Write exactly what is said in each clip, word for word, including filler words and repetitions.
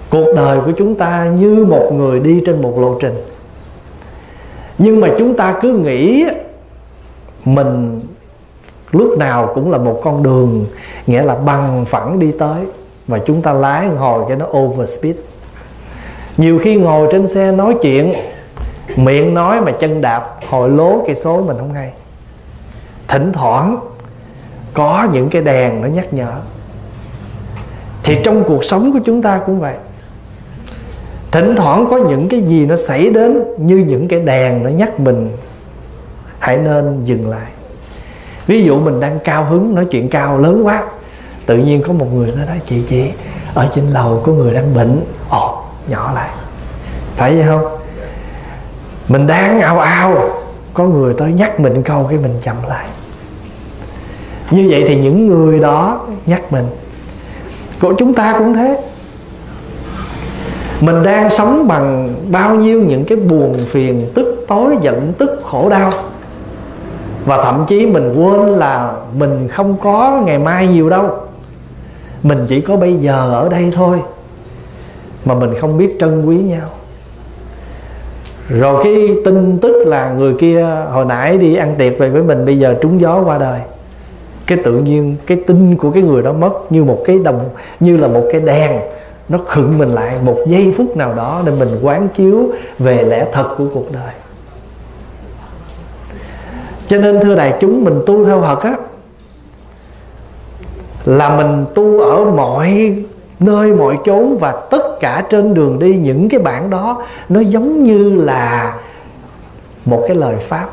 Cuộc đời của chúng ta như một người đi trên một lộ trình, nhưng mà chúng ta cứ nghĩ mình lúc nào cũng là một con đường, nghĩa là bằng phẳng đi tới, và chúng ta lái hồi cho nó overspeed. Nhiều khi ngồi trên xe nói chuyện, miệng nói mà chân đạp hồi lố cây số mình không hay. Thỉnh thoảng có những cái đèn nó nhắc nhở. Thì trong cuộc sống của chúng ta cũng vậy. Thỉnh thoảng có những cái gì nó xảy đến như những cái đèn nó nhắc mình hãy nên dừng lại. Ví dụ mình đang cao hứng nói chuyện cao lớn quá, tự nhiên có một người nói đó, chị chị ở trên lầu có người đang bệnh. Ồ, nhỏ lại. Phải vậy không? Mình đang ào ào, có người tới nhắc mình câu, cái mình chậm lại. Như vậy thì những người đó nhắc mình. Của chúng ta cũng thế. Mình đang sống bằng bao nhiêu những cái buồn phiền, tức tối, giận tức, khổ đau, và thậm chí mình quên là mình không có ngày mai nhiều đâu. Mình chỉ có bây giờ ở đây thôi, mà mình không biết trân quý nhau. Rồi cái tin tức là người kia hồi nãy đi ăn tiệc về với mình, bây giờ trúng gió qua đời. Cái tự nhiên cái tin của cái người đó mất, như một cái đồng, như là một cái đèn, nó khựng mình lại một giây phút nào đó để mình quán chiếu về lẽ thật của cuộc đời. Cho nên thưa đại chúng, mình tu theo Phật á, là mình tu ở mọi nơi mọi chốn, và tất cả trên đường đi những cái bản đó nó giống như là một cái lời pháp.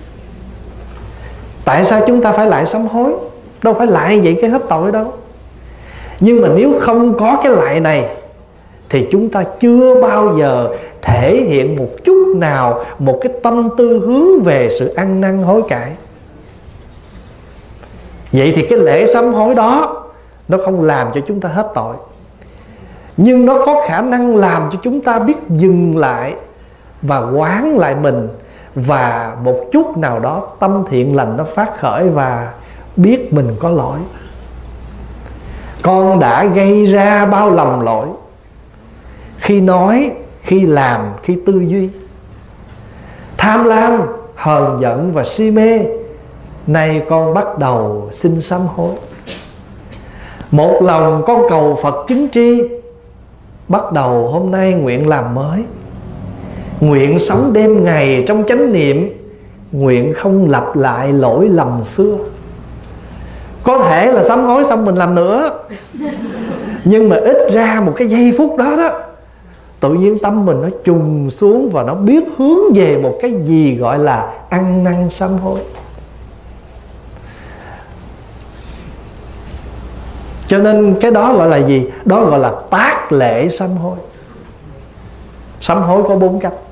Tại sao chúng ta phải lại sám hối? Đâu phải lại vậy cái hết tội đâu. Nhưng mà nếu không có cái lại này thì chúng ta chưa bao giờ thể hiện một chút nào một cái tâm tư hướng về sự ăn năn hối cải. Vậy thì cái lễ sám hối đó nó không làm cho chúng ta hết tội, nhưng nó có khả năng làm cho chúng ta biết dừng lại và quán lại mình, và một chút nào đó tâm thiện lành nó phát khởi và biết mình có lỗi. Con đã gây ra bao lầm lỗi khi nói, khi làm, khi tư duy. Tham lam, hờn giận và si mê, nay con bắt đầu xin sám hối. Một lòng con cầu Phật chứng tri, bắt đầu hôm nay nguyện làm mới. Nguyện sống đêm ngày trong chánh niệm, nguyện không lặp lại lỗi lầm xưa. Có thể là sám hối xong mình làm nữa, nhưng mà ít ra một cái giây phút đó đó, tự nhiên tâm mình nó trùng xuống và nó biết hướng về một cái gì gọi là ăn năn sám hối. Cho nên cái đó gọi là gì? Đó gọi là tác lễ sám hối. Sám hối có bốn cách.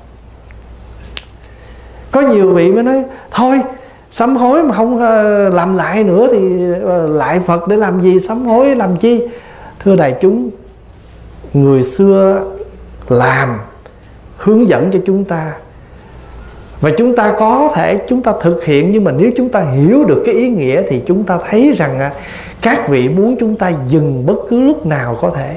Có nhiều vị mới nói thôi sám hối mà không làm lại nữa thì lại Phật để làm gì, sám hối làm chi? Thưa đại chúng, người xưa làm hướng dẫn cho chúng ta, và chúng ta có thể chúng ta thực hiện, nhưng mà nếu chúng ta hiểu được cái ý nghĩa thì chúng ta thấy rằng các vị muốn chúng ta dừng bất cứ lúc nào có thể.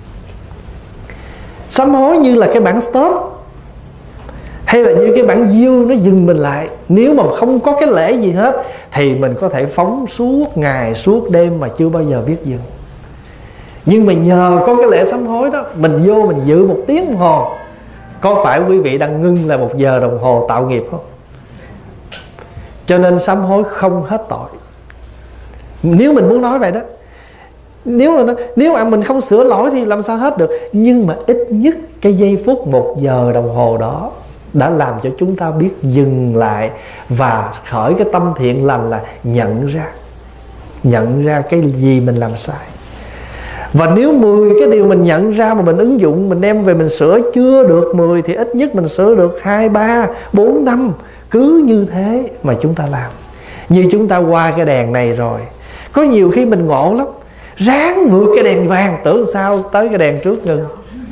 Sám hối như là cái bản stop, hay là như cái bản diêu nó dừng mình lại. Nếu mà không có cái lễ gì hết thì mình có thể phóng suốt ngày suốt đêm mà chưa bao giờ biết dừng. Nhưng mà nhờ có cái lễ sám hối đó, mình vô mình giữ một tiếng đồng hồ. Có phải quý vị đang ngưng là một giờ đồng hồ tạo nghiệp không? Cho nên sám hối không hết tội. Nếu mình muốn nói vậy đó, Nếu mà, nếu mà mình không sửa lỗi thì làm sao hết được. Nhưng mà ít nhất cái giây phút một giờ đồng hồ đó đã làm cho chúng ta biết dừng lại và khởi cái tâm thiện lành là nhận ra Nhận ra cái gì mình làm sai. Và nếu mười cái điều mình nhận ra mà mình ứng dụng, mình đem về mình sửa chưa được mười thì ít nhất mình sửa được hai, ba, bốn, năm. Cứ như thế mà chúng ta làm. Như chúng ta qua cái đèn này rồi, có nhiều khi mình ngộ lắm, ráng vượt cái đèn vàng, tưởng sao tới cái đèn trước ngừng.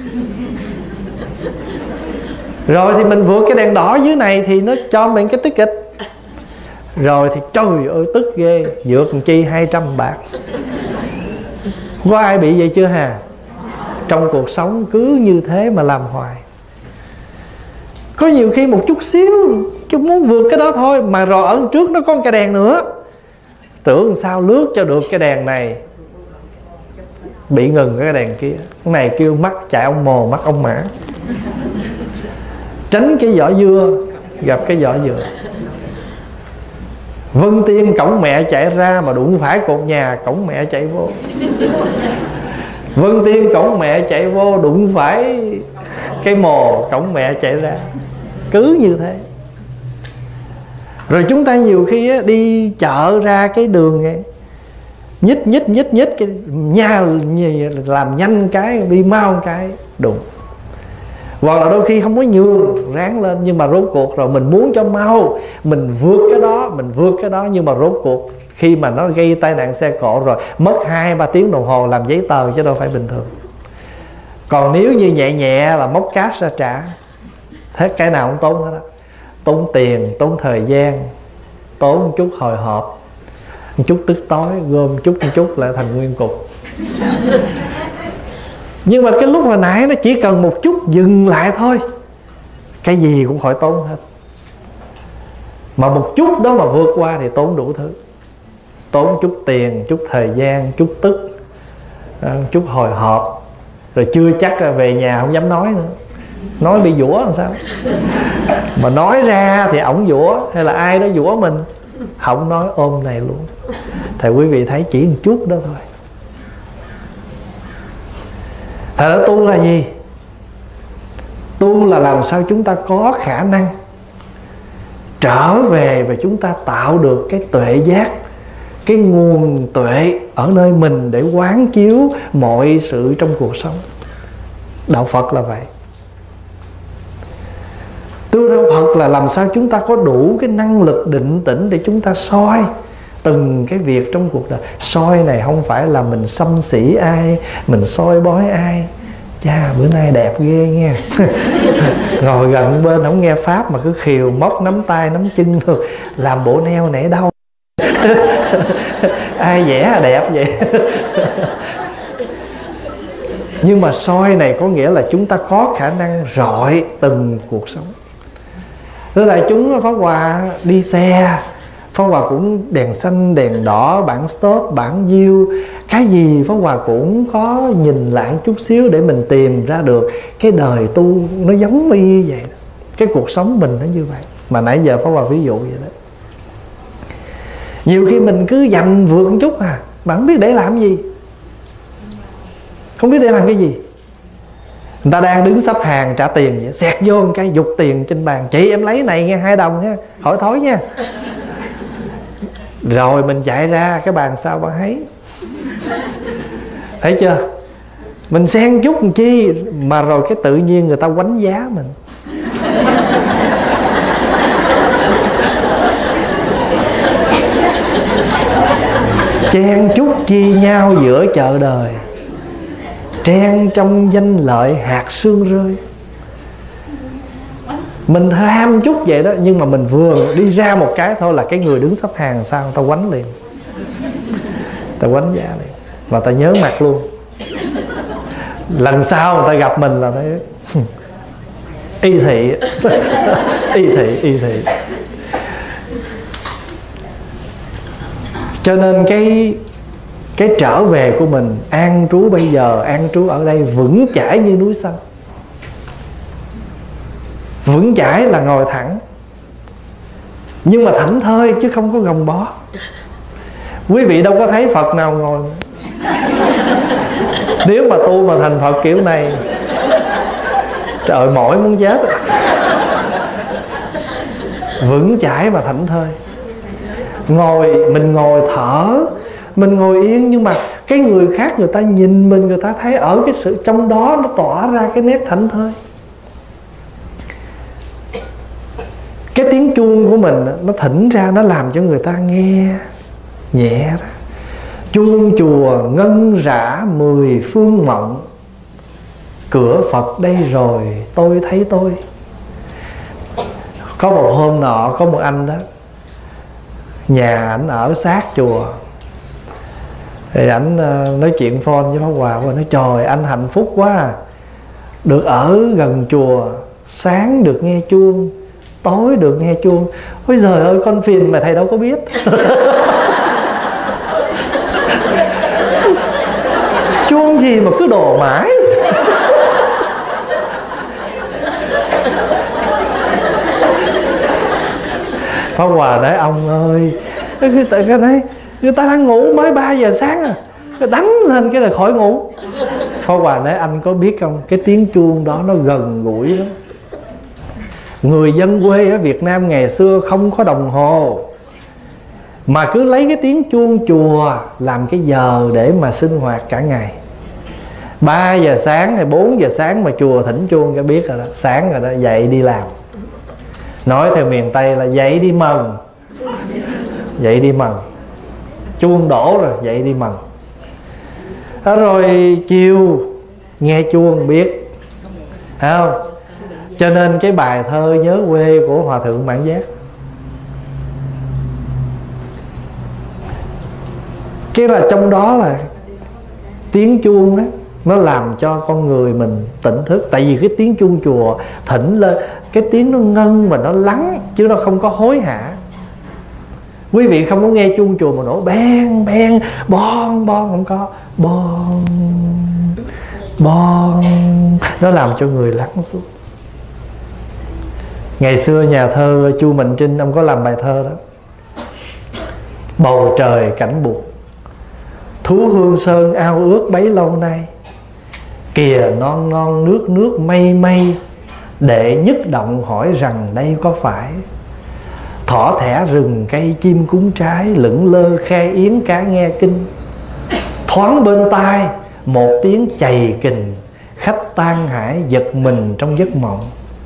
Rồi thì mình vượt cái đèn đỏ dưới này thì nó cho mình cái ticket. Rồi thì trời ơi tức ghê, vượt chi hai trăm bạc. Có ai bị vậy chưa hà? Trong cuộc sống cứ như thế mà làm hoài. Có nhiều khi một chút xíu chứ muốn vượt cái đó thôi, mà rồi ở trước nó có một cái đèn nữa, tưởng sao lướt cho được cái đèn này, bị ngừng cái đèn kia. Cái này kêu mắt chạy ông mồ mắt ông mã. Tránh cái vỏ dưa gặp cái vỏ dừa. Vân Tiên cổng mẹ chạy ra mà đụng phải cột nhà, cổng mẹ chạy vô. Vân Tiên cổng mẹ chạy vô đụng phải cái mồ, cổng mẹ chạy ra. Cứ như thế. Rồi chúng ta nhiều khi á, đi chợ ra cái đường này, nhích nhích nhích nhích cái nha, làm nhanh cái đi mau cái đụng. Hoặc là đôi khi không có nhường, ráng lên, nhưng mà rốt cuộc rồi mình muốn cho mau, mình vượt cái đó, mình vượt cái đó, nhưng mà rốt cuộc khi mà nó gây tai nạn xe cộ rồi mất hai ba tiếng đồng hồ làm giấy tờ chứ đâu phải bình thường. Còn nếu như nhẹ nhẹ là móc cash ra trả, thế cái nào cũng tốn hết đó. Tốn tiền, tốn thời gian, tốn một chút hồi hộp, một chút tức tối, gom chút một chút lại thành nguyên cục. Nhưng mà cái lúc hồi nãy nó chỉ cần một chút dừng lại thôi, cái gì cũng khỏi tốn hết. Mà một chút đó mà vượt qua thì tốn đủ thứ. Tốn chút tiền, chút thời gian, chút tức, chút hồi hộp. Rồi chưa chắc là về nhà không dám nói nữa, nói bị dũa làm sao. Mà nói ra thì ổng dũa, hay là ai đó dũa mình, không nói ôm này luôn. Thì quý vị thấy chỉ một chút đó thôi. Thật ra tu là gì? Tu là làm sao chúng ta có khả năng trở về và chúng ta tạo được cái tuệ giác, cái nguồn tuệ ở nơi mình để quán chiếu mọi sự trong cuộc sống. Đạo Phật là vậy. Tu Đạo Phật là làm sao chúng ta có đủ cái năng lực định tĩnh để chúng ta soi từng cái việc trong cuộc đời. Soi này không phải là mình xăm xỉ ai, mình soi bói ai. Chà, bữa nay đẹp ghê nghe. Ngồi gần bên không nghe pháp mà cứ khiều móc nắm tay nắm chân rồi làm bộ neo nẻ đâu. Ai vẽ đẹp vậy. Nhưng mà soi này có nghĩa là chúng ta có khả năng rọi từng cuộc sống. Thế là chúng Pháp Hòa đi xe, Pháp Hòa cũng đèn xanh, đèn đỏ, bảng stop, bảng diêu, cái gì Pháp Hòa cũng có nhìn lại chút xíu để mình tìm ra được cái đời tu nó giống y vậy đó. Cái cuộc sống mình nó như vậy. Mà nãy giờ Pháp Hòa ví dụ vậy đó. Nhiều khi mình cứ dành vượt một chút à, mà không biết để làm gì, không biết để làm cái gì. Người ta đang đứng sắp hàng trả tiền vậy, xẹt vô một cái giục tiền trên bàn: chị em lấy này nghe, hai đồng nha, khỏi thối nha. Rồi mình chạy ra cái bàn sau bạn thấy, thấy chưa? Mình xen chút làm chi mà rồi cái tự nhiên người ta quánh giá mình. Chen chút chi nhau giữa chợ đời, chen trong danh lợi hạt sương rơi. Mình ham chút vậy đó, nhưng mà mình vừa đi ra một cái thôi là cái người đứng sắp hàng sao người ta quánh liền, ta quánh giá liền, và ta nhớ mặt luôn. Lần sau người ta gặp mình là thấy y thị. Y thị, y thị. Cho nên cái cái trở về của mình, an trú bây giờ, an trú ở đây vững chãi như núi xanh. Vững chãi là ngồi thẳng, nhưng mà thảnh thơi chứ không có gồng bó. Quý vị đâu có thấy Phật nào ngồi. Nếu mà tu mà thành Phật kiểu này, trời ơi, mỏi muốn chết. Vững chãi và thảnh thơi. Ngồi, mình ngồi thở, mình ngồi yên, nhưng mà cái người khác người ta nhìn mình, người ta thấy ở cái sự trong đó nó tỏa ra cái nét thảnh thơi. Cái tiếng chuông của mình nó thỉnh ra, nó làm cho người ta nghe nhẹ đó. Chuông chùa ngân rã mười phương mộng, cửa Phật đây rồi tôi thấy tôi. Có một hôm nọ có một anh đó, nhà ảnh ở sát chùa, Thì ảnh nói chuyện phone với Pháp Hòa, và nói trời anh hạnh phúc quá à. Được ở gần chùa, sáng được nghe chuông, tối được nghe chuông. Ôi giời ơi, con phiền mà thầy đâu có biết. Chuông gì mà cứ đổ mãi. Pháp Hòa nói ông ơi, người ta, người ta đang ngủ mới ba giờ sáng à, đánh lên cái là khỏi ngủ. Pháp Hòa nói anh có biết không, cái tiếng chuông đó nó gần gũi lắm. Người dân quê ở Việt Nam ngày xưa không có đồng hồ, mà cứ lấy cái tiếng chuông chùa làm cái giờ để mà sinh hoạt cả ngày. Ba giờ sáng hay bốn giờ sáng mà chùa thỉnh chuông cái biết rồi đó, sáng rồi đó, dậy đi làm. Nói theo miền Tây là dậy đi mần. Dậy đi mần. Chuông đổ rồi, dậy đi mần. Đó rồi chiều nghe chuông biết, thấy không? Cho nên cái bài thơ Nhớ Quê của Hòa Thượng Mãn Giác, cái là trong đó là tiếng chuông đó, nó làm cho con người mình tỉnh thức. Tại vì cái tiếng chuông chùa thỉnh lên, cái tiếng nó ngân và nó lắng, chứ nó không có hối hả. Quý vị không có nghe chuông chùa mà nổ beng beng bon bon, không có bon bon, nó làm cho người lắng xuống. Ngày xưa nhà thơ Chu Mạnh Trinh, ông có làm bài thơ đó: bầu trời cảnh buồn, thú hương sơn ao ước bấy lâu nay, kìa non non nước nước mây mây, đệ nhất động hỏi rằng đây có phải. Thỏ thẻ rừng cây chim cúng trái, lững lơ khai yến cá nghe kinh. Thoáng bên tai một tiếng chày kình, khách tan hải giật mình trong giấc mộng.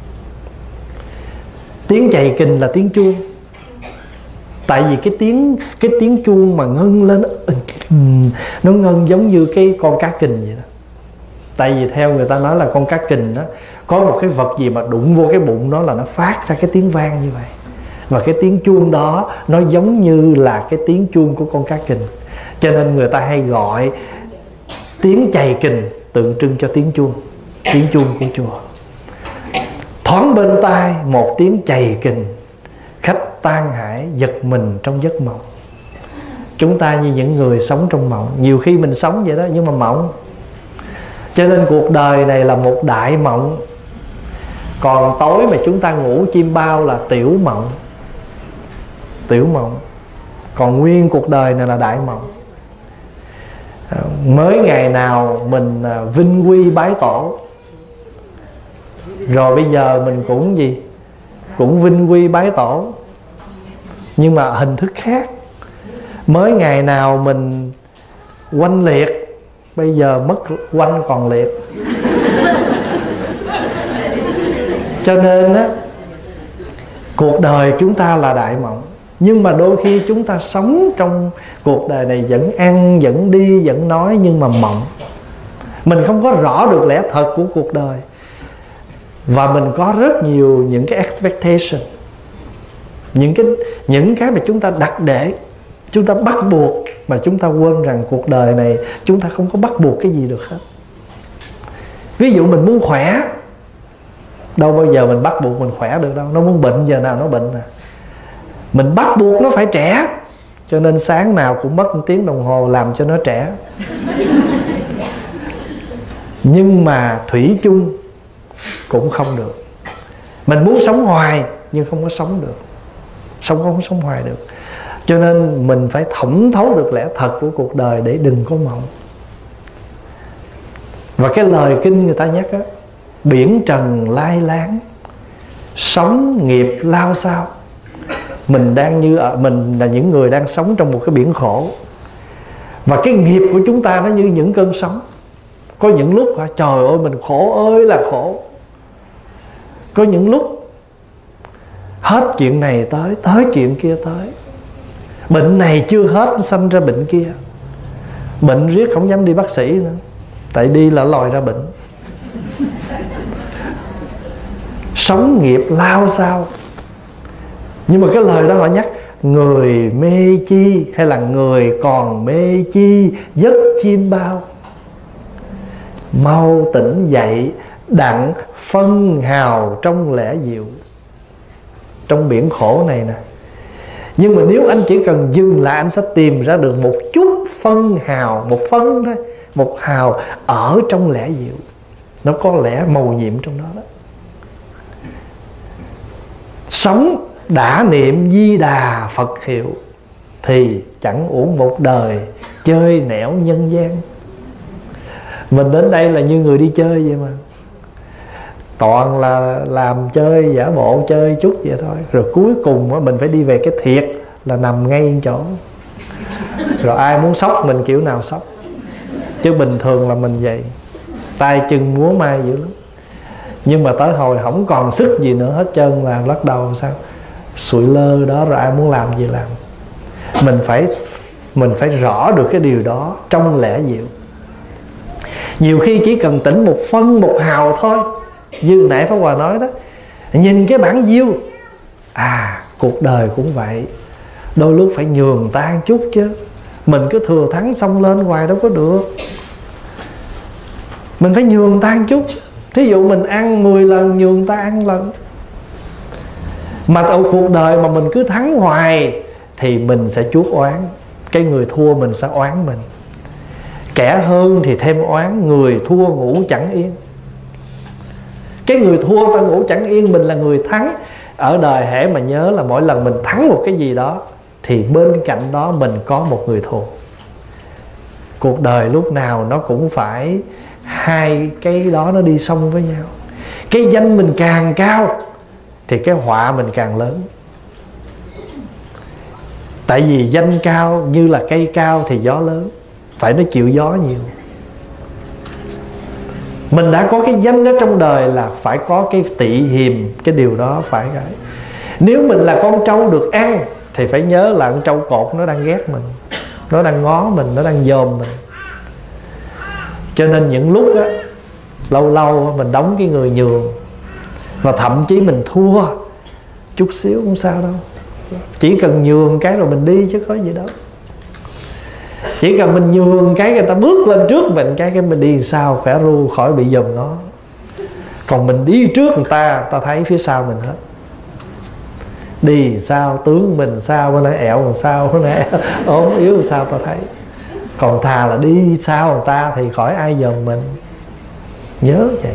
Tiếng chày kình là tiếng chuông. Tại vì cái tiếng cái tiếng chuông mà ngân lên, nó ngân giống như cái con cá kình vậy đó. Tại vì theo người ta nói là con cá kình đó, có một cái vật gì mà đụng vô cái bụng nó là nó phát ra cái tiếng vang như vậy. Và cái tiếng chuông đó nó giống như là cái tiếng chuông của con cá kình. Cho nên người ta hay gọi tiếng chày kình tượng trưng cho tiếng chuông, tiếng chuông của chùa. Thoáng bên tai một tiếng chày kình, khách tan hải giật mình trong giấc mộng. Chúng ta như những người sống trong mộng. Nhiều khi mình sống vậy đó, nhưng mà mộng. Cho nên cuộc đời này là một đại mộng. Còn tối mà chúng ta ngủ chim bao là tiểu mộng. Tiểu mộng. Còn nguyên cuộc đời này là đại mộng. Mới ngày nào mình vinh quy bái tổ, rồi bây giờ mình cũng gì, cũng vinh quy bái tổ, nhưng mà hình thức khác. Mới ngày nào mình oanh liệt, bây giờ mất oanh còn liệt. Cho nên á, cuộc đời chúng ta là đại mộng. Nhưng mà đôi khi chúng ta sống trong cuộc đời này vẫn ăn, vẫn đi, vẫn nói, nhưng mà mộng. Mình không có rõ được lẽ thật của cuộc đời. Và mình có rất nhiều những cái expectation, Những cái, những cái mà chúng ta đặt để, chúng ta bắt buộc, mà chúng ta quên rằng cuộc đời này chúng ta không có bắt buộc cái gì được hết. Ví dụ mình muốn khỏe, đâu bao giờ mình bắt buộc mình khỏe được đâu. Nó muốn bệnh giờ nào nó bệnh à. Mình bắt buộc nó phải trẻ, cho nên sáng nào cũng mất một tiếng đồng hồ làm cho nó trẻ. Nhưng mà thủy chung cũng không được. Mình muốn sống hoài nhưng không có sống được, sống không có sống hoài được. Cho nên mình phải thẩm thấu được lẽ thật của cuộc đời để đừng có mộng. Và cái lời kinh người ta nhắc á, biển trần lai láng, sóng nghiệp lao sao. Mình đang như mình là những người đang sống trong một cái biển khổ. Và cái nghiệp của chúng ta nó như những cơn sóng. Có những lúc trời ơi mình khổ ơi là khổ. Có những lúc hết chuyện này tới, tới chuyện kia tới. Bệnh này chưa hết, sanh ra bệnh kia. Bệnh riết không dám đi bác sĩ nữa, tại đi là lòi ra bệnh. Sống nghiệp lao sao. Nhưng mà cái lời đó họ nhắc, người mê chi, hay là người còn mê chi giấc chim bao. Mau tỉnh dậy đặng phân hào trong lẽ diệu. Trong biển khổ này nè, nhưng mà nếu anh chỉ cần dừng lại, anh sẽ tìm ra được một chút phân hào, một phân thôi, một hào ở trong lẽ diệu. Nó có lẽ mầu nhiệm trong đó đó. Sống đã niệm Di Đà Phật hiệu, thì chẳng uổng một đời chơi nẻo nhân gian. Mình đến đây là như người đi chơi vậy mà, toàn là làm chơi, giả bộ chơi chút vậy thôi. Rồi cuối cùng á, mình phải đi về cái thiệt là nằm ngay chỗ. Rồi ai muốn sốc mình kiểu nào sốc. Chứ bình thường là mình vậy, tay chân múa may dữ lắm. Nhưng mà tới hồi không còn sức gì nữa hết trơn là bắt đầu sao sụi lơ đó, rồi ai muốn làm gì làm. Mình phải Mình phải rõ được cái điều đó trong lẽ diệu. Nhiều khi chỉ cần tỉnh một phân một hào thôi, như nãy Pháp Hòa nói đó, nhìn cái bản diêu. À, cuộc đời cũng vậy, đôi lúc phải nhường ta một chút chứ. Mình cứ thừa thắng xông lên hoài đâu có được. Mình phải nhường ta một chút. Thí dụ mình ăn mười lần, nhường ta ăn lần. Mà ở cuộc đời mà mình cứ thắng hoài thì mình sẽ chuốc oán. Cái người thua mình sẽ oán mình. Kẻ hơn thì thêm oán, người thua ngủ chẳng yên. Cái người thua ta ngủ chẳng yên, mình là người thắng. Ở đời hễ mà nhớ là mỗi lần mình thắng một cái gì đó thì bên cạnh đó mình có một người thua. Cuộc đời lúc nào nó cũng phải hai cái đó nó đi song với nhau. Cái danh mình càng cao thì cái họa mình càng lớn. Tại vì danh cao như là cây cao thì gió lớn, phải nó chịu gió nhiều. Mình đã có cái danh đó trong đời là phải có cái tị hiềm. Cái điều đó phải cái. Nếu mình là con trâu được ăn thì phải nhớ là con trâu cột nó đang ghét mình, nó đang ngó mình, nó đang dòm mình. Cho nên những lúc á, lâu lâu mình đóng cái người nhường, và thậm chí mình thua chút xíu không sao đâu. Chỉ cần nhường cái rồi mình đi chứ có gì đâu. Chỉ cần mình nhường cái người ta bước lên trước mình, cái cái mình đi sao khỏe ru khỏi bị dòm nó. Còn mình đi trước người ta, ta thấy phía sau mình hết. Đi sao tướng mình sao, bữa nay ẹo làm sao, bữa nay ốm yếu làm sao ta thấy. Còn thà là đi sau người ta thì khỏi ai dòm mình. Nhớ vậy.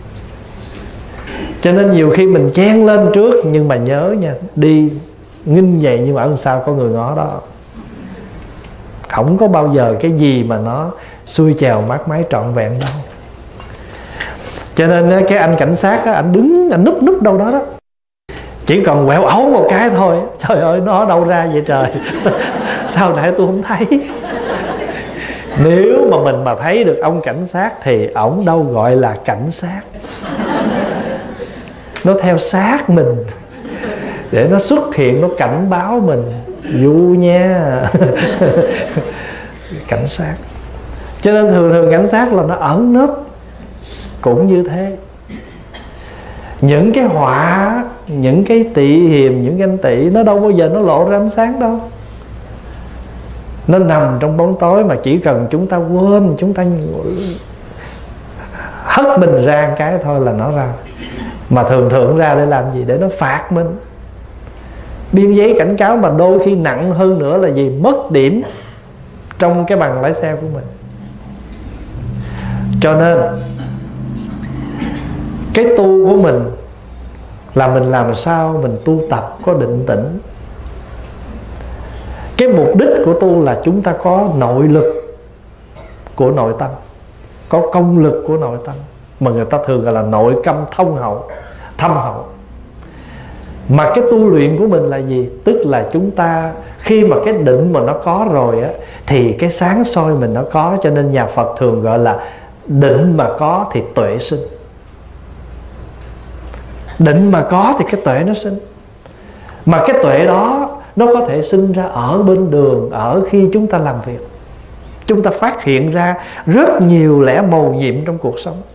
Cho nên nhiều khi mình chen lên trước, nhưng mà nhớ nha, đi nghinh vậy nhưng mà ở sau có người ngó đó. Không có bao giờ cái gì mà nó xuôi chèo mát mái trọn vẹn đâu. Cho nên cái anh cảnh sát á, anh đứng, anh núp núp đâu đó đó, chỉ cần quẹo ẩu một cái thôi, trời ơi nó ở đâu ra vậy trời. Sao nãy tôi không thấy. Nếu mà mình mà thấy được ông cảnh sát thì ổng đâu gọi là cảnh sát. Nó theo sát mình để nó xuất hiện, nó cảnh báo mình. Dụ nha. Cảnh sát. Cho nên thường thường cảnh sát là nó ẩn nấp. Cũng như thế. Những cái họa, những cái tị hiềm, những ganh tị, nó đâu bao giờ nó lộ ra ánh sáng đâu. Nó nằm trong bóng tối, mà chỉ cần chúng ta quên, chúng ta hất mình ra cái thôi là nó ra. Mà thường thường ra để làm gì? Để nó phạt mình. Biên giấy cảnh cáo mà đôi khi nặng hơn nữa là gì? Mất điểm trong cái bằng lái xe của mình. Cho nên cái tu của mình là mình làm sao mình tu tập có định tĩnh. Cái mục đích của tu là chúng ta có nội lực của nội tâm, có công lực của nội tâm, mà người ta thường gọi là nội câm thông hậu, thâm hậu. Mà cái tu luyện của mình là gì? Tức là chúng ta khi mà cái định mà nó có rồi á, thì cái sáng soi mình nó có. Cho nên nhà Phật thường gọi là định mà có thì tuệ sinh. Định mà có thì cái tuệ nó sinh. Mà cái tuệ đó nó có thể sinh ra ở bên đường, ở khi chúng ta làm việc. Chúng ta phát hiện ra rất nhiều lẽ mầu nhiệm trong cuộc sống.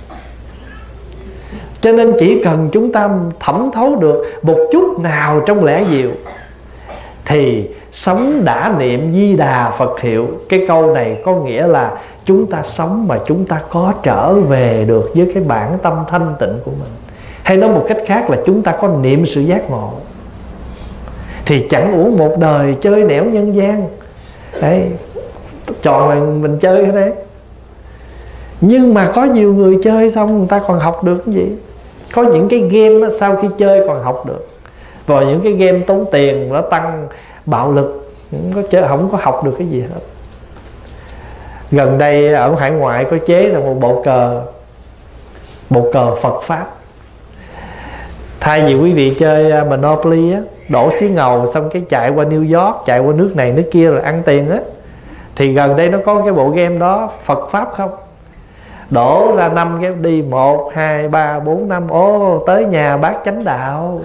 Cho nên chỉ cần chúng ta thẩm thấu được một chút nào trong lẽ diệu thì sống đã niệm Di Đà Phật hiệu. Cái câu này có nghĩa là chúng ta sống mà chúng ta có trở về được với cái bản tâm thanh tịnh của mình. Hay nói một cách khác là chúng ta có niệm sự giác ngộ, thì chẳng uổng một đời chơi nẻo nhân gian. Đấy, chọn là mình chơi cái đấy. Nhưng mà có nhiều người chơi xong người ta còn học được cái gì. Có những cái game sau khi chơi còn học được. Và những cái game tốn tiền, nó tăng bạo lực, không có, chơi, không có học được cái gì hết. Gần đây ở hải ngoại có chế là một bộ cờ, bộ cờ Phật Pháp. Thay vì quý vị chơi Monopoly á, đổ xí ngầu xong cái chạy qua New York, chạy qua nước này nước kia rồi ăn tiền á, thì gần đây nó có cái bộ game đó Phật Pháp không. Đổ ra năm cái đi một, hai, ba, bốn, năm. Ô, tới nhà bác chánh đạo.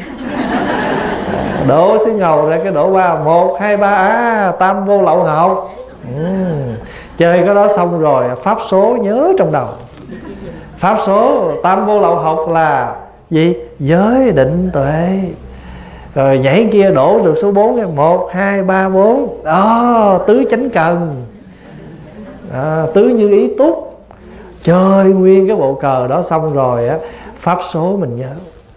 Đổ xí ngầu ra cái đổ qua một, hai, ba, à, tam vô lậu học. ừ. Chơi cái đó xong rồi pháp số nhớ trong đầu. Pháp số tam vô lậu học là gì? Giới định tuệ. Rồi nhảy kia đổ được số bốn, một, hai, ba, bốn. Đó, tứ chánh cần, à, tứ như ý túc. Chơi nguyên cái bộ cờ đó xong rồi á, pháp số mình nhớ.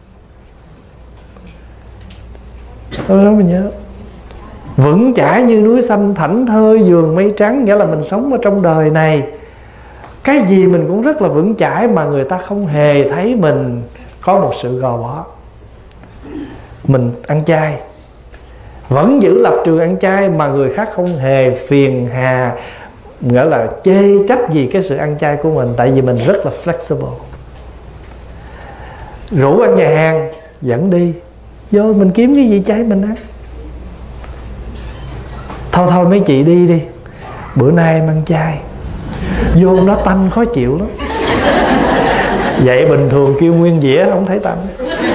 Đó mình nhớ. Vững chãi như núi xanh, thảnh thơi giường mây trắng. Nghĩa là mình sống ở trong đời này, cái gì mình cũng rất là vững chãi, mà người ta không hề thấy mình có một sự gò bó. Mình ăn chay, vẫn giữ lập trường ăn chay, mà người khác không hề phiền hà, nghĩa là chê trách gì cái sự ăn chay của mình. Tại vì mình rất là flexible. Rủ ăn nhà hàng dẫn đi, vô mình kiếm cái gì chay mình ăn. Thôi thôi mấy chị đi đi, bữa nay em ăn chay. Vô nó tanh khó chịu lắm. Vậy bình thường kêu nguyên dĩa không thấy tanh.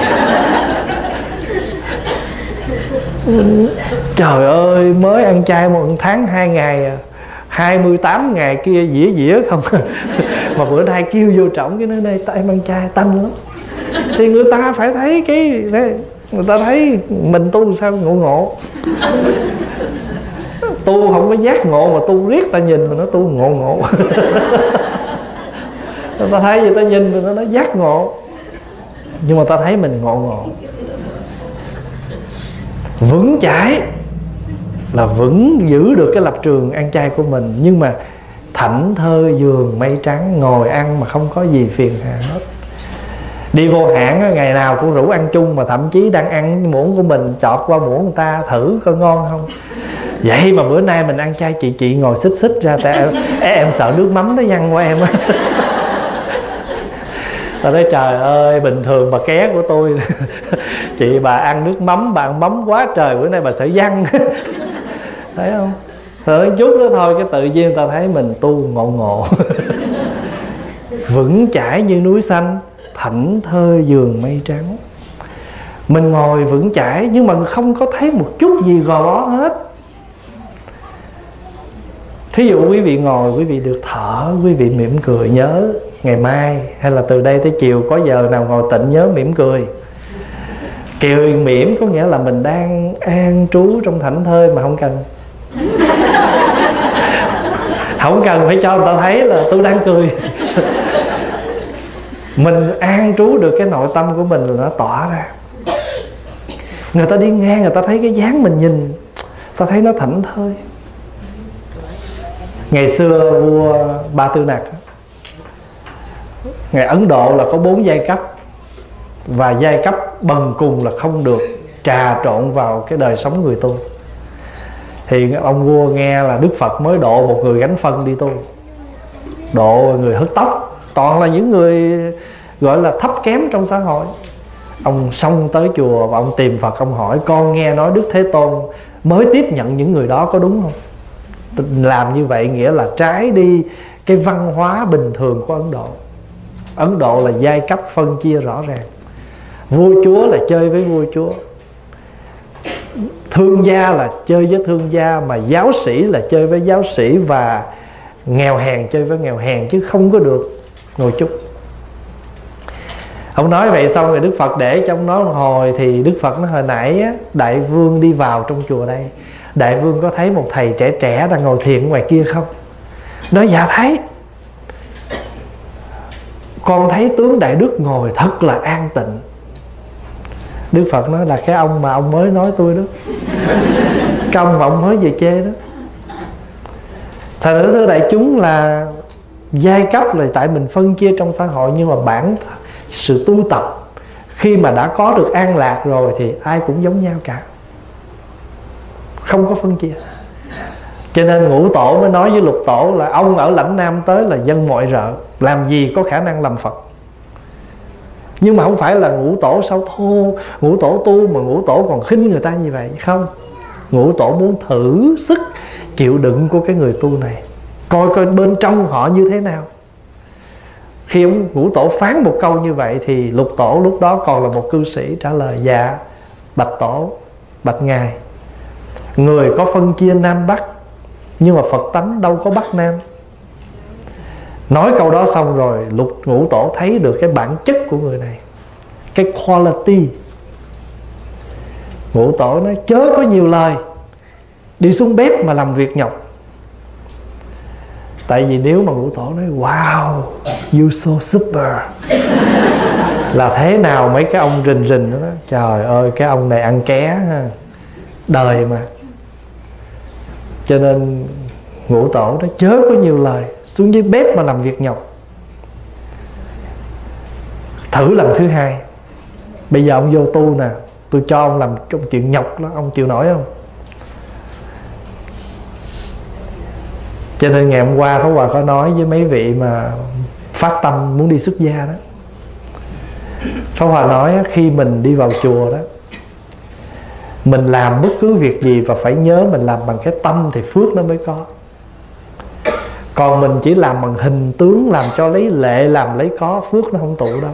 Trời ơi, mới ăn chay một tháng hai ngày à, hai mươi tám ngày kia dĩa dĩa không. Mà bữa nay kêu vô trọng cái nơi đây em ăn chay tanh lắm. Thì người ta phải thấy cái, người ta thấy mình tu sao ngộ ngộ. Tu không có giác ngộ mà tu riết ta nhìn mà nó tu ngộ ngộ. Người ta thấy gì ta nhìn mà nó nói giác ngộ, nhưng mà ta thấy mình ngộ ngộ. Vững chãi là vững giữ được cái lập trường ăn chay của mình, nhưng mà thảnh thơi giường mây trắng, ngồi ăn mà không có gì phiền hà hết. Đi vô hãng ngày nào cũng rủ ăn chung, mà thậm chí đang ăn muỗng của mình chọt qua muỗng người ta thử coi ngon không. Vậy mà bữa nay mình ăn chay, chị chị ngồi xích xích ra, tại em, em sợ nước mắm nó văng qua em. Ta nói trời ơi, bình thường bà ké của tôi chị bà ăn nước mắm, bà ăn mắm quá trời, bữa nay bà sợ văng. Thấy không? Thử chút nữa thôi cái tự nhiên ta thấy mình tu ngộ ngộ. Vững chãi như núi xanh, thảnh thơi giường mây trắng. Mình ngồi vững chãi nhưng mà không có thấy một chút gì gò bó hết. Thí dụ quý vị ngồi, quý vị được thở, quý vị mỉm cười. Nhớ ngày mai hay là từ đây tới chiều có giờ nào ngồi tịnh nhớ mỉm cười. Cười mỉm có nghĩa là mình đang an trú trong thảnh thơi mà không cần không cần phải cho người ta thấy là tôi đang cười. Mình an trú được cái nội tâm của mình là nó tỏa ra. Người ta đi ngang, người ta thấy cái dáng mình nhìn, ta thấy nó thảnh thơi. Ngày xưa vua Ba Tư Nặc, ngày Ấn Độ là có bốn giai cấp, và giai cấp bần cùng là không được trà trộn vào cái đời sống người tu. Thì ông vua nghe là Đức Phật mới độ một người gánh phân đi tu, độ người hớt tóc, toàn là những người gọi là thấp kém trong xã hội. Ông xông tới chùa và ông tìm Phật, ông hỏi: con nghe nói Đức Thế Tôn mới tiếp nhận những người đó, có đúng không? Làm như vậy nghĩa là trái đi cái văn hóa bình thường của Ấn Độ. Ấn Độ là giai cấp phân chia rõ ràng. Vua chúa là chơi với vua chúa, thương gia là chơi với thương gia, mà giáo sĩ là chơi với giáo sĩ, và nghèo hèn chơi với nghèo hèn, chứ không có được ngồi chung. Ông nói vậy xong rồi Đức Phật để cho ông nói một hồi. Thì Đức Phật nói hồi nãy á, Đại Vương đi vào trong chùa đây, Đại Vương có thấy một thầy trẻ trẻ đang ngồi thiền ngoài kia không? Nói dạ thấy. Con thấy tướng Đại Đức ngồi thật là an tịnh. Đức Phật nói là cái ông mà ông mới nói tôi đó. Cái ông mà ông mới về chê đó. Thật ra thưa đại chúng là giai cấp là tại mình phân chia trong xã hội, nhưng mà bản sự tu tập khi mà đã có được an lạc rồi thì ai cũng giống nhau cả, không có phân chia. Cho nên Ngũ Tổ mới nói với Lục Tổ là ông ở lãnh Nam tới là dân mọi rợ, làm gì có khả năng làm Phật. Nhưng mà không phải là Ngũ Tổ sao thô, Ngũ Tổ tu mà Ngũ Tổ còn khinh người ta như vậy. Không, Ngũ Tổ muốn thử sức chịu đựng của cái người tu này, coi coi bên trong họ như thế nào. Khi ông Ngũ Tổ phán một câu như vậy thì Lục Tổ lúc đó còn là một cư sĩ trả lời: dạ bạch Tổ, bạch Ngài, người có phân chia Nam Bắc, nhưng mà Phật tánh đâu có Bắc Nam. Nói câu đó xong rồi Lục Ngũ Tổ thấy được cái bản chất của người này, cái quality. Ngũ Tổ nói chớ có nhiều lời, đi xuống bếp mà làm việc nhọc. Tại vì nếu mà Ngũ Tổ nói wow you so super là thế nào mấy cái ông rình rình đó, đó trời ơi cái ông này ăn ké ha, đời mà. Cho nên Ngũ Tổ đó chớ có nhiều lời, xuống dưới bếp mà làm việc nhọc. Thử lần thứ hai, bây giờ ông vô tu nè, tôi cho ông làm cái chuyện nhọc đó, ông chịu nổi không? Cho nên ngày hôm qua Pháp Hòa có nói với mấy vị mà phát tâm muốn đi xuất gia đó, Pháp Hòa nói khi mình đi vào chùa đó, mình làm bất cứ việc gì và phải nhớ mình làm bằng cái tâm thì phước nó mới có. Còn mình chỉ làm bằng hình tướng, làm cho lấy lệ, làm lấy có, phước nó không tụ đâu.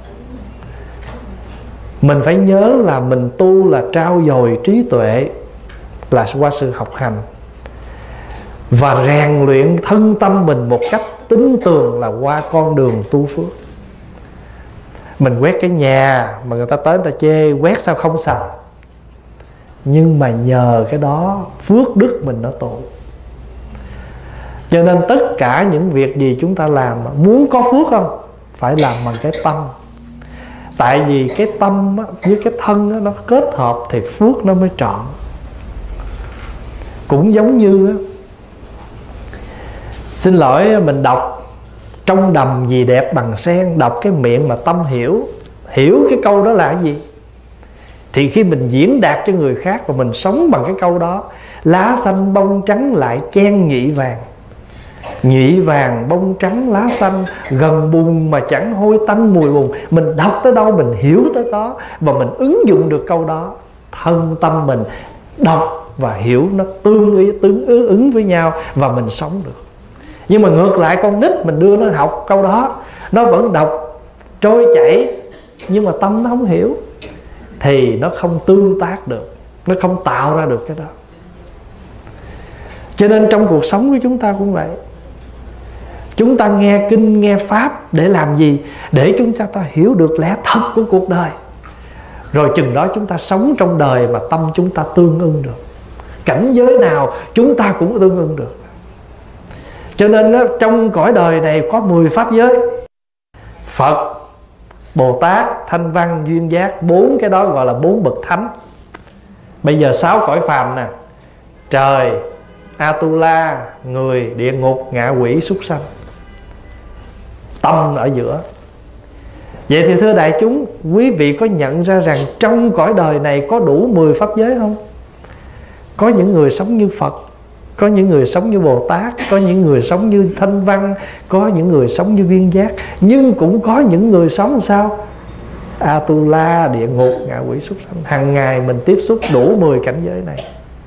Mình phải nhớ là mình tu là trao dồi trí tuệ, là qua sự học hành, và rèn luyện thân tâm mình một cách tín tường là qua con đường tu phước. Mình quét cái nhà mà người ta tới người ta chê quét sao không sạch, nhưng mà nhờ cái đó phước đức mình nó tụ. Cho nên tất cả những việc gì chúng ta làm, muốn có phước không, phải làm bằng cái tâm. Tại vì cái tâm với cái thân nó kết hợp thì phước nó mới trọn. Cũng giống như, xin lỗi mình đọc trong đầm gì đẹp bằng sen, đọc cái miệng mà tâm hiểu, hiểu cái câu đó là cái gì, thì khi mình diễn đạt cho người khác và mình sống bằng cái câu đó, lá xanh bông trắng lại chen nhụy vàng, nhụy vàng bông trắng lá xanh, gần bùn mà chẳng hôi tanh mùi bùn. Mình đọc tới đâu mình hiểu tới đó, và mình ứng dụng được câu đó, thân tâm mình đọc và hiểu nó tương ý tương ứng với nhau và mình sống được. Nhưng mà ngược lại con nít mình đưa nó học câu đó, nó vẫn đọc trôi chảy nhưng mà tâm nó không hiểu, thì nó không tương tác được, nó không tạo ra được cái đó. Cho nên trong cuộc sống của chúng ta cũng vậy. Chúng ta nghe kinh, nghe pháp để làm gì? Để chúng ta, ta hiểu được lẽ thật của cuộc đời. Rồi chừng đó chúng ta sống trong đời mà tâm chúng ta tương ưng được. Cảnh giới nào chúng ta cũng tương ưng được. Cho nên đó, trong cõi đời này có mười pháp giới: Phật, Bồ Tát, Thanh Văn, Duyên Giác. Bốn cái đó gọi là bốn bậc thánh. Bây giờ sáu cõi phàm nè: trời, Atula, người, địa ngục, ngạ quỷ, súc sanh. Tâm ở giữa. Vậy thì thưa đại chúng, quý vị có nhận ra rằng trong cõi đời này có đủ mười pháp giới không? Có những người sống như Phật, có những người sống như Bồ Tát, có những người sống như Thanh Văn, có những người sống như Viên Giác. Nhưng cũng có những người sống sao? Atula, địa ngục, ngạ quỷ, súc sanh. Hàng ngày mình tiếp xúc đủ mười cảnh giới này.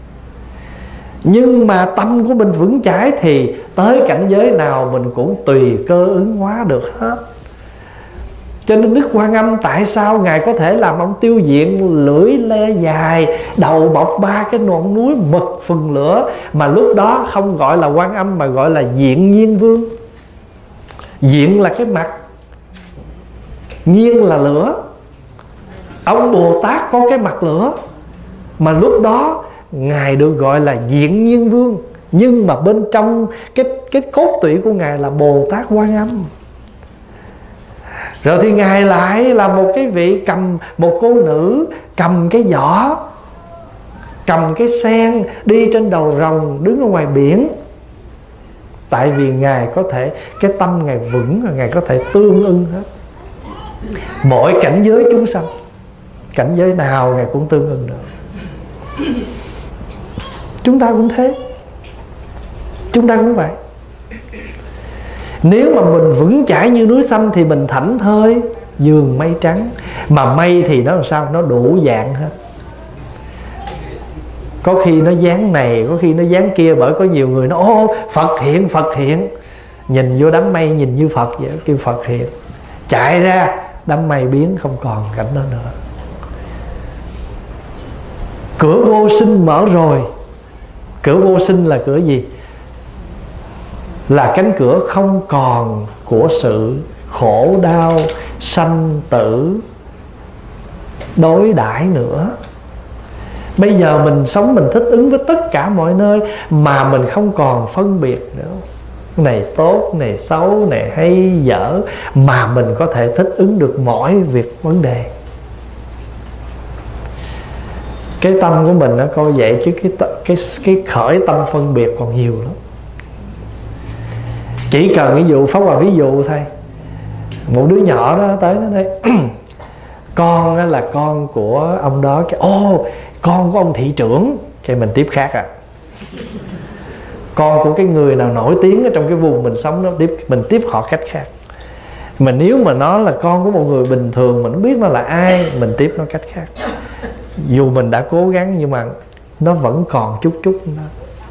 Nhưng mà tâm của mình vững chãi thì tới cảnh giới nào mình cũng tùy cơ ứng hóa được hết. Cho nên Đức Quan Âm tại sao Ngài có thể làm ông tiêu diện lưỡi le dài, đầu bọc ba cái ngọn núi mực phừng lửa, mà lúc đó không gọi là Quan Âm mà gọi là Diện Nhiên Vương. Diện là cái mặt, Nhiên là lửa. Ông Bồ Tát có cái mặt lửa, mà lúc đó Ngài được gọi là Diện Nhiên Vương. Nhưng mà bên trong cái, cái cốt tủy của Ngài là Bồ Tát Quan Âm. Rồi thì Ngài lại là một cái vị cầm, một cô nữ cầm cái giỏ, cầm cái sen, đi trên đầu rồng, đứng ở ngoài biển. Tại vì Ngài có thể, cái tâm Ngài vững, Ngài có thể tương ưng hết mọi cảnh giới chúng sanh. Cảnh giới nào Ngài cũng tương ưng được. Chúng ta cũng thế. Chúng ta cũng vậy. Nếu mà mình vững chãi như núi xanh thì mình thảnh thơi giường mây trắng. Mà mây thì nó làm sao? Nó đủ dạng hết. Có khi nó dáng này, có khi nó dáng kia. Bởi có nhiều người nó ô Phật hiện, Phật hiện. Nhìn vô đám mây nhìn như Phật vậy, kêu Phật hiện. Chạy ra đám mây biến không còn cảnh đó nữa. Cửa vô sinh mở rồi. Cửa vô sinh là cửa gì? Là cánh cửa không còn của sự khổ đau, sanh tử, đối đãi nữa. Bây giờ mình sống, mình thích ứng với tất cả mọi nơi, mà mình không còn phân biệt nữa. Này tốt, này xấu, này hay, dở. Mà mình có thể thích ứng được mọi việc, vấn đề. Cái tâm của mình nó coi vậy, chứ cái, cái, cái khởi tâm phân biệt còn nhiều lắm. Chỉ cần ví dụ, Pháp Hòa ví dụ thôi. Một đứa nhỏ đó tới nó đây con đó là con của ông đó. Cái ô con của ông thị trưởng. Cái mình tiếp khác à. Con của cái người nào nổi tiếng ở trong cái vùng mình sống đó, tiếp mình tiếp họ cách khác. Mà nếu mà nó là con của một người bình thường, mình không biết nó là ai, mình tiếp nó cách khác. Dù mình đã cố gắng nhưng mà nó vẫn còn chút chút đó.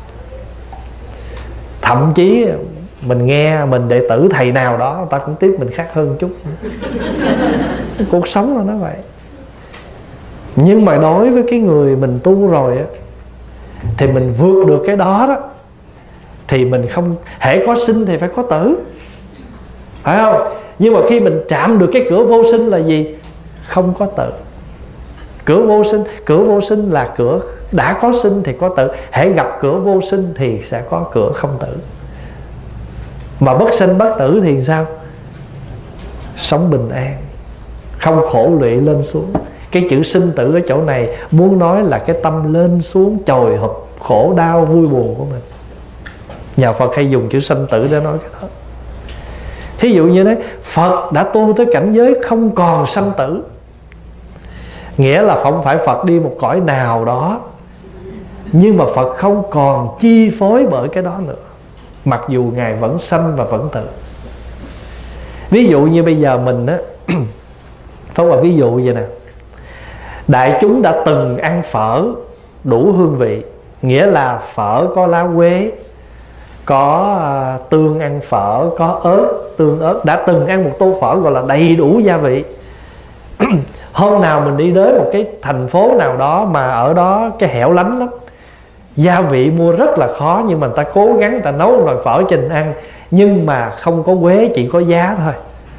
Thậm chí mình nghe mình đệ tử thầy nào đó, ta cũng tiếp mình khác hơn chút. Cuộc sống là nó vậy. Nhưng mà đối với cái người mình tu rồi á, thì mình vượt được cái đó đó, thì mình không, hễ có sinh thì phải có tử, phải không? Nhưng mà khi mình chạm được cái cửa vô sinh là gì? Không có tử. Cửa vô sinh, cửa vô sinh là cửa đã có sinh thì có tử. Hễ gặp cửa vô sinh thì sẽ có cửa không tử. Mà bất sinh bất tử thì sao? Sống bình an, không khổ lụy lên xuống. Cái chữ sinh tử ở chỗ này muốn nói là cái tâm lên xuống chồi hụp khổ đau vui buồn của mình. Nhà Phật hay dùng chữ sanh tử để nói cái đó. Thí dụ như đấy, Phật đã tu tới cảnh giới không còn sanh tử, nghĩa là không phải Phật đi một cõi nào đó, nhưng mà Phật không còn chi phối bởi cái đó nữa, mặc dù Ngài vẫn sanh và vẫn tử. Ví dụ như bây giờ mình á, Pháp Hòa ví dụ vậy nè. Đại chúng đã từng ăn phở đủ hương vị, nghĩa là phở có lá quế, có uh, tương ăn phở, có ớt, tương ớt. Đã từng ăn một tô phở gọi là đầy đủ gia vị. Hôm nào mình đi đến một cái thành phố nào đó mà ở đó cái hẻo lánh lắm, gia vị mua rất là khó, nhưng mà người ta cố gắng người ta nấu một nồi phở cho mình ăn. Nhưng mà không có quế, chỉ có giá thôi.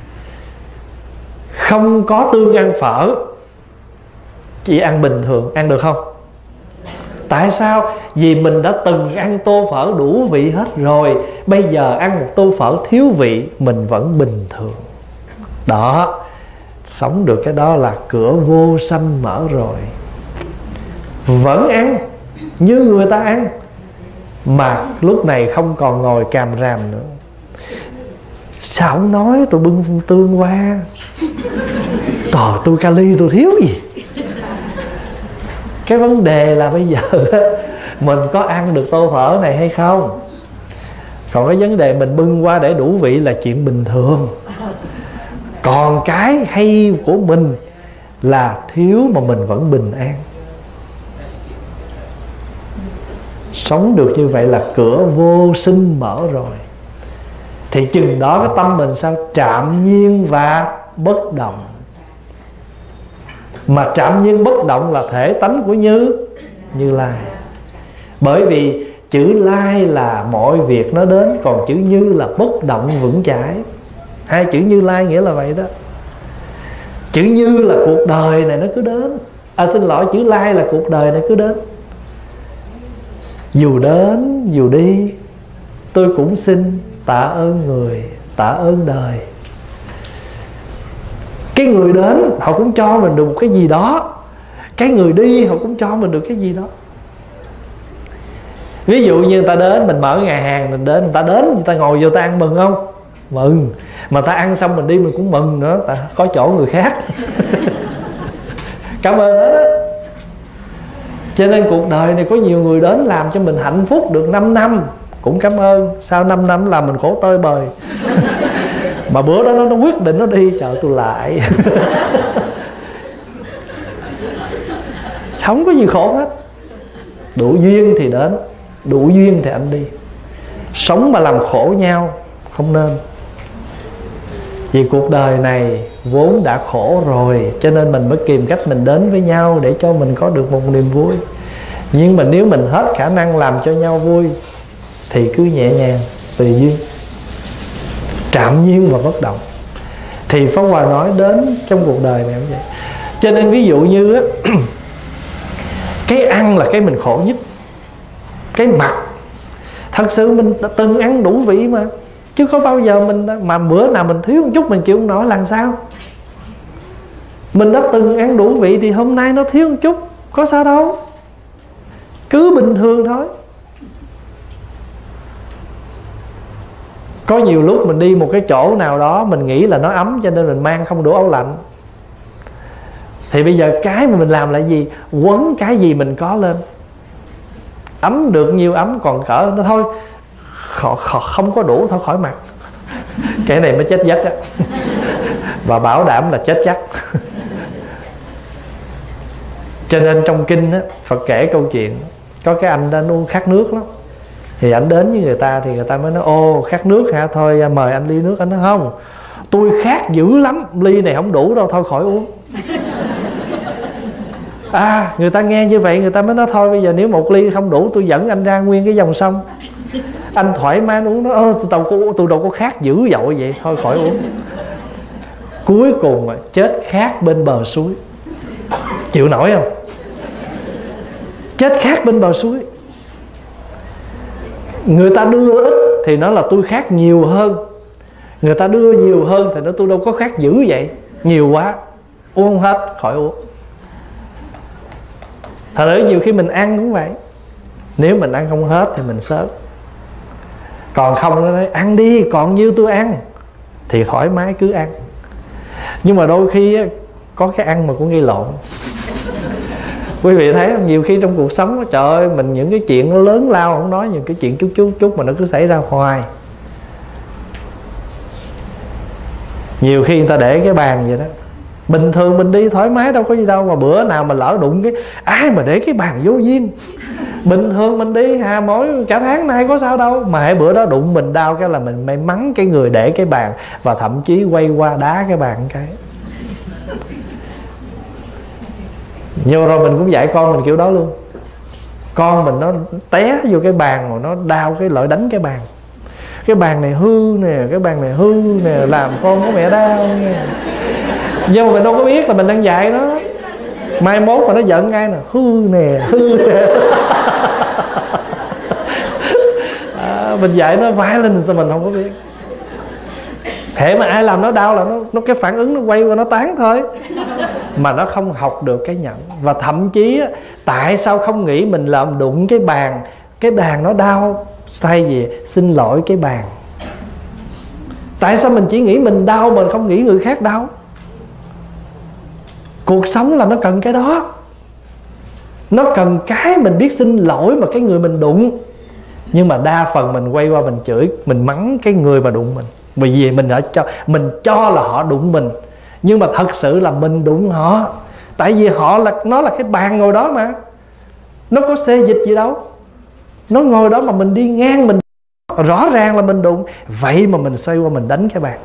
Không có tương ăn phở, chỉ ăn bình thường, ăn được không? Tại sao? Vì mình đã từng ăn tô phở đủ vị hết rồi, bây giờ ăn một tô phở thiếu vị, mình vẫn bình thường. Đó, sống được cái đó là cửa vô sanh mở rồi. Vẫn ăn như người ta ăn, mà lúc này không còn ngồi càm ràm nữa. Sao không nói tôi bưng tương qua? Trời, tôi kali tôi thiếu gì? Cái vấn đề là bây giờ mình có ăn được tô phở này hay không? Còn cái vấn đề mình bưng qua để đủ vị là chuyện bình thường. Còn cái hay của mình là thiếu mà mình vẫn bình an. Sống được như vậy là cửa vô sinh mở rồi. Thì chừng đó cái tâm mình sao? Trạm nhiên và bất động. Mà trạm nhiên bất động là thể tánh của Như Như Lai. Bởi vì chữ Lai là mọi việc nó đến, còn chữ Như là bất động vững chãi. Hai chữ Như Lai nghĩa là vậy đó. Chữ như là cuộc đời này nó cứ đến. À xin lỗi, chữ lai là cuộc đời này cứ đến. Dù đến dù đi, tôi cũng xin tạ ơn người, tạ ơn đời. Cái người đến họ cũng cho mình được một cái gì đó, cái người đi họ cũng cho mình được cái gì đó. Ví dụ như người ta đến, mình mở nhà hàng, mình đến, người ta đến, người ta ngồi vô ta ăn mừng không? Mừng. Mà ta ăn xong mình đi mình cũng mừng nữa, ta có chỗ người khác. Cảm ơn hết á. Cho nên cuộc đời này có nhiều người đến làm cho mình hạnh phúc được năm năm, cũng cảm ơn. Sau năm năm làm mình khổ tơi bời. Mà bữa đó nó, nó quyết định nó đi, trời tôi lại. Không có gì khổ hết. Đủ duyên thì đến, đủ duyên thì anh đi. Sống mà làm khổ nhau không nên. Vì cuộc đời này vốn đã khổ rồi, cho nên mình mới tìm cách mình đến với nhau để cho mình có được một niềm vui. Nhưng mà nếu mình hết khả năng làm cho nhau vui thì cứ nhẹ nhàng, tùy duyên, trạm nhiên và bất động. Thì Pháp Hòa nói đến trong cuộc đời này cũng vậy. Cho nên ví dụ như á, cái ăn là cái mình khổ nhất. Cái mặc, thật sự mình đã từng ăn đủ vị mà, chứ có bao giờ mình mà bữa nào mình thiếu một chút mình chịu không nổi làm sao? Mình đã từng ăn đủ vị thì hôm nay nó thiếu một chút, có sao đâu, cứ bình thường thôi. Có nhiều lúc mình đi một cái chỗ nào đó mình nghĩ là nó ấm cho nên mình mang không đủ áo lạnh. Thì bây giờ cái mà mình làm là gì? Quấn cái gì mình có lên. Ấm được nhiêu ấm, còn cỡ nó thôi không có đủ thôi khỏi mặc. Cái này mới chết giấc á. Và bảo đảm là chết chắc. Cho nên trong kinh á, Phật kể câu chuyện có cái anh đã nuôi khát nước lắm. Thì anh đến với người ta thì người ta mới nói: ô khát nước hả, thôi mời anh ly nước. Anh nói không, tôi khát dữ lắm, ly này không đủ đâu, thôi khỏi uống. À người ta nghe như vậy người ta mới nói thôi bây giờ nếu một ly không đủ tôi dẫn anh ra nguyên cái dòng sông, anh thoải mái uống. Nó ơ tôi, tôi, tôi đâu có khát dữ dội vậy, thôi khỏi uống. Cuối cùng mà chết khát bên bờ suối. Chịu nổi không? Chết khát bên bờ suối. Người ta đưa ít thì nó là tôi khát nhiều hơn, người ta đưa nhiều hơn thì nó tôi đâu có khát dữ vậy, nhiều quá uống không hết, khỏi uống. Thật ra nhiều khi mình ăn cũng vậy. Nếu mình ăn không hết thì mình sớt. Còn không nó nói ăn đi, còn nhiêu tôi ăn, thì thoải mái cứ ăn. Nhưng mà đôi khi có cái ăn mà cũng gây lộn. Quý vị thấy không? Nhiều khi trong cuộc sống, trời ơi, mình những cái chuyện nó lớn lao không nói, những cái chuyện chút chút chút mà nó cứ xảy ra hoài. Nhiều khi người ta để cái bàn vậy đó, bình thường mình đi thoải mái đâu có gì đâu, mà bữa nào mà lỡ đụng cái ai mà để cái bàn vô duyên. Bình thường mình đi hà mỗi cả tháng nay có sao đâu, mà hãy bữa đó đụng mình đau cái là mình may mắn cái người để cái bàn, và thậm chí quay qua đá cái bàn cái. Nhiều rồi mình cũng dạy con mình kiểu đó luôn. Con mình nó té vô cái bàn mà nó đau cái lợi đánh cái bàn. Cái bàn này hư nè, cái bàn này hư nè, làm con có mẹ đau nè. Nhưng mà mình đâu có biết là mình đang dạy nó. Mai mốt mà nó giận ngay nè, hư nè, hư nè. À, mình dạy nó violence sao mình không có biết. Hễ mà ai làm nó đau là nó, nó cái phản ứng nó quay qua nó tán thôi. Mà nó không học được cái nhận. Và thậm chí tại sao không nghĩ mình làm đụng cái bàn, cái bàn nó đau, sai gì xin lỗi cái bàn. Tại sao mình chỉ nghĩ mình đau mà không nghĩ người khác đau? Cuộc sống là nó cần cái đó. Nó cần cái mình biết xin lỗi mà cái người mình đụng. Nhưng mà đa phần mình quay qua mình chửi, mình mắng cái người mà đụng mình. Bởi vì mình đã cho, mình cho là họ đụng mình, nhưng mà thật sự là mình đụng họ. Tại vì họ là, nó là cái bàn ngồi đó mà, nó có xê dịch gì đâu. Nó ngồi đó mà mình đi ngang mình, rõ ràng là mình đụng. Vậy mà mình xoay qua mình đánh cái bàn,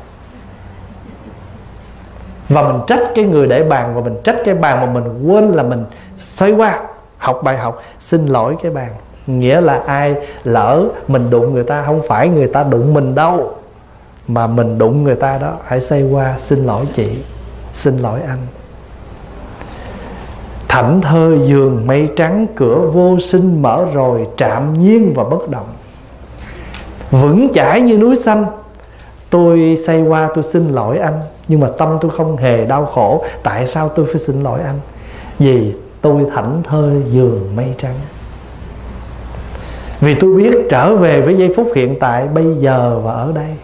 và mình trách cái người để bàn, và mình trách cái bàn mà mình quên là mình xoay qua học bài học xin lỗi cái bàn. Nghĩa là ai lỡ mình đụng người ta, không phải người ta đụng mình đâu, mà mình đụng người ta đó, hãy xoay qua xin lỗi chị, xin lỗi anh. Thảnh thơi giường mây trắng, cửa vô sinh mở rồi, trạm nhiên và bất động. Vững chãi như núi xanh, tôi say qua tôi xin lỗi anh, nhưng mà tâm tôi không hề đau khổ. Tại sao tôi phải xin lỗi anh? Vì tôi thảnh thơi giường mây trắng. Vì tôi biết trở về với giây phút hiện tại bây giờ và ở đây.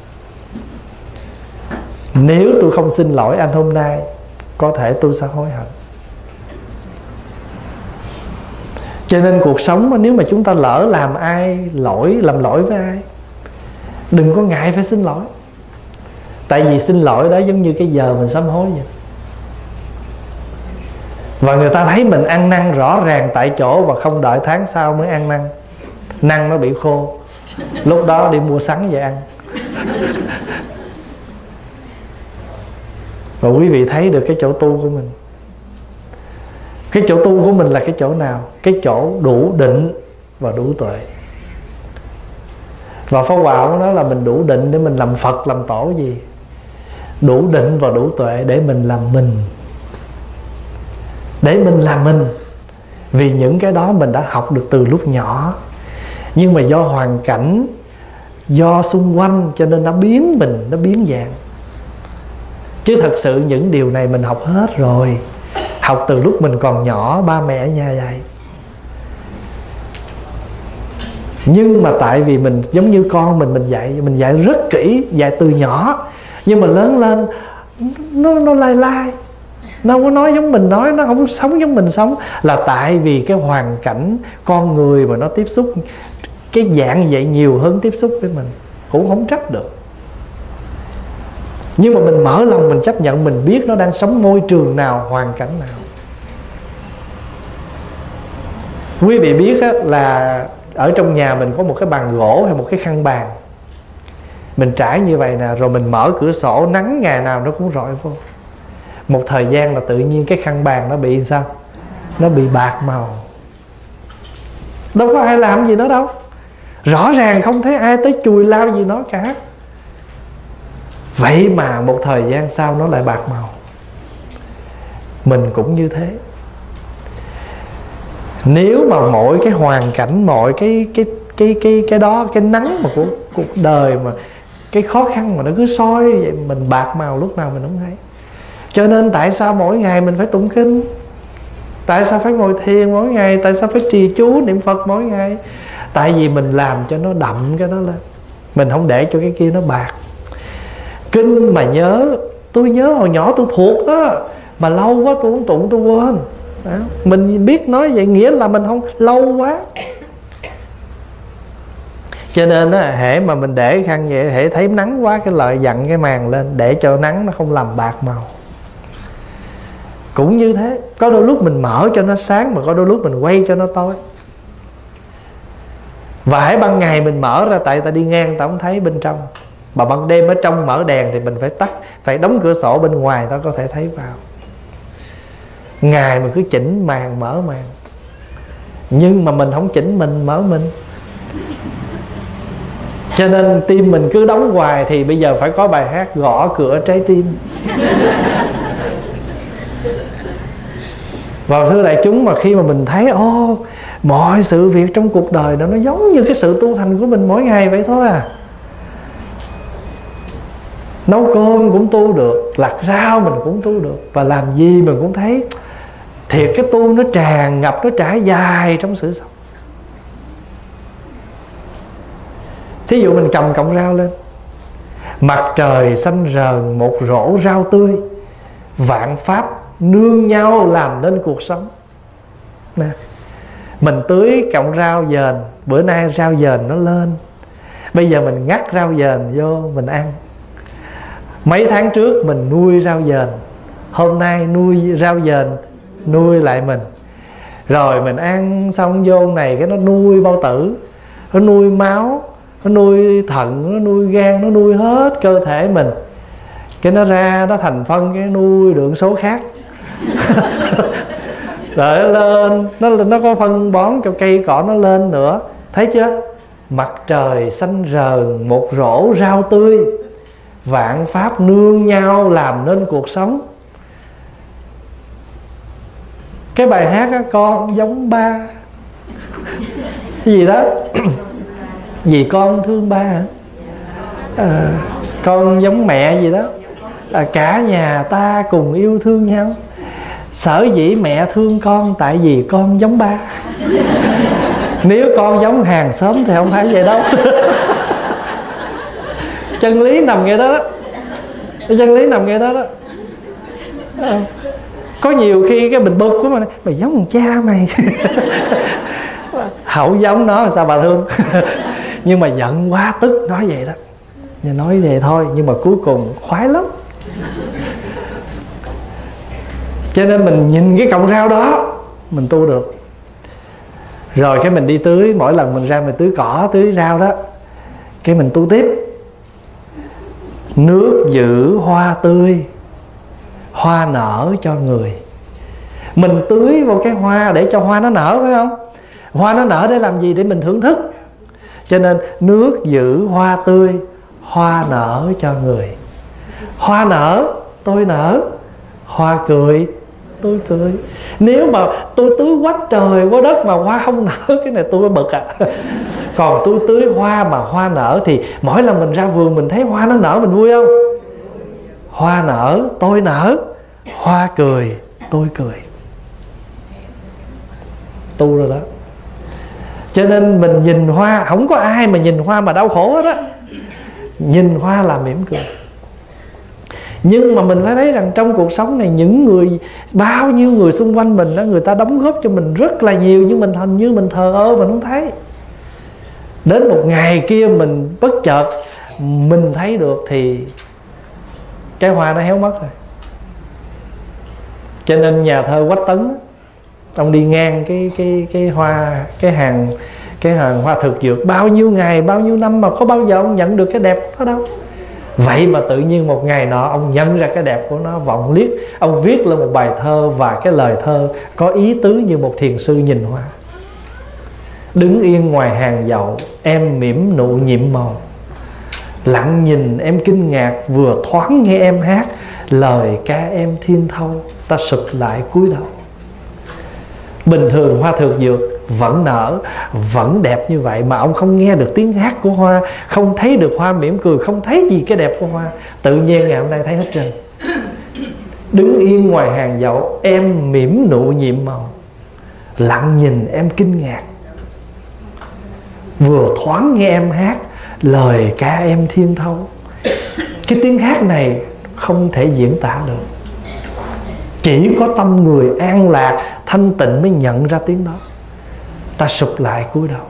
Nếu tôi không xin lỗi anh hôm nay, có thể tôi sẽ hối hận. Cho nên cuộc sống nếu mà chúng ta lỡ làm ai lỗi, làm lỗi với ai, đừng có ngại phải xin lỗi. Tại vì xin lỗi đó giống như cái giờ mình sám hối vậy. Và người ta thấy mình ăn năn rõ ràng tại chỗ, và không đợi tháng sau mới ăn năn. Năn nó bị khô, lúc đó đi mua sắn về ăn. Và quý vị thấy được cái chỗ tu của mình. Cái chỗ tu của mình là cái chỗ nào? Cái chỗ đủ định và đủ tuệ. Và Pháp Hòa cũng nói là mình đủ định để mình làm Phật, làm tổ gì? Đủ định và đủ tuệ để mình làm mình. Để mình làm mình. Vì những cái đó mình đã học được từ lúc nhỏ, nhưng mà do hoàn cảnh, do xung quanh, cho nên nó biến mình, nó biến dạng. Chứ thật sự những điều này mình học hết rồi. Học từ lúc mình còn nhỏ, ba mẹ ở nhà dạy. Nhưng mà tại vì mình giống như con mình, mình dạy Mình dạy rất kỹ, dạy từ nhỏ. Nhưng mà lớn lên Nó, nó lai lai, nó không có nói giống mình nói, nó không sống giống mình sống. Là tại vì cái hoàn cảnh con người mà nó tiếp xúc, cái dạng vậy nhiều hơn tiếp xúc với mình. Cũng không trách được. Nhưng mà mình mở lòng, mình chấp nhận, mình biết nó đang sống môi trường nào, hoàn cảnh nào. Quý vị biết á, là ở trong nhà mình có một cái bàn gỗ hay một cái khăn bàn, mình trải như vậy nè, rồi mình mở cửa sổ, nắng ngày nào nó cũng rọi vô. Một thời gian là tự nhiên cái khăn bàn nó bị sao? Nó bị bạc màu. Đâu có ai làm gì nó đâu. Rõ ràng không thấy ai tới chùi lau gì nó cả. Vậy mà một thời gian sau nó lại bạc màu. Mình cũng như thế. Nếu mà mỗi cái hoàn cảnh, mọi cái cái cái cái cái đó, cái nắng mà của cuộc đời, mà cái khó khăn mà nó cứ soi vậy, mình bạc màu lúc nào mình không thấy. Cho nên tại sao mỗi ngày mình phải tụng kinh? Tại sao phải ngồi thiền mỗi ngày? Tại sao phải trì chú niệm Phật mỗi ngày? Tại vì mình làm cho nó đậm cái đó lên, mình không để cho cái kia nó bạc. Kinh mà nhớ, tôi nhớ hồi nhỏ tôi thuộc đó, mà lâu quá tôi không tụng tôi quên đó. Mình biết nói vậy nghĩa là mình không, lâu quá. Cho nên á, hễ mà mình để khăn vậy, hễ thấy nắng quá cái lợi dặn cái màn lên, để cho nắng nó không làm bạc màu. Cũng như thế, có đôi lúc mình mở cho nó sáng, mà có đôi lúc mình quay cho nó tối. Và hãy ban ngày mình mở ra, tại ta đi ngang ta không thấy bên trong. Mà ban đêm ở trong mở đèn thì mình phải tắt, phải đóng cửa sổ bên ngoài ta có thể thấy vào. Ngày mình cứ chỉnh màn mở màn, nhưng mà mình không chỉnh mình mở mình. Cho nên tim mình cứ đóng hoài, thì bây giờ phải có bài hát gõ cửa trái tim. Và thưa đại chúng, mà khi mà mình thấy ô mọi sự việc trong cuộc đời đó nó giống như cái sự tu hành của mình mỗi ngày vậy thôi à. Nấu cơm cũng tu được, lặt rau mình cũng tu được, và làm gì mình cũng thấy thiệt cái tu nó tràn ngập, nó trải dài trong sự sống. Thí dụ mình cầm cọng rau lên, mặt trời xanh rờn một rổ rau tươi, vạn pháp nương nhau làm nên cuộc sống nè. Mình tưới cọng rau dền, bữa nay rau dền nó lên, bây giờ mình ngắt rau dền vô mình ăn. Mấy tháng trước mình nuôi rau dền, hôm nay nuôi rau dền nuôi lại mình. Rồi mình ăn xong vô này cái nó nuôi bao tử, nó nuôi máu, nó nuôi thận, nó nuôi gan, nó nuôi hết cơ thể mình. Cái nó ra nó thành phân, cái nuôi được số khác. Rồi nó lên, nó, nó có phân bón cho cây cỏ nó lên nữa. Thấy chưa? Mặt trời xanh rờn một rổ rau tươi, vạn pháp nương nhau làm nên cuộc sống. Cái bài hát á, con giống ba cái gì đó gì con thương ba hả? À, con giống mẹ gì đó. À, cả nhà ta cùng yêu thương nhau, sở dĩ mẹ thương con tại vì con giống ba. Nếu con giống hàng xóm thì không phải vậy đâu. Chân lý nằm ngay đó đó. Chân lý nằm ngay đó đó. À, có nhiều khi cái mình bực của mình, mày giống thằng cha mày. Hậu giống nó sao bà thương. Nhưng mà giận quá tức nói vậy đó. Nói vậy thôi, nhưng mà cuối cùng khoái lắm. Cho nên mình nhìn cái cọng rau đó mình tu được. Rồi cái mình đi tưới, mỗi lần mình ra mình tưới cỏ, tưới rau đó, cái mình tu tiếp. Nước giữ hoa tươi, hoa nở cho người. Mình tưới vào cái hoa để cho hoa nó nở, phải không? Hoa nó nở để làm gì? Để mình thưởng thức. Cho nên nước giữ hoa tươi, hoa nở cho người. Hoa nở, tôi nở. Hoa cười, tôi cười. Nếu mà tôi tưới quá trời quá đất mà hoa không nở, cái này tôi mới bực à. Còn tôi tưới hoa mà hoa nở thì mỗi lần mình ra vườn mình thấy hoa nó nở, mình vui không? Hoa nở, tôi nở. Hoa cười, tôi cười. Tu rồi đó. Cho nên mình nhìn hoa, không có ai mà nhìn hoa mà đau khổ hết á. Nhìn hoa là mỉm cười. Nhưng mà mình phải thấy rằng trong cuộc sống này, những người, bao nhiêu người xung quanh mình đó, người ta đóng góp cho mình rất là nhiều, nhưng mình hình như mình thờ ơ, mình không thấy. Đến một ngày kia mình bất chợt mình thấy được thì cái hoa nó héo mất rồi. Cho nên nhà thơ Quách Tấn, ông đi ngang cái cái cái hoa, cái hàng cái hàng hoa thực dược, bao nhiêu ngày bao nhiêu năm mà có bao giờ ông nhận được cái đẹp đó đâu. Vậy mà tự nhiên một ngày nọ ông nhận ra cái đẹp của nó, vọng liếc, ông viết lên một bài thơ, và cái lời thơ có ý tứ như một thiền sư nhìn hoa. Đứng yên ngoài hàng dậu, em mỉm nụ nhiệm màu, lặng nhìn em kinh ngạc, vừa thoáng nghe em hát, lời ca em thiên thâu, ta sụp lại cúi đầu. Bình thường hoa thực dược vẫn nở, vẫn đẹp như vậy mà ông không nghe được tiếng hát của hoa, không thấy được hoa mỉm cười, không thấy gì cái đẹp của hoa. Tự nhiên ngày hôm nay thấy hết trơn. Đứng yên ngoài hàng dậu, em mỉm nụ nhiệm màu, lặng nhìn em kinh ngạc, vừa thoáng nghe em hát, lời ca em thiên thâu. Cái tiếng hát này không thể diễn tả được. Chỉ có tâm người an lạc, thanh tịnh mới nhận ra tiếng đó. Ta sụp lại cúi đầu.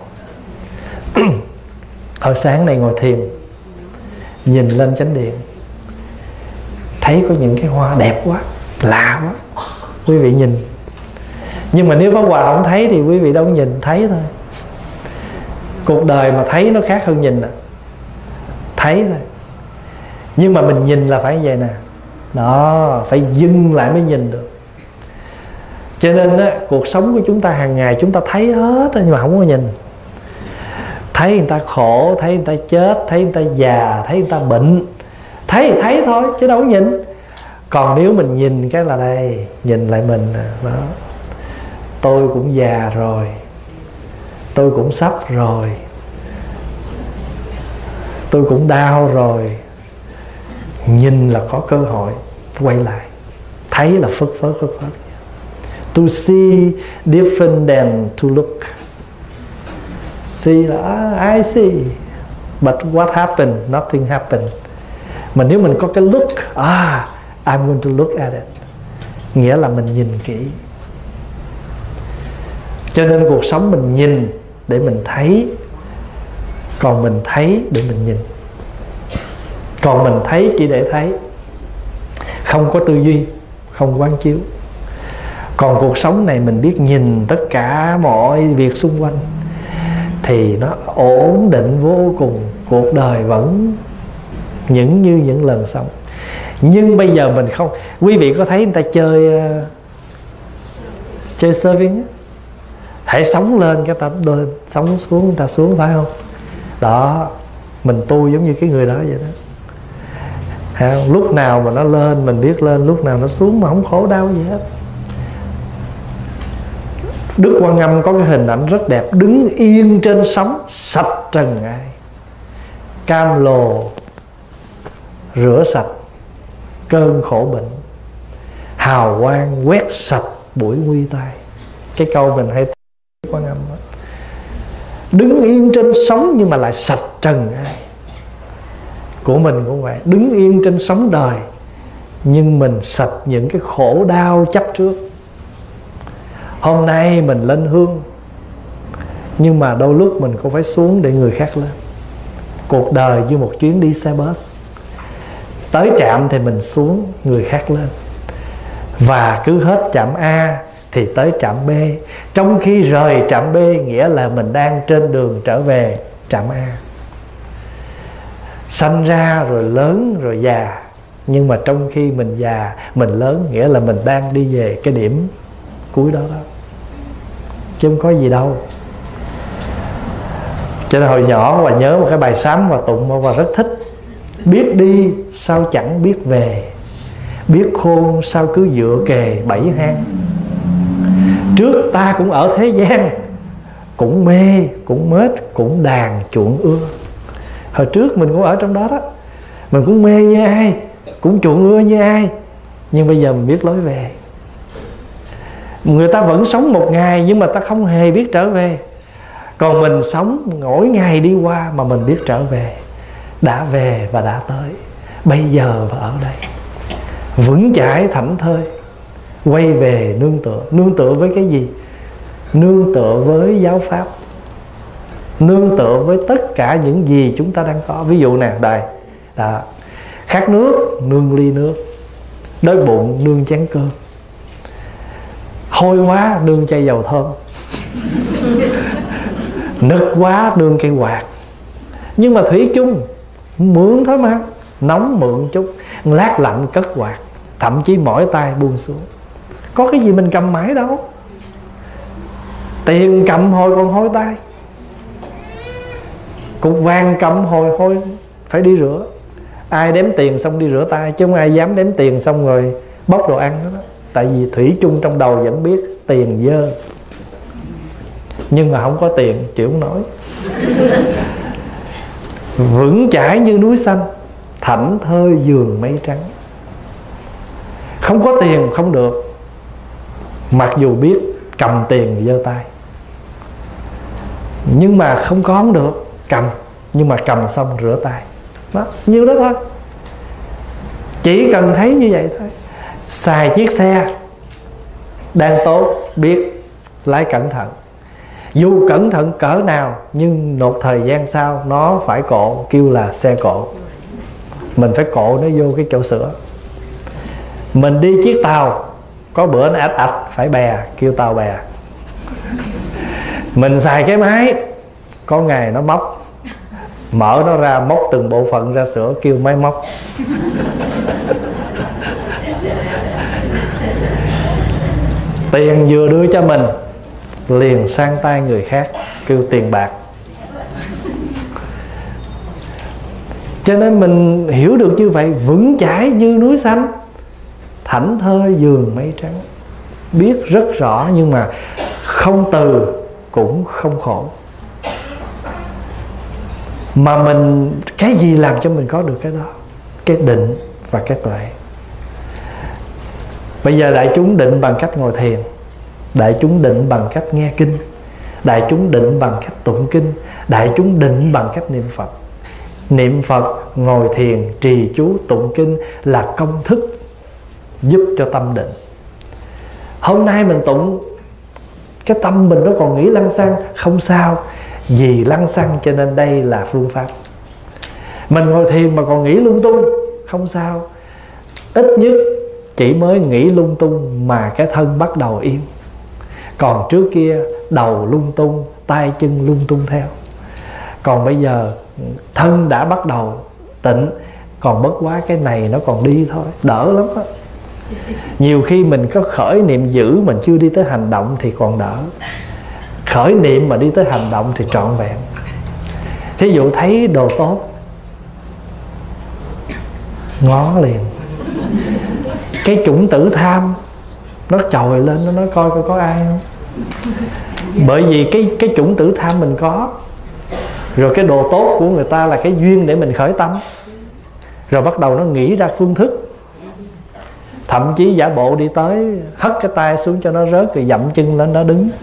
Hồi sáng này ngồi thiền, nhìn lên chánh điện, thấy có những cái hoa đẹp quá, lạ quá. Quý vị nhìn. Nhưng mà nếu Pháp Hòa không thấy thì quý vị đâu có nhìn, thấy thôi. Cuộc đời mà thấy nó khác hơn nhìn à. Thấy thôi. Nhưng mà mình nhìn là phải như vậy nè. Đó, phải dừng lại mới nhìn được. Cho nên á, cuộc sống của chúng ta hàng ngày chúng ta thấy hết nhưng mà không có nhìn. Thấy người ta khổ, thấy người ta chết, thấy người ta già, thấy người ta bệnh, thấy thì thấy thôi chứ đâu có nhìn. Còn nếu mình nhìn cái là đây, nhìn lại mình đó. Tôi cũng già rồi, tôi cũng sắp rồi, tôi cũng đau rồi. Nhìn là có cơ hội quay lại. Thấy là phất phất phất phất. To see different than to look. See là I see, but what happened? Nothing happened. Mà nếu mình có cái look, ah, I'm going to look at it, nghĩa là mình nhìn kỹ. Cho nên cuộc sống mình nhìn để mình thấy, còn mình thấy để mình nhìn. Còn mình thấy chỉ để thấy, không có tư duy, không quán chiếu. Còn cuộc sống này mình biết nhìn tất cả mọi việc xung quanh thì nó ổn định vô cùng. Cuộc đời vẫn những như những lần sống. Nhưng bây giờ mình không. Quý vị có thấy người ta chơi Chơi surfing á, hãy sóng lên cái ta lên, sóng xuống người ta xuống, phải không? Đó, mình tu giống như cái người đó vậy đó. À, lúc nào mà nó lên mình biết lên, lúc nào nó xuống mà không khổ đau gì hết. Đức Quan Âm có cái hình ảnh rất đẹp, đứng yên trên sóng, sạch trần ai, cam lồ rửa sạch cơn khổ bệnh, hào quang quét sạch buổi nguy tai. Cái câu mình hay Quan Âm đó. Đứng yên trên sóng nhưng mà lại sạch trần ai. Của mình cũng vậy, đứng yên trên sóng đời nhưng mình sạch những cái khổ đau chấp trước. Hôm nay mình lên hương, nhưng mà đôi lúc mình cũng phải xuống để người khác lên. Cuộc đời như một chuyến đi xe bus, tới trạm thì mình xuống, người khác lên. Và cứ hết trạm A thì tới trạm B. Trong khi rời trạm B nghĩa là mình đang trên đường trở về trạm A. Sanh ra rồi lớn rồi già, nhưng mà trong khi mình già, mình lớn, nghĩa là mình đang đi về cái điểm cuối đó đó, chứ không có gì đâu. Cho nên hồi nhỏ Hòa nhớ một cái bài sám Hòa tụng mà Hòa rất thích. Biết đi sao chẳng biết về, biết khôn sao cứ dựa kề bảy hang. Trước ta cũng ở thế gian, cũng mê, cũng mết, cũng đàn chuộng ưa. Hồi trước mình cũng ở trong đó đó, mình cũng mê như ai, cũng chuộng ưa như ai, nhưng bây giờ mình biết lối về. Người ta vẫn sống một ngày nhưng mà ta không hề biết trở về. Còn mình sống mỗi ngày đi qua mà mình biết trở về. Đã về và đã tới, bây giờ và ở đây, vững chãi thảnh thơi, quay về nương tựa. Nương tựa với cái gì? Nương tựa với giáo pháp, nương tựa với tất cả những gì chúng ta đang có. Ví dụ nè, đây đó, khát nước nương ly nước, đói bụng nương chén cơm, hôi quá nương chai dầu thơm, nực quá nương cây quạt. Nhưng mà thủy chung mượn thôi mà, nóng mượn chút, lát lạnh cất quạt, thậm chí mỏi tay buông xuống. Có cái gì mình cầm mãi đâu. Tiền cầm hồi còn hôi tay, cục vàng cầm hồi hôi phải đi rửa. Ai đếm tiền xong đi rửa tay, chứ không ai dám đếm tiền xong rồi bóc đồ ăn đó, đó. Tại vì thủy chung trong đầu vẫn biết tiền dơ, nhưng mà không có tiền chịu không nổi. Vững chãi như núi xanh, thảnh thơi giường mây trắng. Không có tiền không được, mặc dù biết cầm tiền giơ tay. Nhưng mà không có không được, cầm, nhưng mà cầm xong rửa tay. Đó, nhiêu đó thôi. Chỉ cần thấy như vậy thôi. Xài chiếc xe đang tốt, biết lái cẩn thận. Dù cẩn thận cỡ nào, nhưng một thời gian sau nó phải cộ, kêu là xe cộ. Mình phải cộ nó vô cái chỗ sửa. Mình đi chiếc tàu, có bữa nó ạch ạch phải bè, kêu tàu bè. Mình xài cái máy, có ngày nó móc, mở nó ra móc từng bộ phận ra sửa, kêu máy móc. Tiền vừa đưa cho mình liền sang tay người khác, kêu tiền bạc. Cho nên mình hiểu được như vậy, vững chãi như núi xanh, thảnh thơi giường mây trắng. Biết rất rõ nhưng mà không từ cũng không khổ. Mà mình, cái gì làm cho mình có được cái đó? Cái định và cái tuệ. Bây giờ đại chúng định bằng cách ngồi thiền, đại chúng định bằng cách nghe kinh, đại chúng định bằng cách tụng kinh, đại chúng định bằng cách niệm Phật. Niệm Phật, ngồi thiền, trì chú, tụng kinh là công thức giúp cho tâm định. Hôm nay mình tụng, cái tâm mình nó còn nghĩ lăng xăng, không sao, vì lăng xăng cho nên đây là phương pháp. Mình ngồi thiền mà còn nghĩ lung tung, không sao, ít nhất chỉ mới nghĩ lung tung mà cái thân bắt đầu yên. Còn trước kia đầu lung tung, tay chân lung tung theo. Còn bây giờ thân đã bắt đầu tịnh, còn bất quá cái này nó còn đi thôi, đỡ lắm đó. Nhiều khi mình có khởi niệm dữ, mình chưa đi tới hành động thì còn đỡ. Khởi niệm mà đi tới hành động thì trọn vẹn. Thí dụ thấy đồ tốt, ngó liền. Cái chủng tử tham nó trồi lên, nó nói coi coi có ai không. Bởi vì cái cái chủng tử tham mình có, rồi cái đồ tốt của người ta là cái duyên để mình khởi tâm, rồi bắt đầu nó nghĩ ra phương thức, thậm chí giả bộ đi tới hất cái tay xuống cho nó rớt rồi dậm chân lên nó đứng.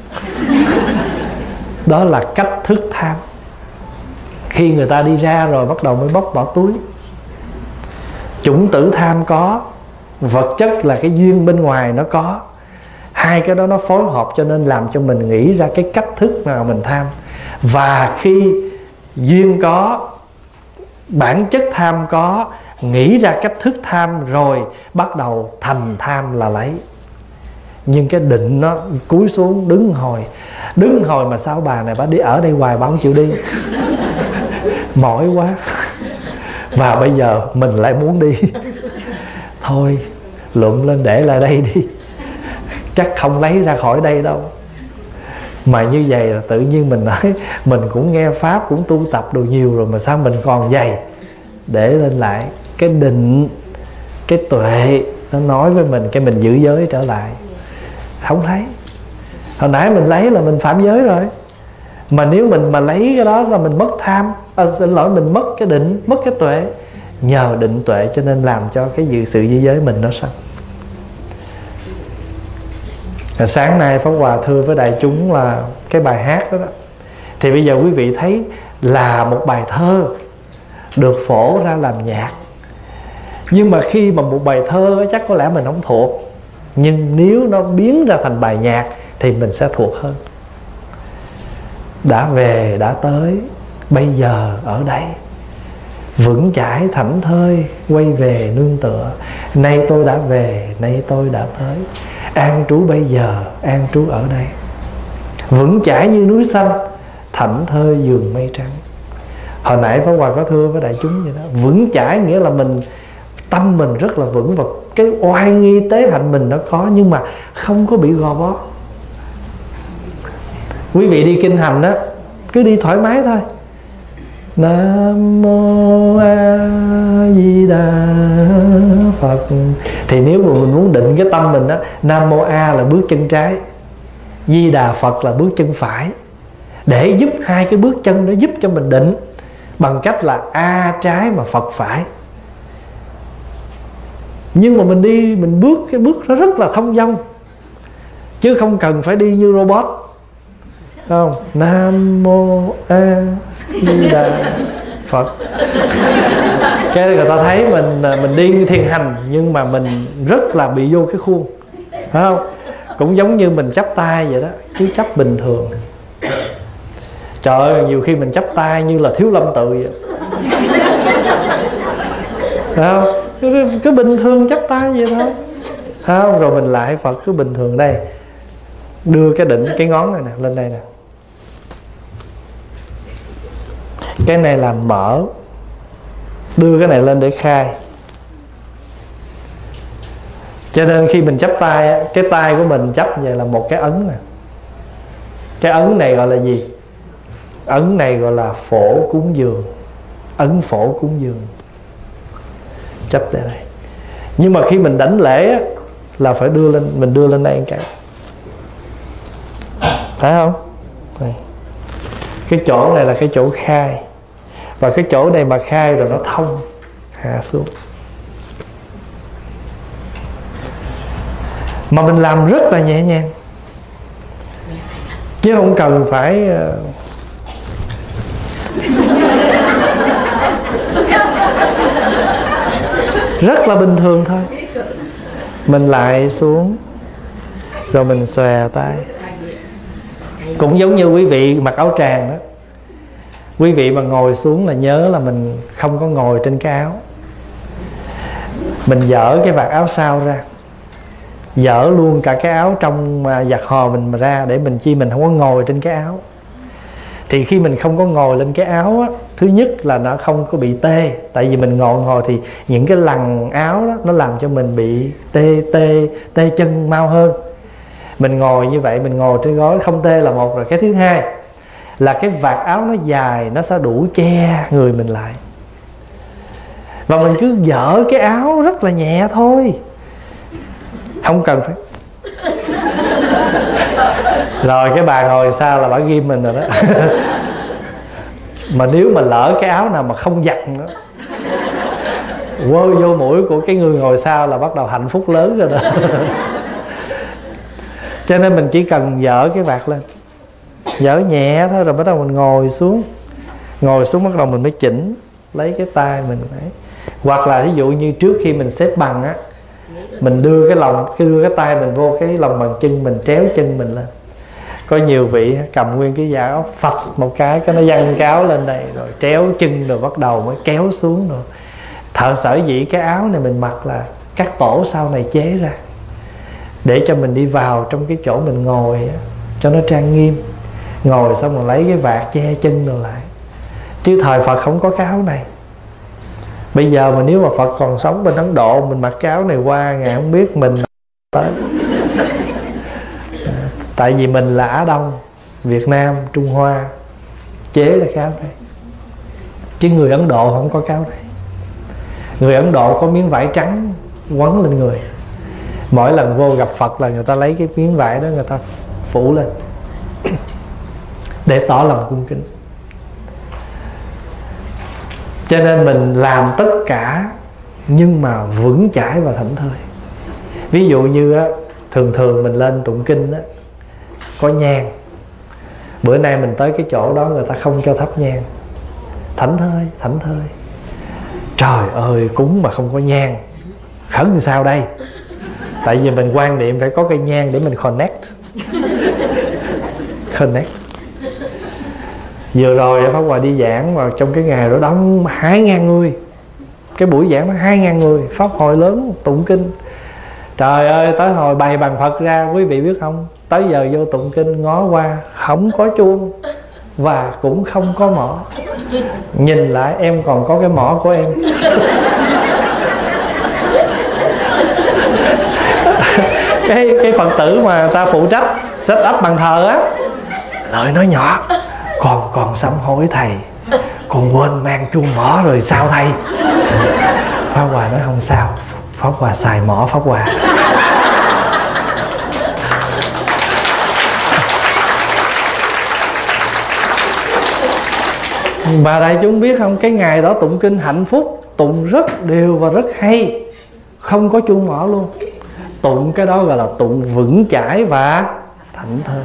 Đó là cách thức tham. Khi người ta đi ra rồi bắt đầu mới bóc bỏ túi. Chủng tử tham có, vật chất là cái duyên bên ngoài nó có. Hai cái đó nó phối hợp cho nên làm cho mình nghĩ ra cái cách thức nào mình tham. Và khi duyên có, bản chất tham có, nghĩ ra cách thức tham rồi bắt đầu thành tham là lấy. Nhưng cái định nó cúi xuống đứng hồi. Đứng hồi mà sao bà này bà đi ở đây hoài bà không chịu đi. Mỏi quá. Và bây giờ mình lại muốn đi. Thôi lượm lên để lại đây đi, chắc không lấy ra khỏi đây đâu. Mà như vậy là tự nhiên mình nói mình cũng nghe pháp, cũng tu tập đồ nhiều rồi mà sao mình còn dày. Để lên lại cái định, cái tuệ nó nói với mình, cái mình giữ giới trở lại. Không thấy. Hồi nãy mình lấy là mình phạm giới rồi. Mà nếu mình mà lấy cái đó là mình mất tham, à, xin lỗi, mình mất cái định, mất cái tuệ. Nhờ định tuệ cho nên làm cho cái dự sự giữ giới mình nó sanh. Sáng nay Pháp Hòa thưa với đại chúng là cái bài hát đó, đó thì bây giờ quý vị thấy là một bài thơ được phổ ra làm nhạc. Nhưng mà khi mà một bài thơ chắc có lẽ mình không thuộc, nhưng nếu nó biến ra thành bài nhạc thì mình sẽ thuộc hơn. Đã về đã tới, bây giờ ở đây, vững chãi thảnh thơi, quay về nương tựa. Nay tôi đã về, nay tôi đã tới, an trú bây giờ, an trú ở đây. Vững chãi như núi xanh, thảnh thơi giường mây trắng. Hồi nãy Pháp Hòa có thưa với đại chúng vậy đó. Vững chãi nghĩa là mình, tâm mình rất là vững, và cái oai nghi tế hạnh mình nó có, nhưng mà không có bị gò bó. Quý vị đi kinh hành đó, cứ đi thoải mái thôi. Nam mô A Di Đà Phật. Thì nếu mà mình muốn định cái tâm mình đó, Nam mô A là bước chân trái, Di Đà Phật là bước chân phải, để giúp hai cái bước chân đó giúp cho mình định, bằng cách là A trái mà Phật phải. Nhưng mà mình đi, mình bước cái bước nó rất là thông dong, chứ không cần phải đi như robot. Không, Nam mô A Di Đà Phật. Cái người ta thấy mình mình đi thiền hành, nhưng mà mình rất là bị vô cái khuôn, phải không? Cũng giống như mình chắp tay vậy đó, cứ chấp bình thường. Trời ơi, nhiều khi mình chắp tay như là Thiếu Lâm Tự vậy, phải không? Cứ, cứ bình thường chắp tay vậy thôi, phải không? Rồi mình lại Phật cứ bình thường đây, đưa cái đỉnh, cái ngón này nè lên đây nè. Cái này là mở, đưa cái này lên để khai. Cho nên khi mình chắp tay, cái tay của mình chắp vậy là một cái ấn nè. Cái ấn này gọi là gì? Ấn này gọi là phổ cúng dường. Ấn phổ cúng dường, chấp tại đây. Nhưng mà khi mình đảnh lễ là phải đưa lên, mình đưa lên đây một cái, phải không? Đây. Cái chỗ này là cái chỗ khai, và cái chỗ này mà khai rồi nó thông, hạ xuống. Mà mình làm rất là nhẹ nhàng, chứ không cần phải rất là bình thường thôi. Mình lại xuống, rồi mình xòe tay. Cũng giống như quý vị mặc áo tràng đó, quý vị mà ngồi xuống là nhớ là mình không có ngồi trên cái áo. Mình dỡ cái vạt áo sau ra, dỡ luôn cả cái áo trong giặt hò mình mà ra, để mình chi mình không có ngồi trên cái áo. Thì khi mình không có ngồi lên cái áo á, thứ nhất là nó không có bị tê. Tại vì mình ngồi ngồi thì những cái lằn áo đó, nó làm cho mình bị tê tê tê chân mau hơn. Mình ngồi như vậy, mình ngồi trên gối không tê là một rồi. Cái thứ hai là cái vạt áo nó dài, nó sẽ đủ che người mình lại. Và mình cứ dỡ cái áo rất là nhẹ thôi, không cần phải Rồi cái bà ngồi sau là bà ghim mình rồi đó. Mà nếu mà lỡ cái áo nào mà không giặt nữa, quơ vô mũi của cái người ngồi sau là bắt đầu hạnh phúc lớn rồi đó. Cho nên mình chỉ cần dỡ cái vạt lên, dỡ nhẹ thôi, rồi bắt đầu mình ngồi xuống. Ngồi xuống bắt đầu mình mới chỉnh, lấy cái tay mình ấy. Hoặc là ví dụ như trước khi mình xếp bằng á, mình đưa cái lòng, cái đưa cái tay mình vô cái lòng bàn chân, mình tréo chân mình lên. Có nhiều vị cầm nguyên cái giá áo phập một cái, cái nó văng cáo lên đây, rồi tréo chân, rồi bắt đầu mới kéo xuống. Rồi thợ sở dĩ cái áo này mình mặc là các tổ sau này chế ra, để cho mình đi vào trong cái chỗ mình ngồi á, cho nó trang nghiêm. Ngồi xong rồi lấy cái vạt che chân rồi lại. Chứ thời Phật không có cái áo này. Bây giờ mà nếu mà Phật còn sống bên Ấn Độ, mình mặc cái áo này qua, Ngài không biết mình tới. Tại vì mình là Á Đông, Việt Nam, Trung Hoa chế ra cái áo này. Chứ người Ấn Độ không có cái áo này. Người Ấn Độ có miếng vải trắng quấn lên người. Mỗi lần vô gặp Phật là người ta lấy cái miếng vải đó, người ta phủ lên để tỏ lòng cung kính. Cho nên mình làm tất cả nhưng mà vững chãi và thảnh thơi. Ví dụ như á, thường thường mình lên tụng kinh á, có nhang. Bữa nay mình tới cái chỗ đó người ta không cho thắp nhang. Thảnh thơi, thảnh thơi. Trời ơi, cúng mà không có nhang, khấn làm sao đây? Tại vì mình quan niệm phải có cây nhang để mình connect. Connect. Vừa rồi Pháp Hòa đi giảng vào trong cái ngày đó đông hai ngàn người. Cái buổi giảng nó hai ngàn người, pháp hội lớn tụng kinh. Trời ơi, tới hồi bày bàn Phật ra, quý vị biết không, tới giờ vô tụng kinh ngó qua không có chuông và cũng không có mõ. Nhìn lại em còn có cái mõ của em. cái cái Phật tử mà ta phụ trách set up bàn thờ á, lời nói nhỏ: Còn còn sám hối thầy, con quên mang chuông mõ rồi sao thầy? Pháp Hòa nói không sao, Pháp Hòa xài mõ Pháp Hòa. Bà đại chúng biết không, cái ngày đó tụng kinh hạnh phúc, tụng rất đều và rất hay, không có chuông mõ luôn. Tụng cái đó gọi là tụng vững chãi và thảnh thơi.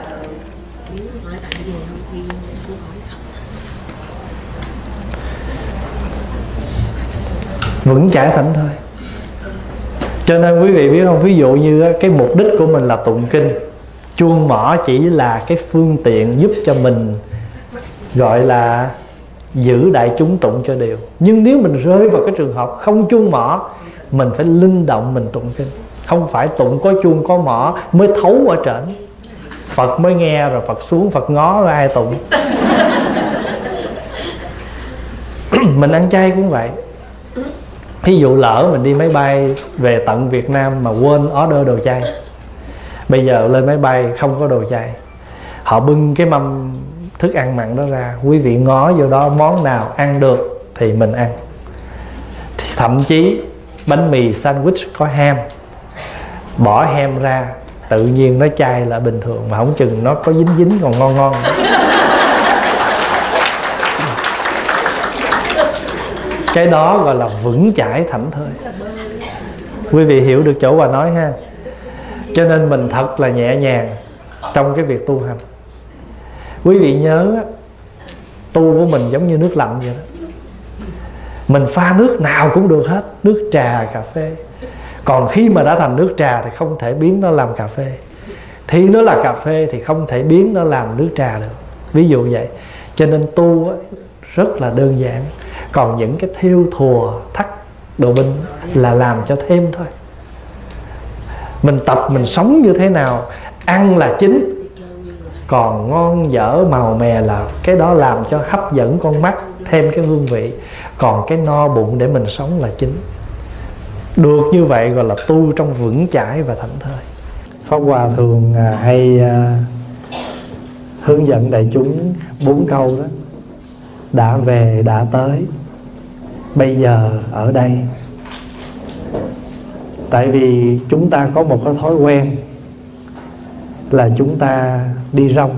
Vững chãi thảnh thơi. Cho nên quý vị biết không, ví dụ như cái mục đích của mình là tụng kinh, chuông mõ chỉ là cái phương tiện giúp cho mình gọi là giữ đại chúng tụng cho đều. Nhưng nếu mình rơi vào cái trường hợp không chuông mõ, mình phải linh động mình tụng kinh. Không phải tụng có chuông có mõ mới thấu ở trển, Phật mới nghe, rồi Phật xuống Phật ngó rồi ai tụng. Mình ăn chay cũng vậy. Ví dụ lỡ mình đi máy bay về tận Việt Nam mà quên order đồ chay, bây giờ lên máy bay không có đồ chay, họ bưng cái mâm thức ăn mặn đó ra, quý vị ngó vô đó món nào ăn được thì mình ăn. Thì thậm chí bánh mì sandwich có ham, bỏ ham ra tự nhiên nó chay là bình thường, mà không chừng nó có dính dính còn ngon ngon. Cái đó gọi là vững chãi thảnh thơi. Quý vị hiểu được chỗ Hòa nói ha. Cho nên mình thật là nhẹ nhàng trong cái việc tu hành. Quý vị nhớ, tu của mình giống như nước lạnh vậy đó. Mình pha nước nào cũng được hết, nước trà, cà phê. Còn khi mà đã thành nước trà thì không thể biến nó làm cà phê. Thì nó là cà phê thì không thể biến nó làm nước trà được. Ví dụ vậy. Cho nên tu rất là đơn giản. Còn những cái thêu thùa, thắt, đồ binh là làm cho thêm thôi. Mình tập mình sống như thế nào, ăn là chính, còn ngon dở màu mè là cái đó làm cho hấp dẫn con mắt, thêm cái hương vị. Còn cái no bụng để mình sống là chính. Được như vậy gọi là tu trong vững chãi và thảnh thơi. Pháp Hòa thường hay hướng dẫn đại chúng bốn câu đó: đã về đã tới, bây giờ ở đây. Tại vì chúng ta có một cái thói quen là chúng ta đi rong.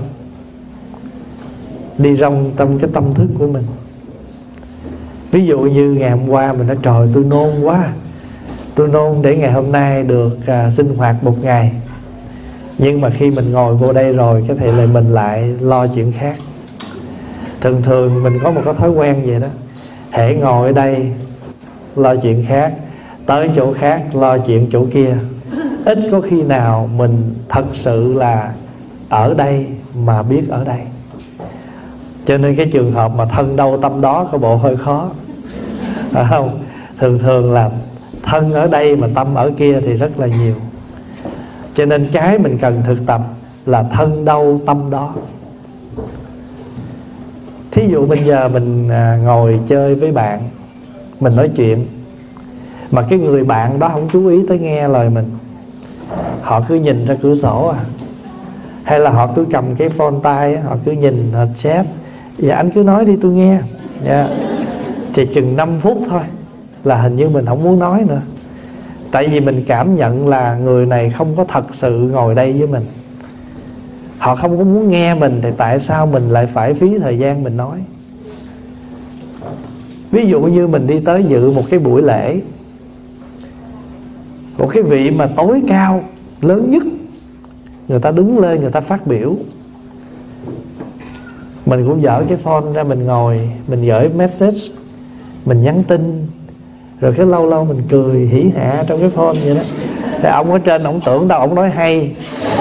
Đi rong trong cái tâm thức của mình. Ví dụ như ngày hôm qua mình nói trời tôi nôn quá, tôi nôn để ngày hôm nay được à, sinh hoạt một ngày. Nhưng mà khi mình ngồi vô đây rồi, cái thì là mình lại lo chuyện khác. Thường thường mình có một cái thói quen vậy đó, hễ ngồi ở đây lo chuyện khác, tới chỗ khác lo chuyện chỗ kia. Ít có khi nào mình thật sự là ở đây mà biết ở đây. Cho nên cái trường hợp mà thân đâu tâm đó có bộ hơi khó, phải không? Thường thường là thân ở đây mà tâm ở kia thì rất là nhiều. Cho nên cái mình cần thực tập là thân đâu tâm đó. Thí dụ bây giờ mình ngồi chơi với bạn, mình nói chuyện, mà cái người bạn đó không chú ý tới nghe lời mình, họ cứ nhìn ra cửa sổ à, hay là họ cứ cầm cái phone tay, họ cứ nhìn, họ chat. Dạ anh cứ nói đi tôi nghe. Dạ. Thì chừng năm phút thôi là hình như mình không muốn nói nữa. Tại vì mình cảm nhận là người này không có thật sự ngồi đây với mình, họ không có muốn nghe mình, thì tại sao mình lại phải phí thời gian mình nói. Ví dụ như mình đi tới dự một cái buổi lễ, một cái vị mà tối cao lớn nhất, người ta đứng lên người ta phát biểu, mình cũng dở cái phone ra, mình ngồi, mình gửi message, mình nhắn tin, rồi cái lâu lâu mình cười hỉ hả trong cái phone vậy đó. Thì ông ở trên ông tưởng đâu ông nói hay,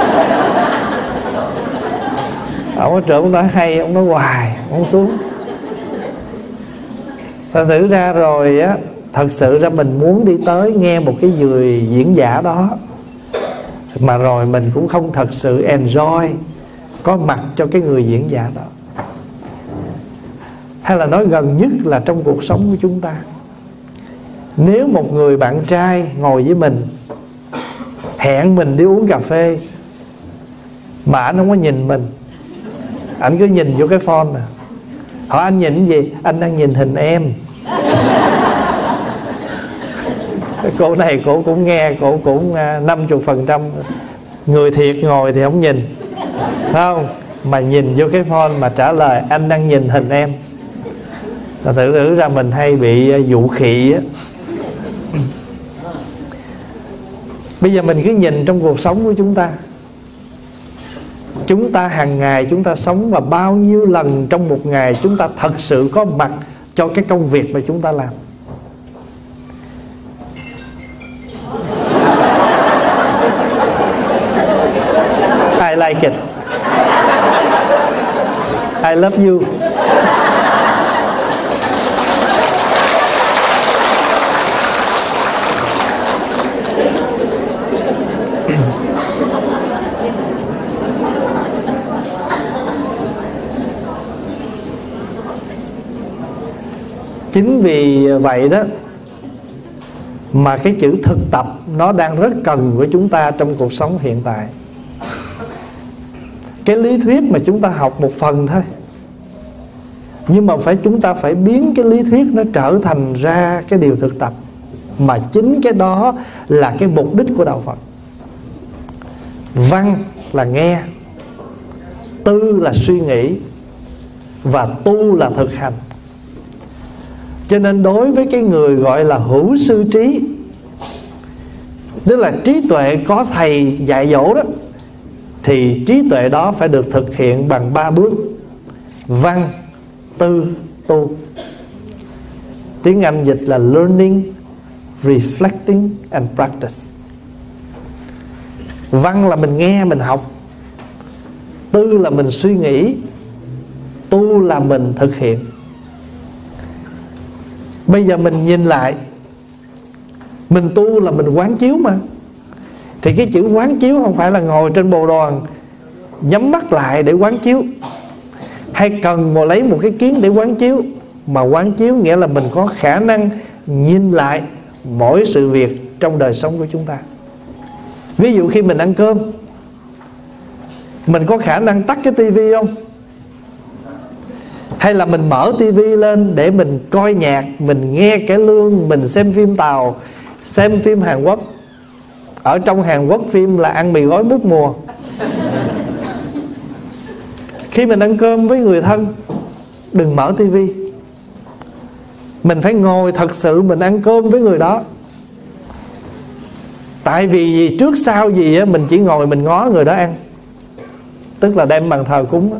ông ở trên ông nói hay, ông nói hoài, ông xuống. Thành thử ra rồi á, thật sự ra mình muốn đi tới nghe một cái người diễn giả đó, mà rồi mình cũng không thật sự enjoy có mặt cho cái người diễn giả đó. Hay là nói gần nhất là trong cuộc sống của chúng ta, nếu một người bạn trai ngồi với mình, hẹn mình đi uống cà phê, mà anh không có nhìn mình, anh cứ nhìn vô cái phone nè. Hỏi anh nhìn cái gì? Anh đang nhìn hình em. Cô này cô cũng nghe, cô cũng năm mươi phần trăm người thiệt ngồi thì không nhìn, phải không? Mà nhìn vô cái phone mà trả lời anh đang nhìn hình em. Là thử thử ra mình hay bị dụ khị á. Bây giờ mình cứ nhìn trong cuộc sống của chúng ta, chúng ta hàng ngày chúng ta sống, và bao nhiêu lần trong một ngày chúng ta thật sự có mặt cho cái công việc mà chúng ta làm. I like it. I love you. Chính vì vậy đó mà cái chữ thực tập nó đang rất cần với chúng ta trong cuộc sống hiện tại. Cái lý thuyết mà chúng ta học một phần thôi, nhưng mà phải chúng ta phải biến cái lý thuyết nó trở thành ra cái điều thực tập. Mà chính cái đó là cái mục đích của đạo Phật. Văn là nghe, tư là suy nghĩ, và tu là thực hành. Cho nên đối với cái người gọi là hữu sư trí, tức là trí tuệ có thầy dạy dỗ đó, thì trí tuệ đó phải được thực hiện bằng ba bước: văn, tư, tu. Tiếng Anh dịch là learning, reflecting and practice. Văn là mình nghe, mình học. Tư là mình suy nghĩ. Tu là mình thực hiện. Bây giờ mình nhìn lại, mình tu là mình quán chiếu mà. Thì cái chữ quán chiếu không phải là ngồi trên bồ đoàn nhắm mắt lại để quán chiếu, hay cần mà lấy một cái kiến để quán chiếu. Mà quán chiếu nghĩa là mình có khả năng nhìn lại mỗi sự việc trong đời sống của chúng ta. Ví dụ khi mình ăn cơm, mình có khả năng tắt cái tivi không? Hay là mình mở tivi lên để mình coi nhạc, mình nghe cải lương, mình xem phim Tàu, xem phim Hàn Quốc. Ở trong Hàn Quốc phim là ăn mì gói mút mùa. Khi mình ăn cơm với người thân, đừng mở tivi. Mình phải ngồi thật sự mình ăn cơm với người đó. Tại vì trước sau gì á, mình chỉ ngồi mình ngó người đó ăn, tức là đem bàn thờ cúng á.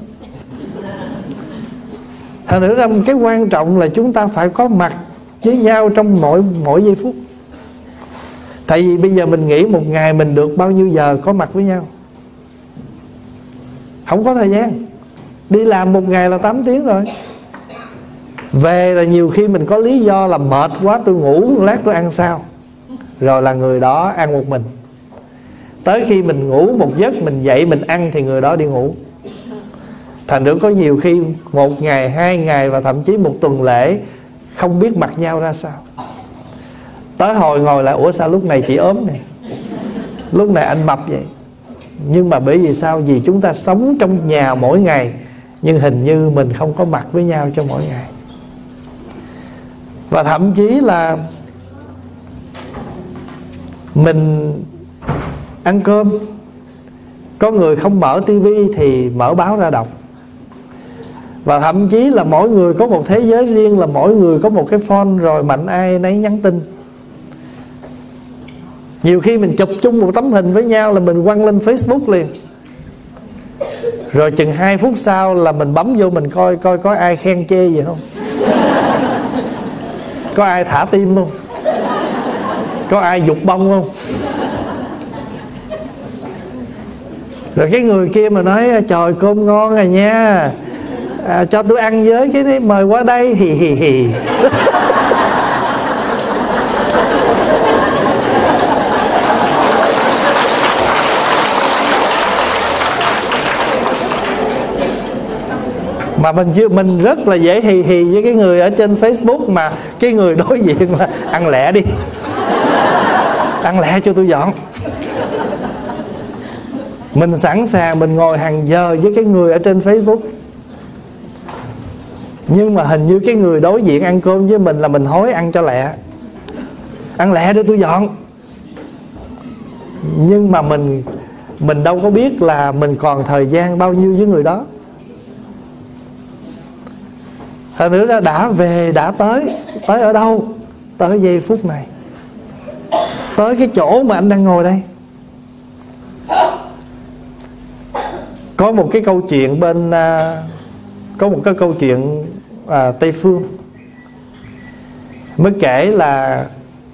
Thật nữa ra cái quan trọng là chúng ta phải có mặt với nhau trong mỗi mỗi giây phút. Tại vì bây giờ mình nghĩ một ngày mình được bao nhiêu giờ có mặt với nhau? Không có thời gian. Đi làm một ngày là tám tiếng rồi. Về là nhiều khi mình có lý do là mệt quá, tôi ngủ, lát tôi ăn sau. Rồi là người đó ăn một mình. Tới khi mình ngủ một giấc, mình dậy mình ăn thì người đó đi ngủ. Thành ra có nhiều khi một ngày, hai ngày và thậm chí một tuần lễ không biết mặt nhau ra sao. Tới hồi ngồi lại, ủa sao lúc này chị ốm nè, lúc này anh mập vậy. Nhưng mà bởi vì sao? Vì chúng ta sống trong nhà mỗi ngày, nhưng hình như mình không có mặt với nhau cho mỗi ngày. Và thậm chí là mình ăn cơm, có người không mở tivi thì mở báo ra đọc. Và thậm chí là mỗi người có một thế giới riêng, là mỗi người có một cái phone, rồi mạnh ai nấy nhắn tin. Nhiều khi mình chụp chung một tấm hình với nhau là mình quăng lên Facebook liền. Rồi chừng hai phút sau là mình bấm vô mình coi coi có ai khen chê gì không, có ai thả tim không, có ai giục bông không. Rồi cái người kia mà nói trời cơm ngon rồi nha, à, cho tôi ăn với cái này, mời qua đây, hì hì hì. Mà mình chưa mình rất là dễ hì hì với cái người ở trên Facebook, mà cái người đối diện là ăn lẹ đi, ăn lẹ cho tôi dọn. Mình sẵn sàng mình ngồi hàng giờ với cái người ở trên Facebook, nhưng mà hình như cái người đối diện ăn cơm với mình là mình hối ăn cho lẹ, ăn lẹ để tôi dọn. Nhưng mà mình Mình đâu có biết là mình còn thời gian bao nhiêu với người đó. Thật nữa ra đã về, đã tới. Tới ở đâu? Tới giây phút này, tới cái chỗ mà anh đang ngồi đây. Có một cái câu chuyện bên uh, Có một cái câu chuyện uh, Tây Phương mới kể là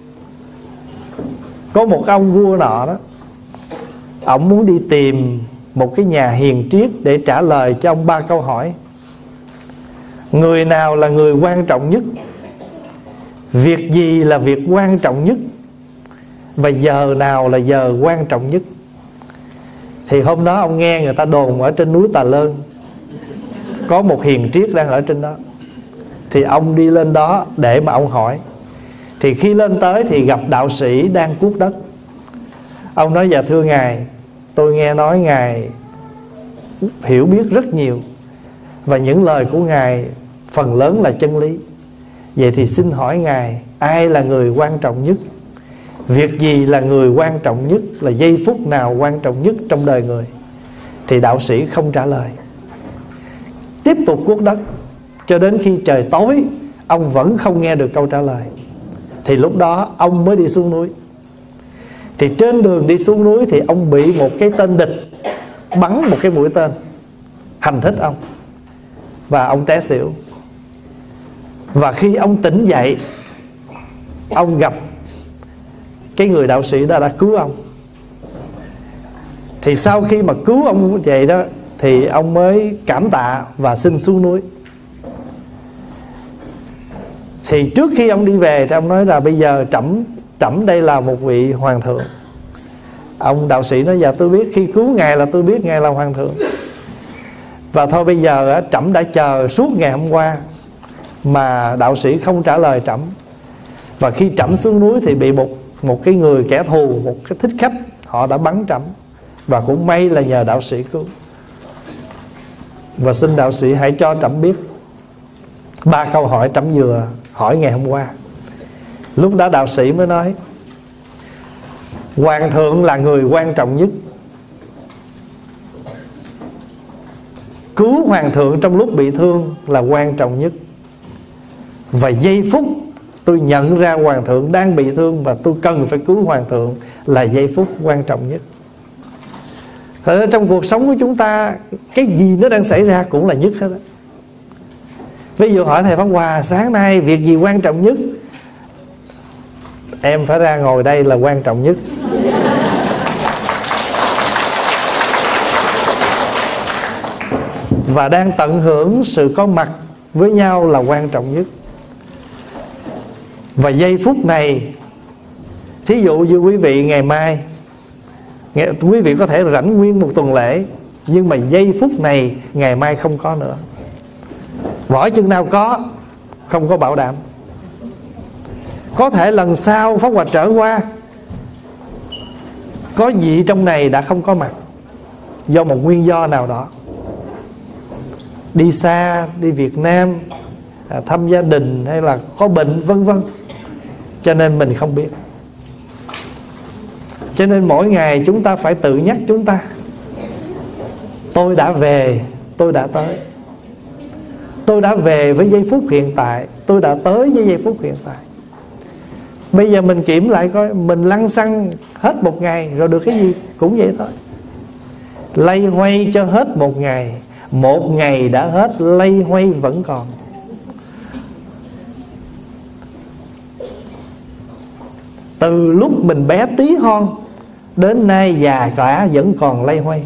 có một ông vua nọ đó, ông muốn đi tìm một cái nhà hiền triết để trả lời cho ông ba câu hỏi. Người nào là người quan trọng nhất? Việc gì là việc quan trọng nhất? Và giờ nào là giờ quan trọng nhất? Thì hôm đó ông nghe người ta đồn ở trên núi Tà Lơn có một hiền triết đang ở trên đó. Thì ông đi lên đó để mà ông hỏi. Thì khi lên tới thì gặp đạo sĩ đang cuốc đất. Ông nói dạ thưa ngài, tôi nghe nói ngài hiểu biết rất nhiều, và những lời của ngài phần lớn là chân lý. Vậy thì xin hỏi ngài, ai là người quan trọng nhất? Việc gì là người quan trọng nhất? Là giây phút nào quan trọng nhất trong đời người? Thì đạo sĩ không trả lời, tiếp tục cuốc đất cho đến khi trời tối. Ông vẫn không nghe được câu trả lời. Thì lúc đó ông mới đi xuống núi. Thì trên đường đi xuống núi thì ông bị một cái tên địch bắn một cái mũi tên hành thích ông, và ông té xỉu. Và khi ông tỉnh dậy, ông gặp cái người đạo sĩ đó đã cứu ông. Thì sau khi mà cứu ông vậy đó, thì ông mới cảm tạ và xin xuống núi. Thì trước khi ông đi về thì ông nói là bây giờ trẫm trẫm đây là một vị hoàng thượng. Ông đạo sĩ nói dạ tôi biết, khi cứu ngài là tôi biết ngài là hoàng thượng. Và thôi bây giờ trẫm đã chờ suốt ngày hôm qua mà đạo sĩ không trả lời trẫm. Và khi trẫm xuống núi thì bị một một cái người kẻ thù, một cái thích khách, họ đã bắn trẫm. Và cũng may là nhờ đạo sĩ cứu. Và xin đạo sĩ hãy cho trẫm biết ba câu hỏi trẫm vừa hỏi ngày hôm qua. Lúc đó đạo sĩ mới nói hoàng thượng là người quan trọng nhất. cứu hoàng thượng trong lúc bị thương là quan trọng nhất. Và giây phút tôi nhận ra hoàng thượng đang bị thương và tôi cần phải cứu hoàng thượng là giây phút quan trọng nhất. Thật ra trong cuộc sống của chúng ta, cái gì nó đang xảy ra cũng là nhất hết. Ví dụ hỏi thầy Pháp Hòa, sáng nay việc gì quan trọng nhất? Em phải ra ngồi đây là quan trọng nhất. Và đang tận hưởng sự có mặt với nhau là quan trọng nhất. Và giây phút này, thí dụ như quý vị ngày mai, quý vị có thể rảnh nguyên một tuần lễ, nhưng mà giây phút này ngày mai không có nữa. Vỏ chừng nào có, không có bảo đảm. Có thể lần sau Pháp Hòa trở qua, có gì trong này đã không có mặt do một nguyên do nào đó, đi xa, đi Việt Nam, thăm gia đình, hay là có bệnh vân vân, cho nên mình không biết. Cho nên mỗi ngày chúng ta phải tự nhắc chúng ta, tôi đã về, tôi đã tới. Tôi đã về với giây phút hiện tại, tôi đã tới với giây phút hiện tại. Bây giờ mình kiểm lại coi, mình lăn xăng hết một ngày rồi được cái gì? Cũng vậy thôi. Lay hoay cho hết một ngày, một ngày đã hết, lay hoay vẫn còn. Từ lúc mình bé tí hon đến nay già cả vẫn còn lay hoay.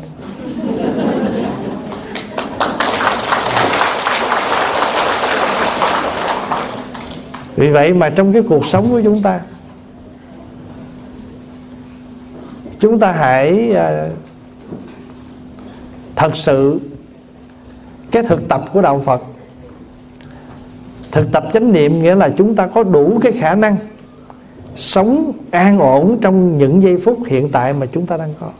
Vì vậy mà trong cái cuộc sống của chúng ta, chúng ta hãy uh, thật sự cái thực tập của Đạo Phật. Thực tập chánh niệm nghĩa là chúng ta có đủ cái khả năng sống an ổn trong những giây phút hiện tại mà chúng ta đang có.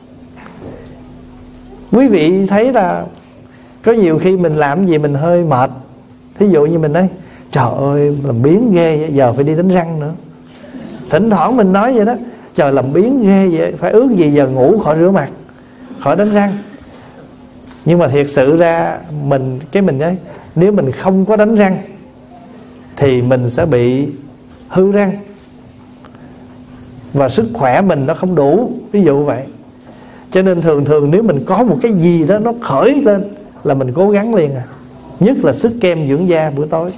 Quý vị thấy là có nhiều khi mình làm gì mình hơi mệt. Thí dụ như mình nói, trời ơi làm biếng ghê, giờ phải đi đánh răng nữa. Thỉnh thoảng mình nói vậy đó, trời làm biếng ghê vậy, phải ước gì giờ ngủ khỏi rửa mặt, khỏi đánh răng. Nhưng mà thiệt sự ra mình, cái mình ấy, nếu mình không có đánh răng thì mình sẽ bị hư răng và sức khỏe mình nó không đủ, ví dụ vậy. Cho nên thường thường nếu mình có một cái gì đó nó khởi lên là mình cố gắng liền à. Nhất là sức kem dưỡng da bữa tối.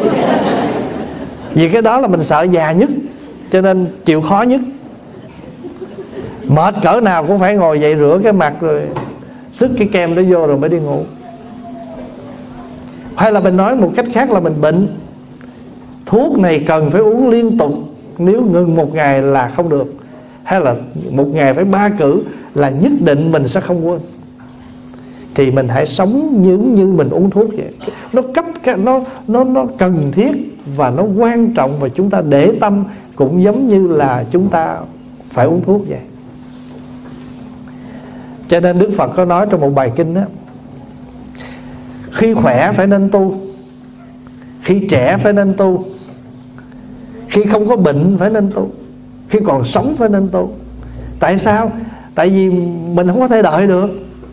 Vì cái đó là mình sợ già nhất, cho nên chịu khó nhất. Mệt cỡ nào cũng phải ngồi dậy rửa cái mặt rồi sức cái kem đó vô rồi mới đi ngủ. Hay là mình nói một cách khác là mình bệnh, thuốc này cần phải uống liên tục, nếu ngừng một ngày là không được. Hay là một ngày phải ba cử là nhất định mình sẽ không quên. Thì mình hãy sống như như mình uống thuốc vậy. Nó cấp nó nó nó cần thiết và nó quan trọng, và chúng ta để tâm cũng giống như là chúng ta phải uống thuốc vậy. Cho nên Đức Phật có nói trong một bài kinh đó, khi khỏe phải nên tu, khi trẻ phải nên tu, khi không có bệnh phải nên tu, khi còn sống phải nên tu. Tại sao? Tại vì mình không có thể đợi được.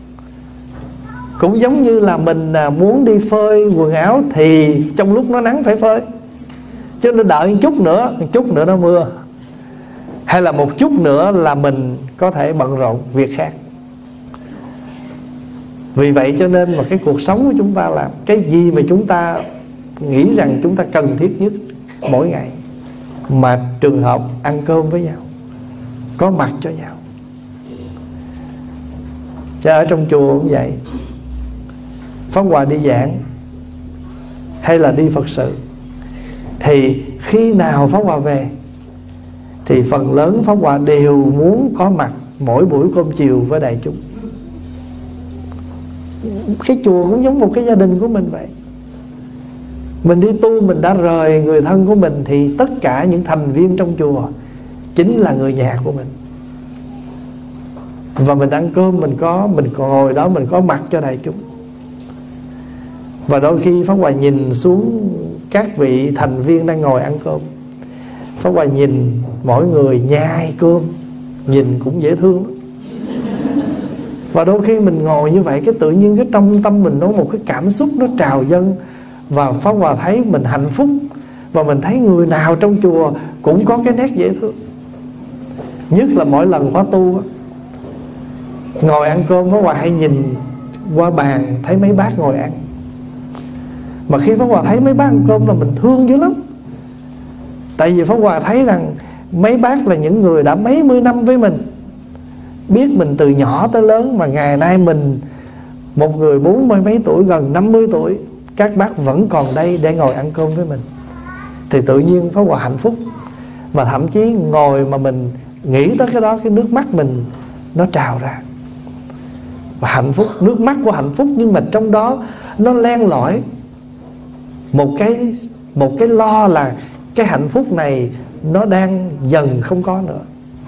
Cũng giống như là mình muốn đi phơi quần áo thì trong lúc nó nắng phải phơi, chứ nó đợi một chút nữa, một chút nữa nó mưa, hay là một chút nữa là mình có thể bận rộn việc khác. Vì vậy cho nên mà cái cuộc sống của chúng ta là cái gì mà chúng ta nghĩ rằng chúng ta cần thiết nhất mỗi ngày, mà trường hợp ăn cơm với nhau, có mặt cho nhau. Chứ ở trong chùa cũng vậy, Pháp Hòa đi giảng hay là đi Phật sự, thì khi nào Pháp Hòa về thì phần lớn Pháp Hòa đều muốn có mặt mỗi buổi cơm chiều với đại chúng. Cái chùa cũng giống một cái gia đình của mình vậy. Mình đi tu, mình đã rời người thân của mình, thì tất cả những thành viên trong chùa chính là người nhà của mình. Và mình ăn cơm, mình có mình ngồi đó, mình có mặt cho đại chúng. Và đôi khi Pháp Hòa nhìn xuống các vị thành viên đang ngồi ăn cơm, Pháp Hòa nhìn mỗi người nhai cơm, nhìn cũng dễ thương. Và đôi khi mình ngồi như vậy, cái tự nhiên cái trong tâm mình nó một cái cảm xúc nó trào dâng. Và Pháp Hòa thấy mình hạnh phúc. Và mình thấy người nào trong chùa cũng có cái nét dễ thương. Nhất là mỗi lần khóa tu, ngồi ăn cơm, Pháp Hòa hay nhìn qua bàn, thấy mấy bác ngồi ăn. Mà khi Pháp Hòa thấy mấy bác ăn cơm là mình thương dữ lắm. Tại vì Pháp Hòa thấy rằng mấy bác là những người đã mấy mươi năm với mình, biết mình từ nhỏ tới lớn. Mà ngày nay mình, một người bốn mươi mấy tuổi, gần năm mươi tuổi, các bác vẫn còn đây để ngồi ăn cơm với mình. Thì tự nhiên Pháp Hòa hạnh phúc. Mà thậm chí ngồi mà mình nghĩ tới cái đó, cái nước mắt mình nó trào ra. Và hạnh phúc, nước mắt của hạnh phúc. Nhưng mà trong đó nó len lỏi một cái, một cái lo là cái hạnh phúc này nó đang dần không có nữa.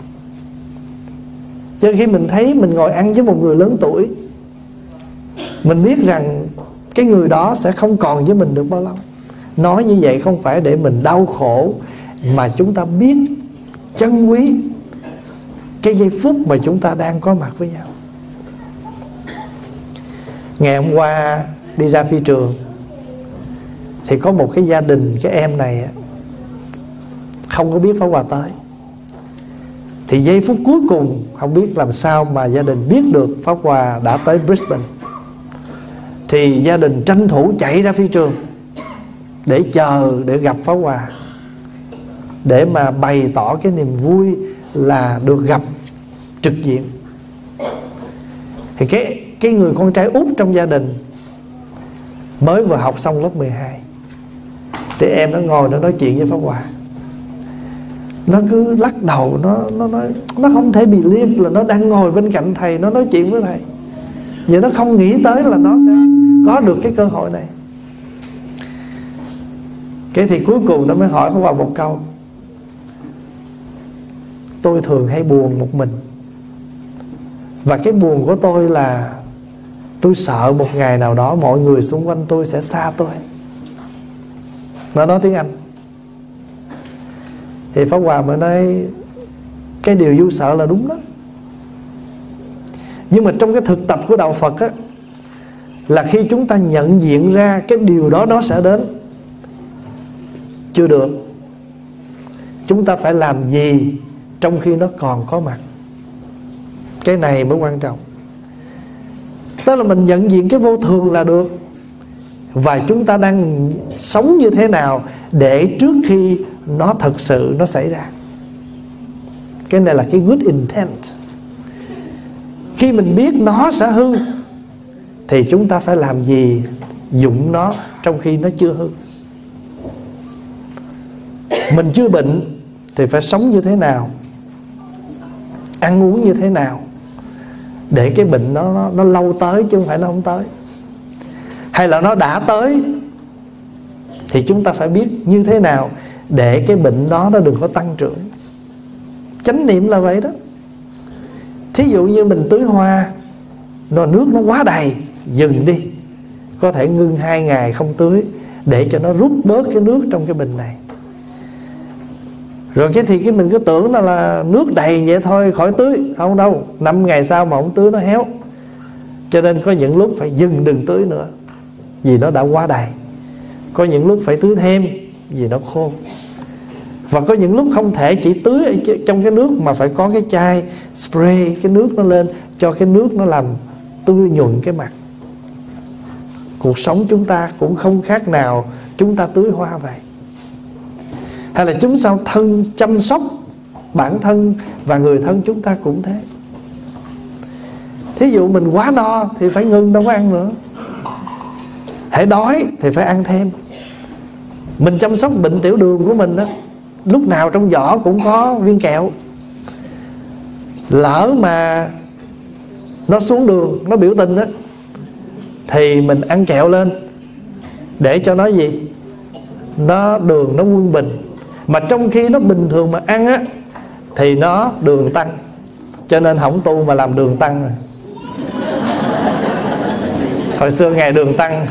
Cho khi mình thấy mình ngồi ăn với một người lớn tuổi, mình biết rằng cái người đó sẽ không còn với mình được bao lâu. Nói như vậy không phải để mình đau khổ, mà chúng ta biết trân quý cái giây phút mà chúng ta đang có mặt với nhau. Ngày hôm qua đi ra phi trường thì có một cái gia đình, cái em này không có biết Pháp Hòa tới. Thì giây phút cuối cùng không biết làm sao mà gia đình biết được Pháp Hòa đã tới Brisbane. Thì gia đình tranh thủ chạy ra phi trường để chờ, để gặp Pháp Hòa, để mà bày tỏ cái niềm vui là được gặp trực diện. Thì cái, cái người con trai út trong gia đình mới vừa học xong lớp mười hai. Thì em nó ngồi nó nói chuyện với Pháp Hòa. Nó cứ lắc đầu, Nó nó nói nó không thể believe là nó đang ngồi bên cạnh thầy, nó nói chuyện với thầy. Vậy nó không nghĩ tới là nó sẽ có được cái cơ hội này. Cái thì cuối cùng nó mới hỏi Pháp Hòa một câu: tôi thường hay buồn một mình. Và cái buồn của tôi là tôi sợ một ngày nào đó mọi người xung quanh tôi sẽ xa tôi. Nó nói tiếng Anh. Thì Pháp Hòa mới nói cái điều Du sợ là đúng đó. Nhưng mà trong cái thực tập của Đạo Phật á, là khi chúng ta nhận diện ra cái điều đó nó sẽ đến, chưa được. Chúng ta phải làm gì trong khi nó còn có mặt. Cái này mới quan trọng. Tức là mình nhận diện cái vô thường là được. Và chúng ta đang sống như thế nào để trước khi nó thật sự nó xảy ra. Cái này là cái good intent. Khi mình biết nó sẽ hư thì chúng ta phải làm gì dụng nó trong khi nó chưa hư. Mình chưa bệnh thì phải sống như thế nào, ăn uống như thế nào để cái bệnh nó, nó, nó lâu tới chứ không phải nó không tới. Hay là nó đã tới thì chúng ta phải biết như thế nào để cái bệnh đó nó đừng có tăng trưởng. Chánh niệm là vậy đó. Thí dụ như mình tưới hoa, nó nước nó quá đầy, dừng đi. Có thể ngưng hai ngày không tưới để cho nó rút bớt cái nước trong cái bình này. Rồi cái thì cái mình cứ tưởng là, là nước đầy vậy thôi khỏi tưới. Không đâu, năm ngày sau mà không tưới nó héo. Cho nên có những lúc phải dừng đừng tưới nữa vì nó đã quá đầy. Có những lúc phải tưới thêm vì nó khô. Và có những lúc không thể chỉ tưới ở trong cái nước, mà phải có cái chai spray cái nước nó lên, cho cái nước nó làm tươi nhuận cái mặt. Cuộc sống chúng ta cũng không khác nào chúng ta tưới hoa vậy. Hay là chúng sao thân chăm sóc bản thân và người thân chúng ta cũng thế. Thí dụ mình quá no thì phải ngưng, đâu có ăn nữa. Hễ đói thì phải ăn thêm. Mình chăm sóc bệnh tiểu đường của mình đó, lúc nào trong giỏ cũng có viên kẹo. Lỡ mà nó xuống đường, nó biểu tình đó, thì mình ăn kẹo lên để cho nó gì, nó đường nó quân bình. Mà trong khi nó bình thường mà ăn á thì nó đường tăng. Cho nên không tu mà làm đường tăng rồi. Hồi xưa ngày đường tăng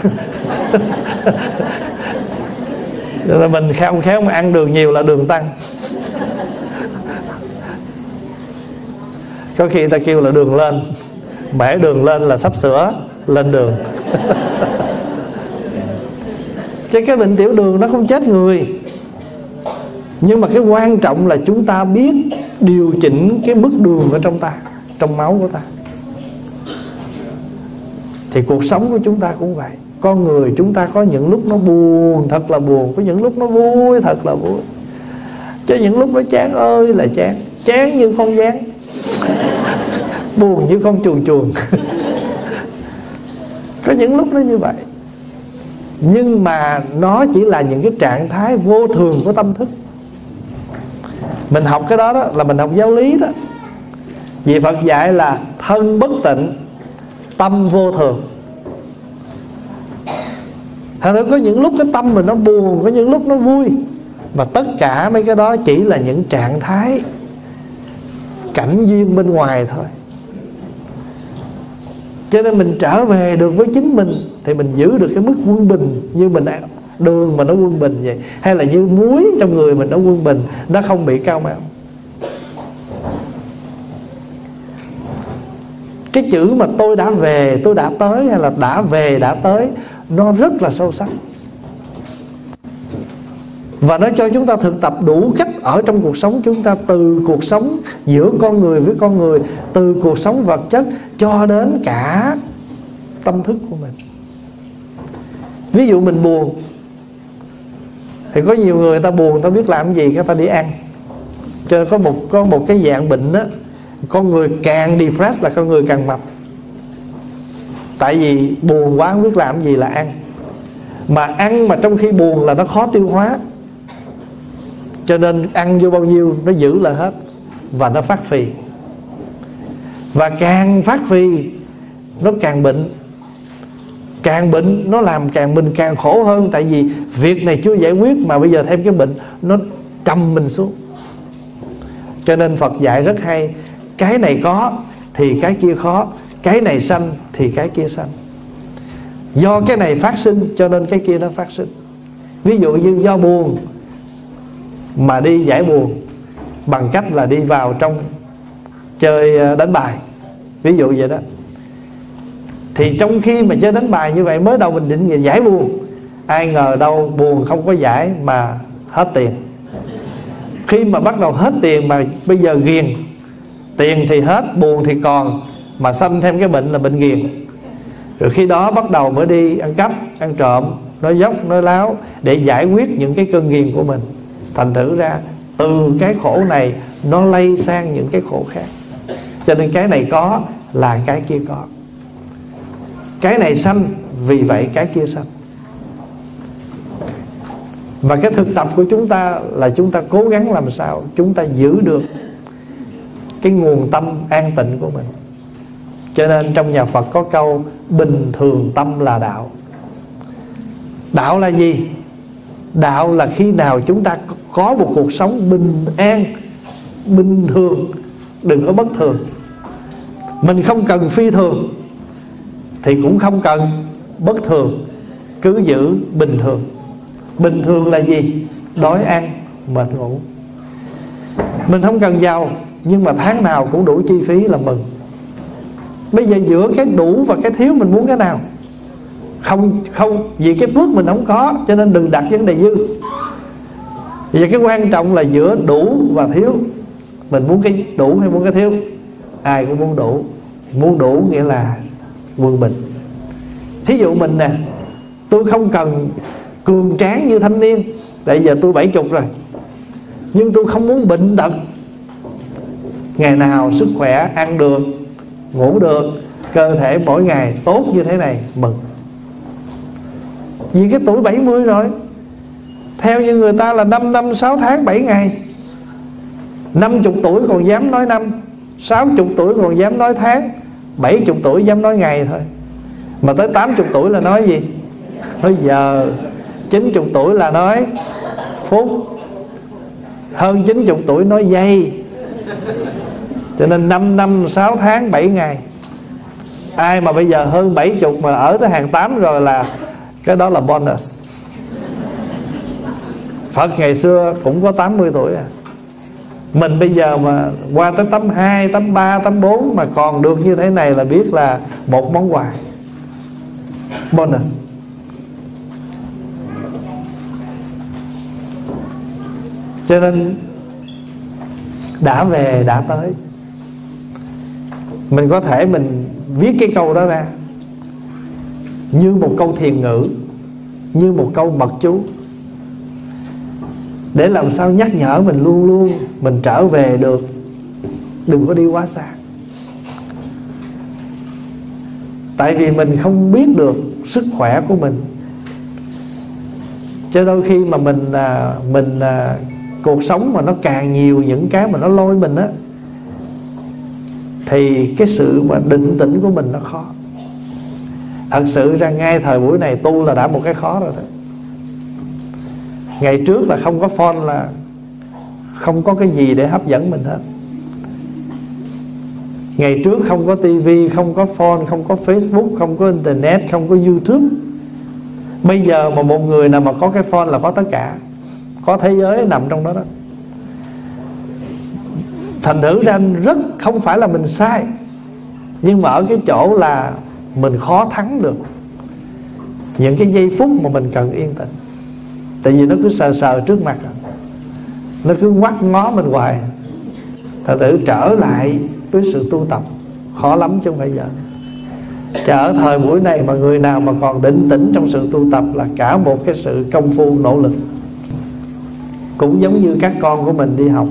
rồi mình không khéo mà ăn đường nhiều là đường tăng. Có khi ta kêu là đường lên. Mà đường lên là sắp sửa lên đường. Chứ cái bệnh tiểu đường nó không chết người. Nhưng mà cái quan trọng là chúng ta biết điều chỉnh cái mức đường ở trong ta, trong máu của ta. Thì cuộc sống của chúng ta cũng vậy. Con người chúng ta có những lúc nó buồn, thật là buồn. Có những lúc nó vui, thật là vui. Chứ những lúc nó chán ơi là chán. Chán như con gián, buồn như con chuồn chuồn. Có những lúc nó như vậy. Nhưng mà nó chỉ là những cái trạng thái vô thường của tâm thức. Mình học cái đó, đó là mình học giáo lý đó. Vì Phật dạy là thân bất tịnh, tâm vô thường. Thật ra có những lúc cái tâm mình nó buồn, có những lúc nó vui. Và tất cả mấy cái đó chỉ là những trạng thái cảnh duyên bên ngoài thôi. Cho nên mình trở về được với chính mình thì mình giữ được cái mức quân bình. Như mình ăn đường mà nó quân bình vậy, hay là như muối trong người mình nó quân bình, nó không bị cao máu. Cái chữ mà tôi đã về, tôi đã tới, hay là đã về, đã tới, nó rất là sâu sắc. Và nó cho chúng ta thực tập đủ cách ở trong cuộc sống chúng ta. Từ cuộc sống giữa con người với con người, từ cuộc sống vật chất cho đến cả tâm thức của mình. Ví dụ mình buồn, thì có nhiều người ta buồn, ta biết làm gì, người ta đi ăn. Cho nên có một, có một cái dạng bệnh đó, con người càng depressed là con người càng mập. Tại vì buồn quá không biết làm gì là ăn. Mà ăn mà trong khi buồn là nó khó tiêu hóa. Cho nên ăn vô bao nhiêu nó giữ lại hết. Và nó phát phì. Và càng phát phì nó càng bệnh. Càng bệnh nó làm càng mình càng khổ hơn. Tại vì việc này chưa giải quyết mà bây giờ thêm cái bệnh, nó trầm mình xuống. Cho nên Phật dạy rất hay. Cái này có thì cái kia khó, cái này sanh thì cái kia sanh. Do cái này phát sinh cho nên cái kia nó phát sinh. Ví dụ như do buồn mà đi giải buồn bằng cách là đi vào trong chơi đánh bài, ví dụ vậy đó. Thì trong khi mà chơi đánh bài như vậy, mới đầu mình định giải buồn, ai ngờ đâu buồn không có giải mà hết tiền. Khi mà bắt đầu hết tiền mà bây giờ ghiền, tiền thì hết, buồn thì còn, mà sanh thêm cái bệnh là bệnh ghiền. Rồi khi đó bắt đầu mới đi ăn cắp, ăn trộm, nói dốc, nói láo để giải quyết những cái cơn ghiền của mình. Thành thử ra từ cái khổ này nó lây sang những cái khổ khác. Cho nên cái này có là cái kia có. Cái này sanh, vì vậy cái kia sanh. Và cái thực tập của chúng ta là chúng ta cố gắng làm sao chúng ta giữ được cái nguồn tâm an tịnh của mình. Cho nên trong nhà Phật có câu bình thường tâm là đạo. Đạo là gì? Đạo là khi nào chúng ta có một cuộc sống bình an, bình thường, đừng có bất thường. Mình không cần phi thường thì cũng không cần bất thường, cứ giữ bình thường. Bình thường là gì? Đói ăn, mệt ngủ. Mình không cần giàu, nhưng mà tháng nào cũng đủ chi phí là mừng. Bây giờ giữa cái đủ và cái thiếu mình muốn cái nào? Không, không, vì cái phước mình không có, cho nên đừng đặt vấn đề dư. Vì cái quan trọng là giữa đủ và thiếu. Mình muốn cái đủ hay muốn cái thiếu? Ai cũng muốn đủ. Muốn đủ nghĩa là quân bình. Thí dụ mình nè, tôi không cần cường tráng như thanh niên, tại giờ tôi bảy chục rồi, nhưng tôi không muốn bệnh tật. Ngày nào sức khỏe, ăn được, ngủ được, cơ thể mỗi ngày tốt như thế này, mừng. Vì cái tuổi bảy mươi rồi, theo như người ta là năm năm sáu tháng bảy ngày. Năm mươi tuổi còn dám nói năm, sáu mươi tuổi còn dám nói tháng, bảy mươi tuổi dám nói ngày thôi. Mà tới tám mươi tuổi là nói gì? Nói giờ. Chín mươi tuổi là nói phút. Hơn chín mươi tuổi nói giây. Cho nên năm năm sáu tháng bảy ngày. Ai mà bây giờ hơn bảy mươi mà ở tới hàng tám rồi là cái đó là bonus. Phật ngày xưa cũng có tám mươi tuổi à. Mình bây giờ mà qua tới tấm hai, tấm ba, tấm bốn mà còn được như thế này là biết là một món quà bonus. Cho nên đã về đã tới. Mình có thể mình viết cái câu đó ra như một câu thiền ngữ, như một câu mật chú, để làm sao nhắc nhở mình luôn luôn mình trở về được, đừng có đi quá xa. Tại vì mình không biết được sức khỏe của mình, cho đôi khi mà mình à, mình à, cuộc sống mà nó càng nhiều những cái mà nó lôi mình á, thì cái sự mà định tĩnh của mình nó khó. Thật sự ra ngay thời buổi này tu là đã một cái khó rồi đó. Ngày trước là không có phone, là không có cái gì để hấp dẫn mình hết. Ngày trước không có tivi, không có phone, không có Facebook, không có internet, không có YouTube. Bây giờ mà một người nào mà có cái phone là có tất cả, có thế giới nằm trong đó đó. Thành thử ra rất không phải là mình sai, nhưng mà ở cái chỗ là mình khó thắng được những cái giây phút mà mình cần yên tĩnh. Tại vì nó cứ sờ sờ trước mặt, nó cứ ngoắt ngó mình hoài. Thật sự trở lại với sự tu tập khó lắm chứ không phải giờ. Chứ ở thời buổi này mà người nào mà còn định tĩnh trong sự tu tập là cả một cái sự công phu nỗ lực. Cũng giống như các con của mình đi học,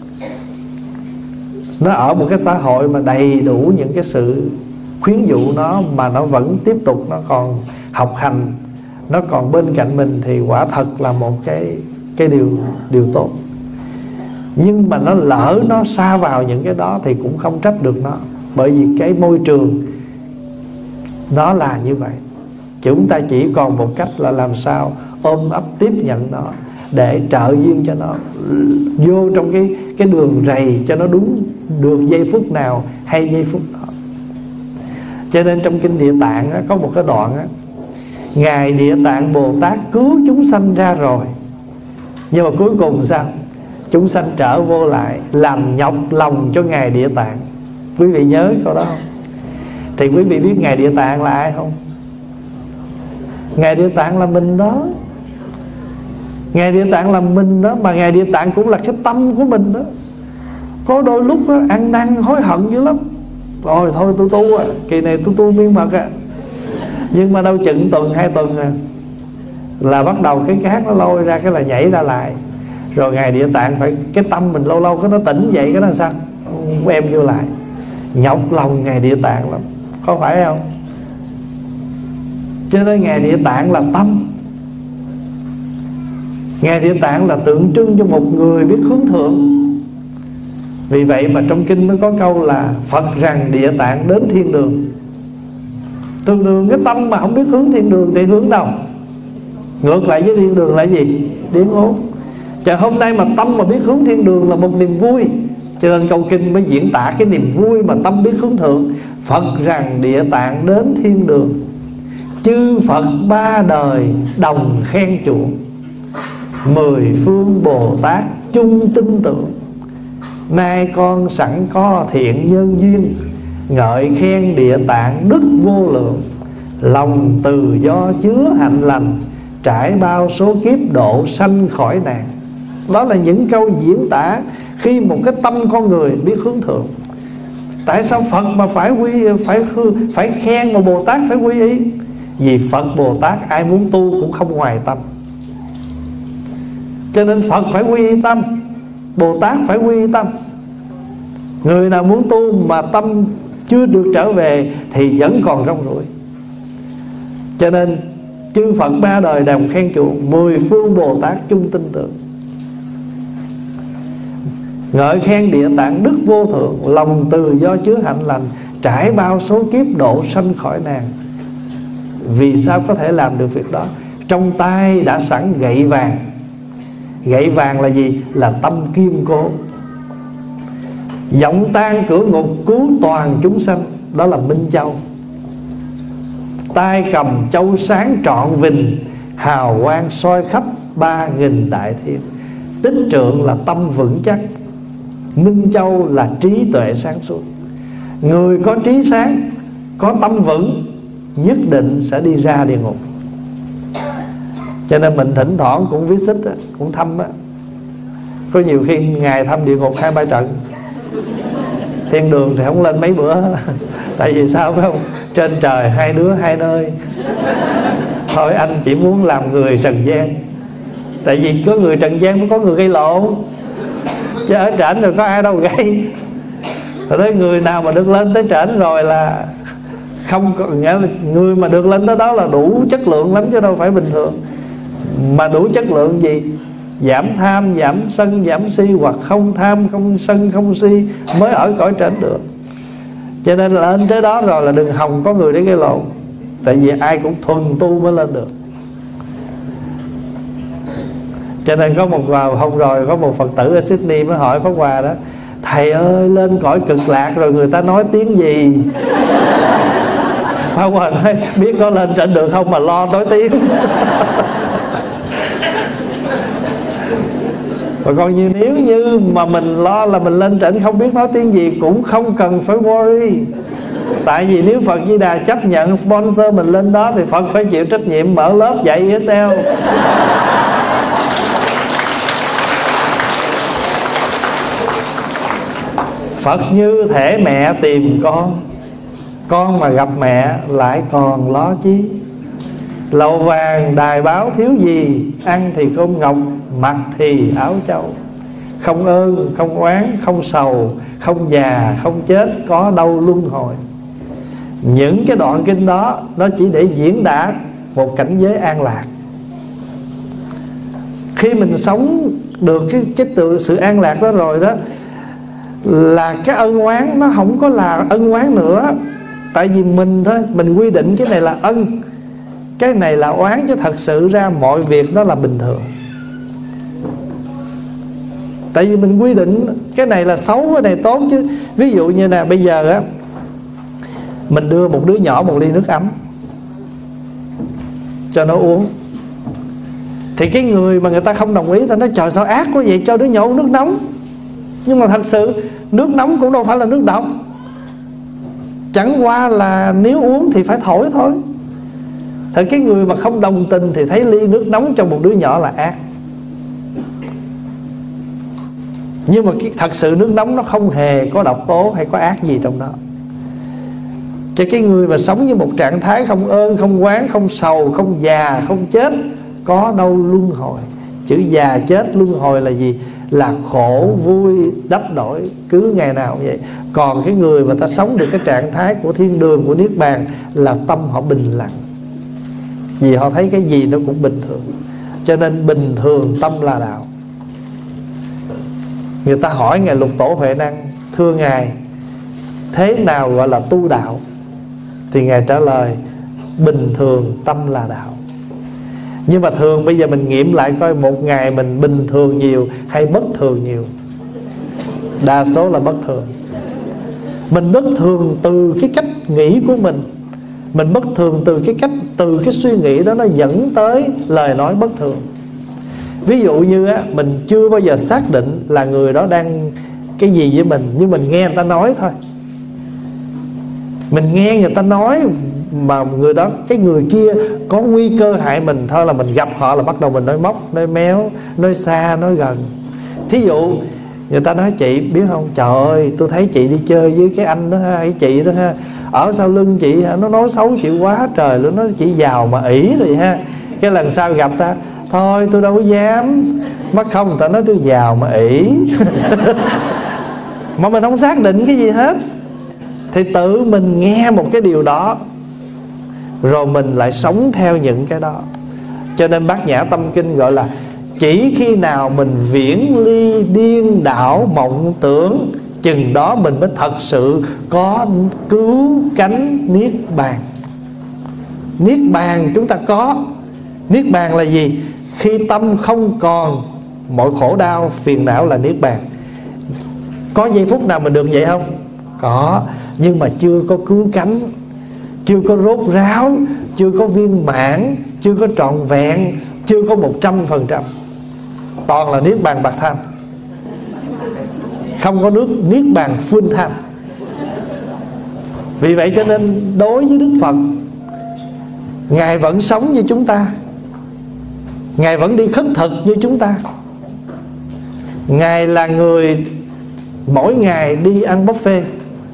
nó ở một cái xã hội mà đầy đủ những cái sự khuyến dụ nó, mà nó vẫn tiếp tục, nó còn học hành, nó còn bên cạnh mình, thì quả thật là một cái cái điều điều tốt. Nhưng mà nó lỡ nó sa vào những cái đó thì cũng không trách được nó, bởi vì cái môi trường nó là như vậy. Chúng ta chỉ còn một cách là làm sao ôm ấp tiếp nhận nó, để trợ duyên cho nó vô trong cái cái đường rầy cho nó đúng được giây phút nào hay giây phút đó. Cho nên trong kinh Địa Tạng á, có một cái đoạn á, Ngài Địa Tạng Bồ Tát cứu chúng sanh ra rồi, nhưng mà cuối cùng sao? Chúng sanh trở vô lại làm nhọc lòng cho Ngài Địa Tạng. Quý vị nhớ câu đó không? Thì quý vị biết Ngài Địa Tạng là ai không? Ngài Địa Tạng là mình đó. Ngài Địa Tạng là mình đó. Mà Ngài Địa Tạng cũng là cái tâm của mình đó. Có đôi lúc đó, ăn năn hối hận dữ lắm. Rồi thôi tôi tu à, kỳ này tôi tu miên mật à. Nhưng mà đâu chừng tuần hai tuần à, là bắt đầu cái cát nó lôi ra, cái là nhảy ra lại. Rồi Ngài Địa Tạng phải, cái tâm mình lâu lâu cái nó tỉnh dậy, cái nó sao em vô lại. Nhọc lòng Ngài Địa Tạng lắm, có phải không? Cho nên Ngài Địa Tạng là tâm. Ngài Địa Tạng là tượng trưng cho một người biết hướng thượng. Vì vậy mà trong kinh mới có câu là Phật rằng Địa Tạng đến thiên đường. Thường thường cái tâm mà không biết hướng thiên đường thì hướng đâu? Ngược lại với thiên đường là gì? Điên ố. Chờ hôm nay mà tâm mà biết hướng thiên đường là một niềm vui. Cho nên câu kinh mới diễn tả cái niềm vui mà tâm biết hướng thượng. Phật rằng Địa Tạng đến thiên đường, chư Phật ba đời đồng khen chuộng, mười phương Bồ Tát chung tin tưởng. Nay con sẵn có thiện nhân duyên, ngợi khen Địa Tạng đức vô lượng, lòng từ do chứa hạnh lành, trải bao số kiếp độ sanh khỏi nạn. Đó là những câu diễn tả khi một cái tâm con người biết hướng thượng. Tại sao Phật mà phải quy phải phải khen mà Bồ Tát phải quy y? Vì Phật Bồ Tát ai muốn tu cũng không ngoài tâm. Cho nên Phật phải quy y tâm, Bồ Tát phải quy y tâm. Người nào muốn tu mà tâm chưa được trở về thì vẫn còn rong ruổi. Cho nên chư Phật ba đời đồng khen chuộng, mười phương Bồ Tát chung tin tưởng, ngợi khen Địa Tạng đức vô thượng, lòng từ do chứa hạnh lành, trải bao số kiếp độ sanh khỏi nạn. Vì sao có thể làm được việc đó? Trong tay đã sẵn gậy vàng. Gậy vàng là gì? Là tâm kiên cố. Giọng tan cửa ngục cứu toàn chúng sanh, đó là Minh Châu. Tay cầm châu sáng trọn vinh, hào quang soi khắp ba nghìn đại thiên. Tích trượng là tâm vững chắc. Minh Châu là trí tuệ sáng suốt. Người có trí sáng, có tâm vững, nhất định sẽ đi ra địa ngục. Cho nên mình thỉnh thoảng cũng viết xích, cũng thăm á. Có nhiều khi ngày thăm địa ngục hai ba trận. Thiên đường thì không lên mấy bữa. Tại vì sao phải không? Trên trời hai đứa hai nơi. Thôi anh chỉ muốn làm người trần gian. Tại vì có người trần gian mới có người gây lộn, chứ ở trển rồi có ai đâu gây. Rồi đấy, người nào mà được lên tới trển rồi là không có, nghĩa là người mà được lên tới đó là đủ chất lượng lắm chứ đâu phải bình thường. Mà đủ chất lượng gì? Giảm tham, giảm sân, giảm si, hoặc không tham, không sân, không si mới ở cõi trển được. Cho nên là lên tới đó rồi là đừng hòng có người để gây lộn. Tại vì ai cũng thuần tu mới lên được. Cho nên có một vào hôm rồi có một Phật tử ở Sydney mới hỏi Pháp Hòa đó: thầy ơi, lên cõi cực lạc rồi người ta nói tiếng gì? Pháp Hòa nói: biết có lên trển được không mà lo nói tiếng. Và còn như nếu như mà mình lo là mình lên trển không biết nói tiếng gì, cũng không cần phải worry. Tại vì nếu Phật Di Đà chấp nhận sponsor mình lên đó thì Phật phải chịu trách nhiệm mở lớp dạy e ét lờ. Phật như thể mẹ tìm con, con mà gặp mẹ lại còn ló chí. Lầu vàng đài báo thiếu gì, ăn thì cơm ngọc, mặc thì áo châu. Không ơn, không oán, không sầu, không già, không chết, có đâu luân hồi. Những cái đoạn kinh đó nó chỉ để diễn đạt một cảnh giới an lạc. Khi mình sống được cái, cái tự, sự an lạc đó rồi đó, là cái ân oán nó không có là ân oán nữa. Tại vì mình thôi, mình quy định cái này là ân, cái này là oán, chứ thật sự ra mọi việc đó là bình thường. Tại vì mình quy định cái này là xấu, cái này tốt chứ. Ví dụ như là bây giờ á, mình đưa một đứa nhỏ một ly nước ấm cho nó uống, thì cái người mà người ta không đồng ý, ta nói trời sao ác quá vậy, cho đứa nhỏ uống nước nóng. Nhưng mà thật sự nước nóng cũng đâu phải là nước độc. Chẳng qua là nếu uống thì phải thổi thôi. Thật cái người mà không đồng tình thì thấy ly nước nóng cho một đứa nhỏ là ác. Nhưng mà cái, thật sự nước nóng nó không hề có độc tố hay có ác gì trong đó. Cho cái người mà sống như một trạng thái không ơn, không oán, không sầu, không già, không chết, có đâu luân hồi. Chữ già chết luân hồi là gì? Là khổ vui đắp đổi cứ ngày nào vậy. Còn cái người mà ta sống được cái trạng thái của thiên đường, của niết bàn, là tâm họ bình lặng, vì họ thấy cái gì nó cũng bình thường. Cho nên bình thường tâm là đạo. Người ta hỏi Ngài Lục Tổ Huệ Năng: thưa Ngài, thế nào gọi là tu đạo? Thì Ngài trả lời: bình thường tâm là đạo. Nhưng mà thường bây giờ mình nghiệm lại coi, một ngày mình bình thường nhiều hay bất thường nhiều? Đa số là bất thường. Mình bất thường từ cái cách nghĩ của mình. Mình bất thường từ cái cách, từ cái suy nghĩ đó nó dẫn tới lời nói bất thường. Ví dụ như á, mình chưa bao giờ xác định là người đó đang cái gì với mình, nhưng mình nghe người ta nói thôi. Mình nghe người ta nói mà người đó, cái người kia có nguy cơ hại mình thôi, là mình gặp họ là bắt đầu mình nói móc, nói méo, nói xa, nói gần. Thí dụ người ta nói: chị biết không, trời ơi tôi thấy chị đi chơi với cái anh đó ha, cái chị đó ha, ở sau lưng chị nó nói xấu chị quá trời luôn, nó chị giàu mà ỷ rồi ha. Cái lần sau gặp ta: thôi tôi đâu có dám. Mất không, người ta nói tôi giàu mà ỷ. Mà mình không xác định cái gì hết, thì tự mình nghe một cái điều đó, rồi mình lại sống theo những cái đó. Cho nên Bát Nhã Tâm Kinh gọi là chỉ khi nào mình viễn ly điên đảo mộng tưởng, chừng đó mình mới thật sự có cứu cánh niết bàn. Niết bàn chúng ta có. Niết bàn là gì? Khi tâm không còn mọi khổ đau phiền não là niết bàn. Có giây phút nào mình được vậy không? Có. Nhưng mà chưa có cứu cánh, chưa có rốt ráo, chưa có viên mãn, chưa có trọn vẹn, chưa có một trăm phần trăm. Toàn là niết bàn bạc tham. không có nước niết bàn full time. Vì vậy cho nên đối với Đức Phật, Ngài vẫn sống như chúng ta, Ngài vẫn đi khất thực như chúng ta. Ngài là người mỗi ngày đi ăn buffet,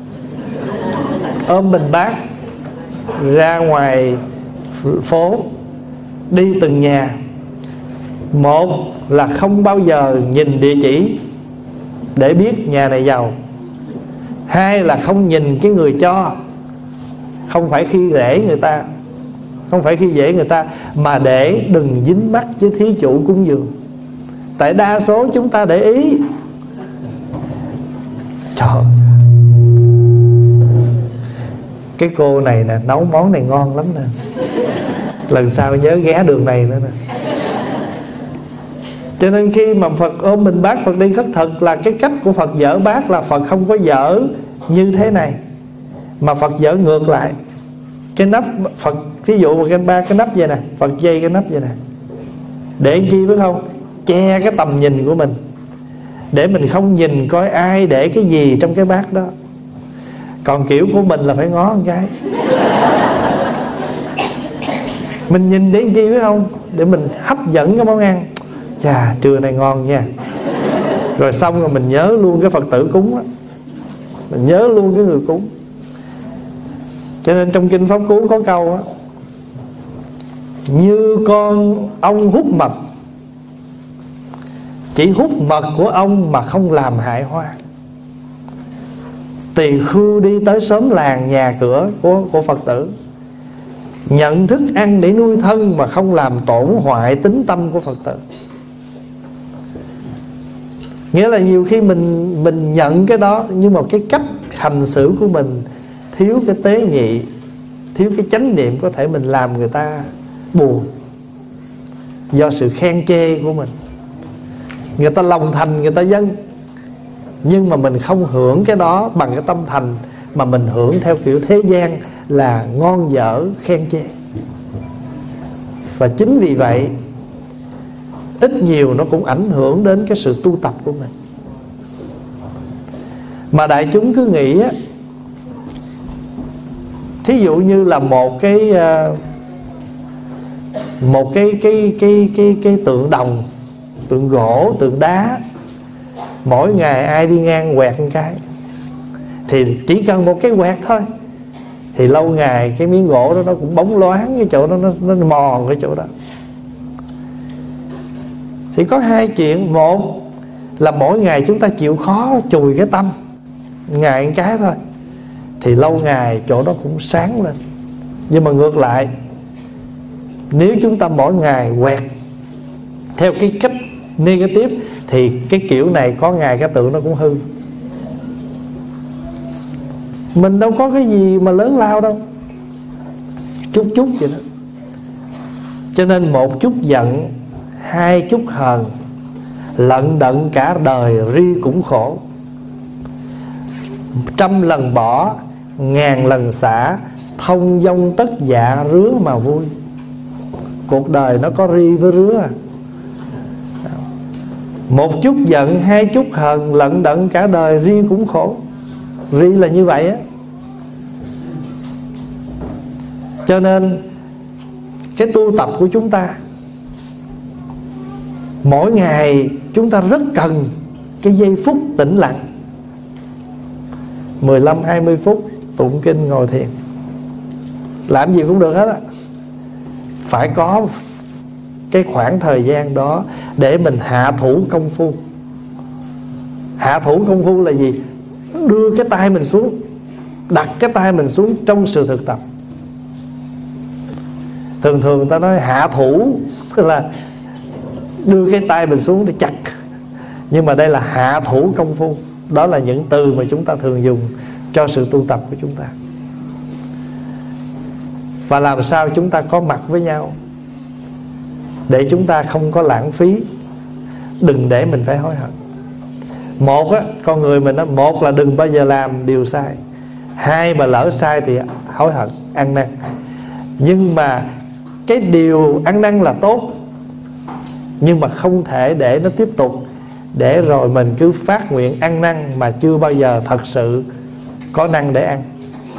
ôm bình bát ra ngoài phố, đi từng nhà. Một là không bao giờ nhìn địa chỉ để biết nhà này giàu. Hai là không nhìn cái người cho, không phải khi rễ người ta, không phải khi dễ người ta, mà để đừng dính mắc với thí chủ cúng dường. Tại đa số chúng ta để ý, trời, cái cô này nè nấu món này ngon lắm nè, lần sau nhớ ghé đường này nữa nè. Cho nên khi mà Phật ôm mình bát Phật đi khất thực, là cái cách của Phật dở bát là Phật không có dở như thế này, mà Phật dở ngược lại. Cái nắp Phật, thí dụ một cái ba cái nắp vậy nè, Phật dây cái nắp vậy nè, để chi biết không? Che cái tầm nhìn của mình, để mình không nhìn coi ai để cái gì trong cái bát đó. Còn kiểu của mình là phải ngó một cái. Mình nhìn để chi biết không? Để mình hấp dẫn cái món ăn. Chà, trưa này ngon nha. Rồi xong rồi mình nhớ luôn cái Phật tử cúng á, mình nhớ luôn cái người cúng. Cho nên trong Kinh Pháp Cú có câu á: như con ong hút mật, chỉ hút mật của ong mà không làm hại hoa. Tỳ khưu đi tới xóm làng nhà cửa của, của Phật tử, nhận thức ăn để nuôi thân mà không làm tổn hoại tính tâm của Phật tử. Nghĩa là nhiều khi mình mình nhận cái đó, nhưng mà cái cách hành xử của mình thiếu cái tế nhị, thiếu cái chánh niệm, có thể mình làm người ta buồn do sự khen chê của mình. Người ta lòng thành, người ta dâng, nhưng mà mình không hưởng cái đó bằng cái tâm thành, mà mình hưởng theo kiểu thế gian là ngon dở khen chê. Và chính vì vậy ít nhiều nó cũng ảnh hưởng đến cái sự tu tập của mình. Mà đại chúng cứ nghĩ á, thí dụ như là một cái một cái cái cái cái cái tượng đồng, tượng gỗ, tượng đá, mỗi ngày ai đi ngang quẹt một cái, thì chỉ cần một cái quẹt thôi, thì lâu ngày cái miếng gỗ đó nó cũng bóng loáng cái chỗ đó, nó, nó mòn cái chỗ đó. Thì có hai chuyện: một là mỗi ngày chúng ta chịu khó chùi cái tâm, ngày một cái thôi, thì lâu ngày chỗ đó cũng sáng lên. Nhưng mà ngược lại, nếu chúng ta mỗi ngày quẹt theo cái cách negative, thì cái kiểu này có ngày cái tượng nó cũng hư. Mình đâu có cái gì mà lớn lao đâu, chút chút vậy đó. Cho nên một chút giận, hai chút hờn, lận đận cả đời ri cũng khổ. Trăm lần bỏ, ngàn lần xả, thông dong tất dạ rứa mà vui. Cuộc đời nó có ri với rứa à. Một chút giận, hai chút hờn, lận đận cả đời ri cũng khổ. Ri là như vậy á. Cho nên cái tu tập của chúng ta, mỗi ngày chúng ta rất cần cái giây phút tĩnh lặng, mười lăm hai mươi phút tụng kinh ngồi thiền, làm gì cũng được hết á. Phải có cái khoảng thời gian đó để mình hạ thủ công phu. Hạ thủ công phu là gì? Đưa cái tay mình xuống, đặt cái tay mình xuống trong sự thực tập. Thường thường người ta nói hạ thủ, tức là đưa cái tay mình xuống để chặt. Nhưng mà đây là hạ thủ công phu. Đó là những từ mà chúng ta thường dùng cho sự tu tập của chúng ta. Và làm sao chúng ta có mặt với nhau để chúng ta không có lãng phí, đừng để mình phải hối hận. Một á, con người mình á, một là đừng bao giờ làm điều sai. Hai, mà lỡ sai thì hối hận, ăn năn. Nhưng mà cái điều ăn năn là tốt, nhưng mà không thể để nó tiếp tục để rồi mình cứ phát nguyện ăn năn mà chưa bao giờ thật sự có năng để ăn.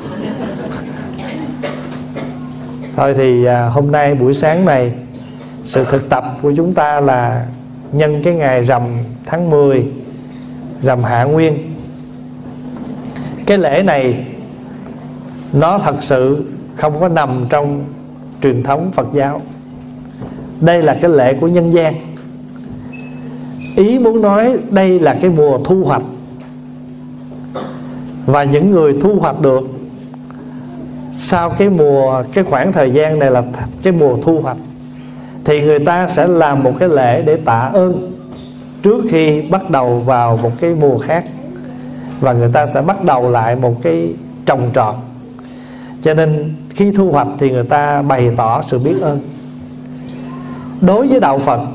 Thôi thì à, hôm nay buổi sáng này, sự thực tập của chúng ta là nhân cái ngày rằm tháng mười, rằm Hạ Nguyên. Cái lễ này nó thật sự không có nằm trong truyền thống Phật giáo. Đây là cái lễ của nhân gian. Ý muốn nói đây là cái mùa thu hoạch, và những người thu hoạch được sau cái mùa, cái khoảng thời gian này là cái mùa thu hoạch, thì người ta sẽ làm một cái lễ để tạ ơn trước khi bắt đầu vào một cái mùa khác. Và người ta sẽ bắt đầu lại một cái trồng trọt. Cho nên khi thu hoạch thì người ta bày tỏ sự biết ơn. Đối với đạo Phật,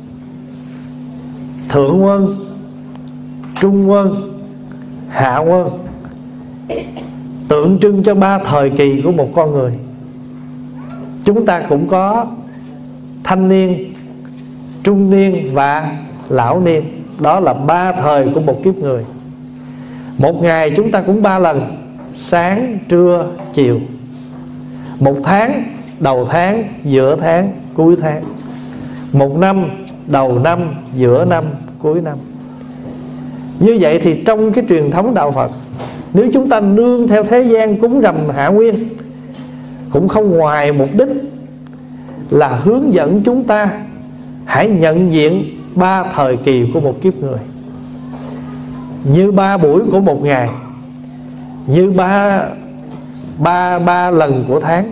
Thượng Quân, Trung Quân, Hạ Quân tượng trưng cho ba thời kỳ của một con người. Chúng ta cũng có thanh niên, trung niên và lão niên. Đó là ba thời của một kiếp người. Một ngày chúng ta cũng ba lần: sáng, trưa, chiều. Một tháng: đầu tháng, giữa tháng, cuối tháng. Một năm: đầu năm, giữa năm, cuối năm. Như vậy thì trong cái truyền thống đạo Phật, nếu chúng ta nương theo thế gian cúng rằm Hạ Nguyên, cũng không ngoài mục đích là hướng dẫn chúng ta hãy nhận diện ba thời kỳ của một kiếp người, như ba buổi của một ngày, như ba ba ba lần của tháng.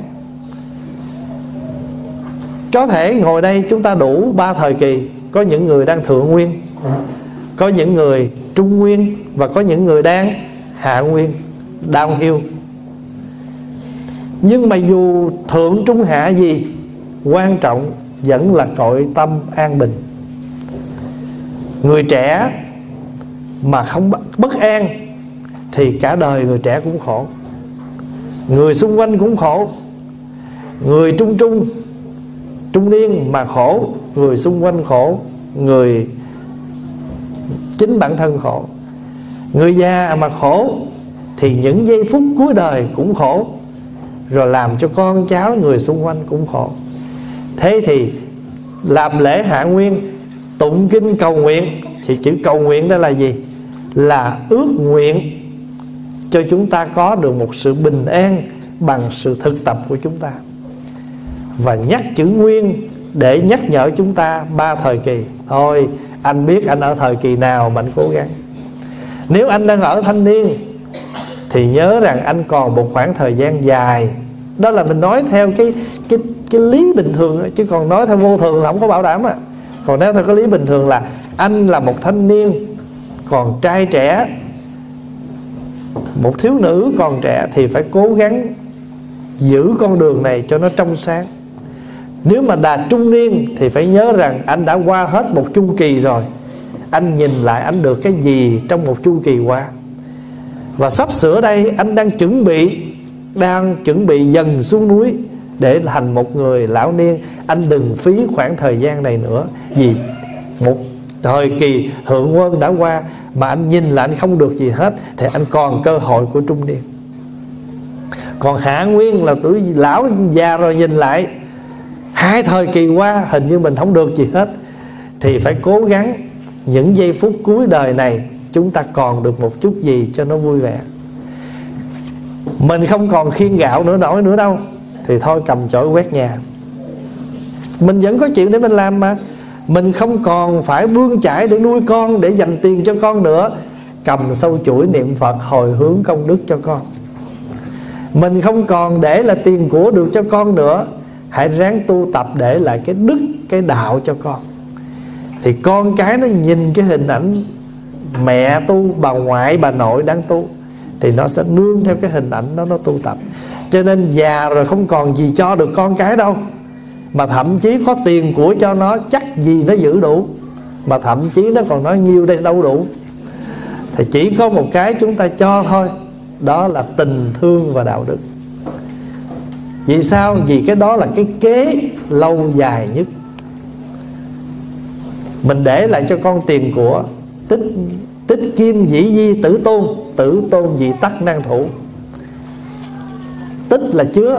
Có thể ngồi đây chúng ta đủ ba thời kỳ. Có những người đang thượng nguyên, có những người trung nguyên, và có những người đang hạ nguyên, downhill. Nhưng mà dù thượng trung hạ gì, quan trọng vẫn là cội tâm an bình. Người trẻ mà không bất an thì cả đời người trẻ cũng khổ, người xung quanh cũng khổ. Người trung trung trung niên mà khổ, người xung quanh khổ, người chính bản thân khổ. Người già mà khổ thì những giây phút cuối đời cũng khổ, rồi làm cho con cháu người xung quanh cũng khổ. Thế thì làm lễ Hạ Nguyên, tụng kinh cầu nguyện, thì chữ cầu nguyện đó là gì? Là ước nguyện cho chúng ta có được một sự bình an bằng sự thực tập của chúng ta. Và nhắc chữ nguyên để nhắc nhở chúng ta ba thời kỳ. Thôi, anh biết anh ở thời kỳ nào mà anh cố gắng. Nếu anh đang ở thanh niên thì nhớ rằng anh còn một khoảng thời gian dài. Đó là mình nói theo cái cái cái lý bình thường, chứ còn nói theo vô thường là không có bảo đảm à. Còn nếu theo cái lý bình thường là anh là một thanh niên còn trai trẻ, một thiếu nữ còn trẻ, thì phải cố gắng giữ con đường này cho nó trong sáng. Nếu mà đà trung niên thì phải nhớ rằng anh đã qua hết một chu kỳ rồi. Anh nhìn lại anh được cái gì trong một chu kỳ qua. Và sắp sửa đây anh đang chuẩn bị Đang chuẩn bị dần xuống núi để thành một người lão niên. Anh đừng phí khoảng thời gian này nữa. Vì một thời kỳ thượng quân đã qua mà anh nhìn là anh không được gì hết, thì anh còn cơ hội của trung niên. Còn hạ nguyên là tuổi lão già rồi, nhìn lại hai thời kỳ qua hình như mình không được gì hết, thì phải cố gắng những giây phút cuối đời này chúng ta còn được một chút gì cho nó vui vẻ. Mình không còn khiêng gạo nữa nổi nữa đâu, thì thôi cầm chổi quét nhà. Mình vẫn có chuyện để mình làm mà. Mình không còn phải bươn chải để nuôi con, để dành tiền cho con nữa. Cầm sâu chuỗi niệm Phật hồi hướng công đức cho con. Mình không còn để là tiền của được cho con nữa. Hãy ráng tu tập để lại cái đức, cái đạo cho con. Thì con cái nó nhìn cái hình ảnh mẹ tu, bà ngoại, bà nội đang tu, thì nó sẽ nương theo cái hình ảnh đó nó tu tập. Cho nên già rồi không còn gì cho được con cái đâu, mà thậm chí có tiền của cho nó chắc gì nó giữ đủ, mà thậm chí nó còn nói nhiêu đây đâu đủ. Thì chỉ có một cái chúng ta cho thôi, đó là tình thương và đạo đức. Vì sao? Vì cái đó là cái kế lâu dài nhất. Mình để lại cho con tiền của. Tích tích kim dĩ di tử tôn, tử tôn dị tắc năng thủ. Tích là chứa,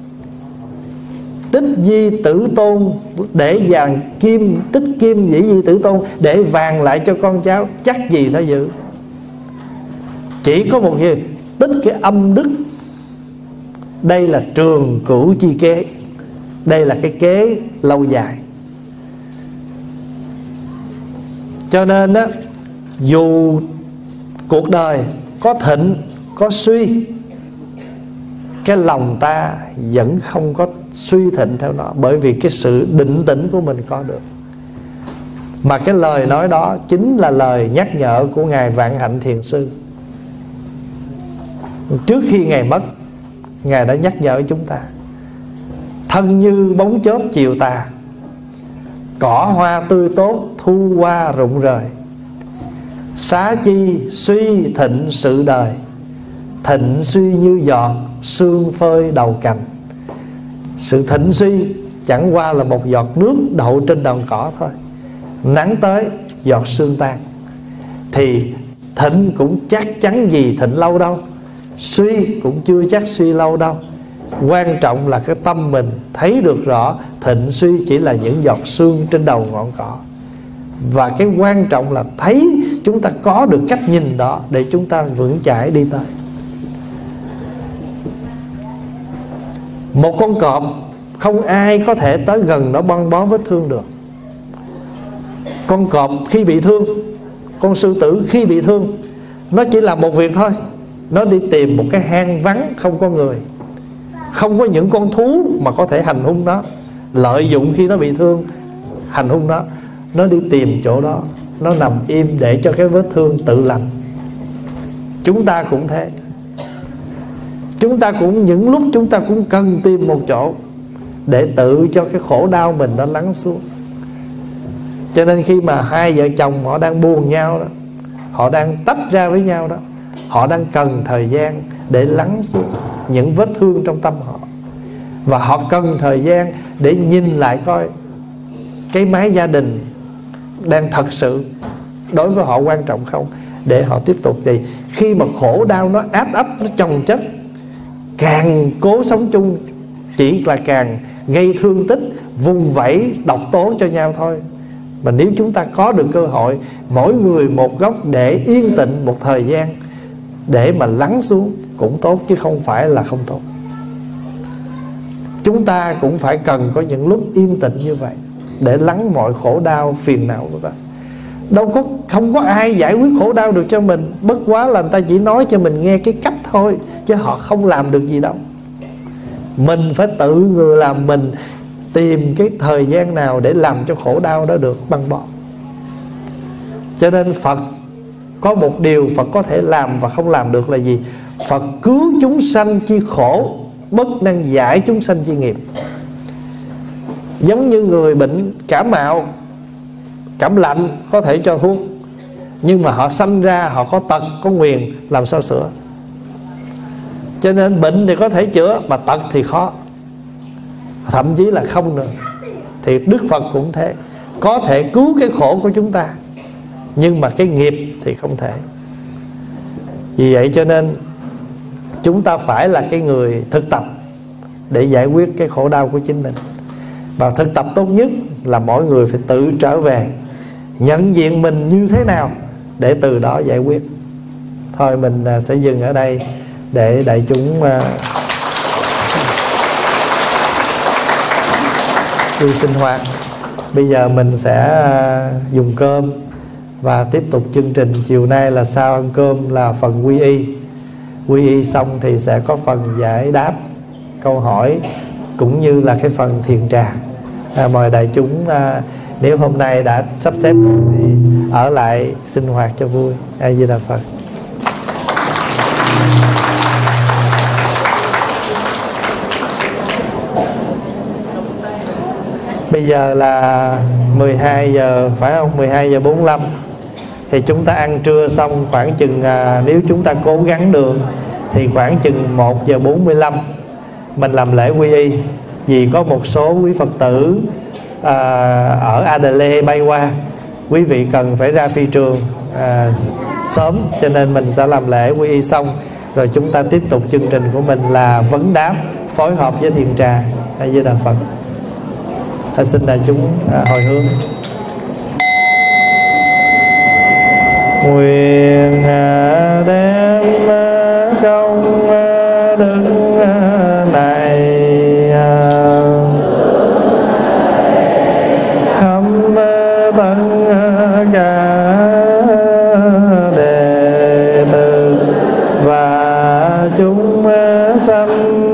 tích di tử tôn, để vàng kim, tích kim dĩ di tử tôn, để vàng lại cho con cháu, chắc gì nó giữ. Chỉ có một gì, tích cái âm đức. Đây là trường cửu chi kế, đây là cái kế lâu dài. Cho nên đó, dù cuộc đời có thịnh có suy, cái lòng ta vẫn không có suy thịnh theo nó, bởi vì cái sự định tĩnh của mình có được. Mà cái lời nói đó chính là lời nhắc nhở của Ngài Vạn Hạnh Thiền Sư. Trước khi Ngài mất, Ngài đã nhắc nhở chúng ta: thân như bóng chớp chiều tà, cỏ hoa tươi tốt thu hoa rụng rời. Xá chi suy thịnh sự đời, thịnh suy như giọt sương phơi đầu cành. Sự thịnh suy chẳng qua là một giọt nước đậu trên đòn cỏ thôi. Nắng tới giọt sương tan. Thì thịnh cũng chắc chắn gì thịnh lâu đâu, suy cũng chưa chắc suy lâu đâu. Quan trọng là cái tâm mình thấy được rõ thịnh suy chỉ là những giọt sương trên đầu ngọn cỏ. Và cái quan trọng là thấy chúng ta có được cách nhìn đó để chúng ta vững chãi đi tới. Một con cọp không ai có thể tới gần nó băng bó vết thương được. Con cọp khi bị thương, con sư tử khi bị thương, nó chỉ làm một việc thôi. Nó đi tìm một cái hang vắng không có người, không có những con thú mà có thể hành hung nó, lợi dụng khi nó bị thương hành hung nó. Nó đi tìm chỗ đó, nó nằm im để cho cái vết thương tự lành. Chúng ta cũng thế. Chúng ta cũng những lúc chúng ta cũng cần tìm một chỗ để tự cho cái khổ đau mình nó lắng xuống. Cho nên khi mà hai vợ chồng họ đang buồn nhau đó, họ đang tách ra với nhau đó, họ đang cần thời gian để lắng xuống những vết thương trong tâm họ. Và họ cần thời gian để nhìn lại coi cái mái gia đình đang thật sự đối với họ quan trọng không, để họ tiếp tục gì. Khi mà khổ đau nó áp ấp, nó chồng chất, càng cố sống chung chỉ là càng gây thương tích, vùng vẫy độc tố cho nhau thôi. Mà nếu chúng ta có được cơ hội mỗi người một góc để yên tĩnh một thời gian để mà lắng xuống cũng tốt, chứ không phải là không tốt. Chúng ta cũng phải cần có những lúc yên tĩnh như vậy để lắng mọi khổ đau phiền não của ta. Đâu có, không có ai giải quyết khổ đau được cho mình. Bất quá là người ta chỉ nói cho mình nghe cái cách thôi, chứ họ không làm được gì đâu. Mình phải tự người làm, mình tìm cái thời gian nào để làm cho khổ đau đó được băng bỏ. Cho nên Phật có một điều Phật có thể làm và không làm được là gì? Phật cứu chúng sanh chi khổ, bất năng giải chúng sanh chi nghiệp. Giống như người bệnh cảm mạo, cảm lạnh có thể cho thuốc, nhưng mà họ sanh ra họ có tật, có nguyền, làm sao sửa? Cho nên bệnh thì có thể chữa, mà tật thì khó, thậm chí là không nữa. Thì Đức Phật cũng thế, có thể cứu cái khổ của chúng ta, nhưng mà cái nghiệp thì không thể. Vì vậy cho nên chúng ta phải là cái người thực tập để giải quyết cái khổ đau của chính mình. Và thực tập tốt nhất là mỗi người phải tự trở về, nhận diện mình như thế nào để từ đó giải quyết. Thôi mình sẽ dừng ở đây để đại chúng đi sinh hoạt. Bây giờ mình sẽ dùng cơm và tiếp tục chương trình. Chiều nay là sau ăn cơm là phần quy y. Quy y xong thì sẽ có phần giải đáp câu hỏi cũng như là cái phần thiền trà. à, Mời đại chúng, à, nếu hôm nay đã sắp xếp thì ở lại sinh hoạt cho vui. A Di Đà Phật. Bây giờ là mười hai giờ, phải không? mười hai giờ bốn mươi lăm. Thì chúng ta ăn trưa xong khoảng chừng, à, nếu chúng ta cố gắng được thì khoảng chừng một giờ bốn mươi lăm mình làm lễ quy y. Vì có một số quý Phật tử à, ở Adelaide bay qua, quý vị cần phải ra phi trường à, sớm, cho nên mình sẽ làm lễ quy y xong rồi chúng ta tiếp tục chương trình của mình là vấn đáp phối hợp với thiền trà. A Di Đà Phật. À, xin đại chúng à, hồi hướng. Nguyện à, đem à, công à, đức à, này à, khắp à, tất à, cả đệ tử và chúng à, sanh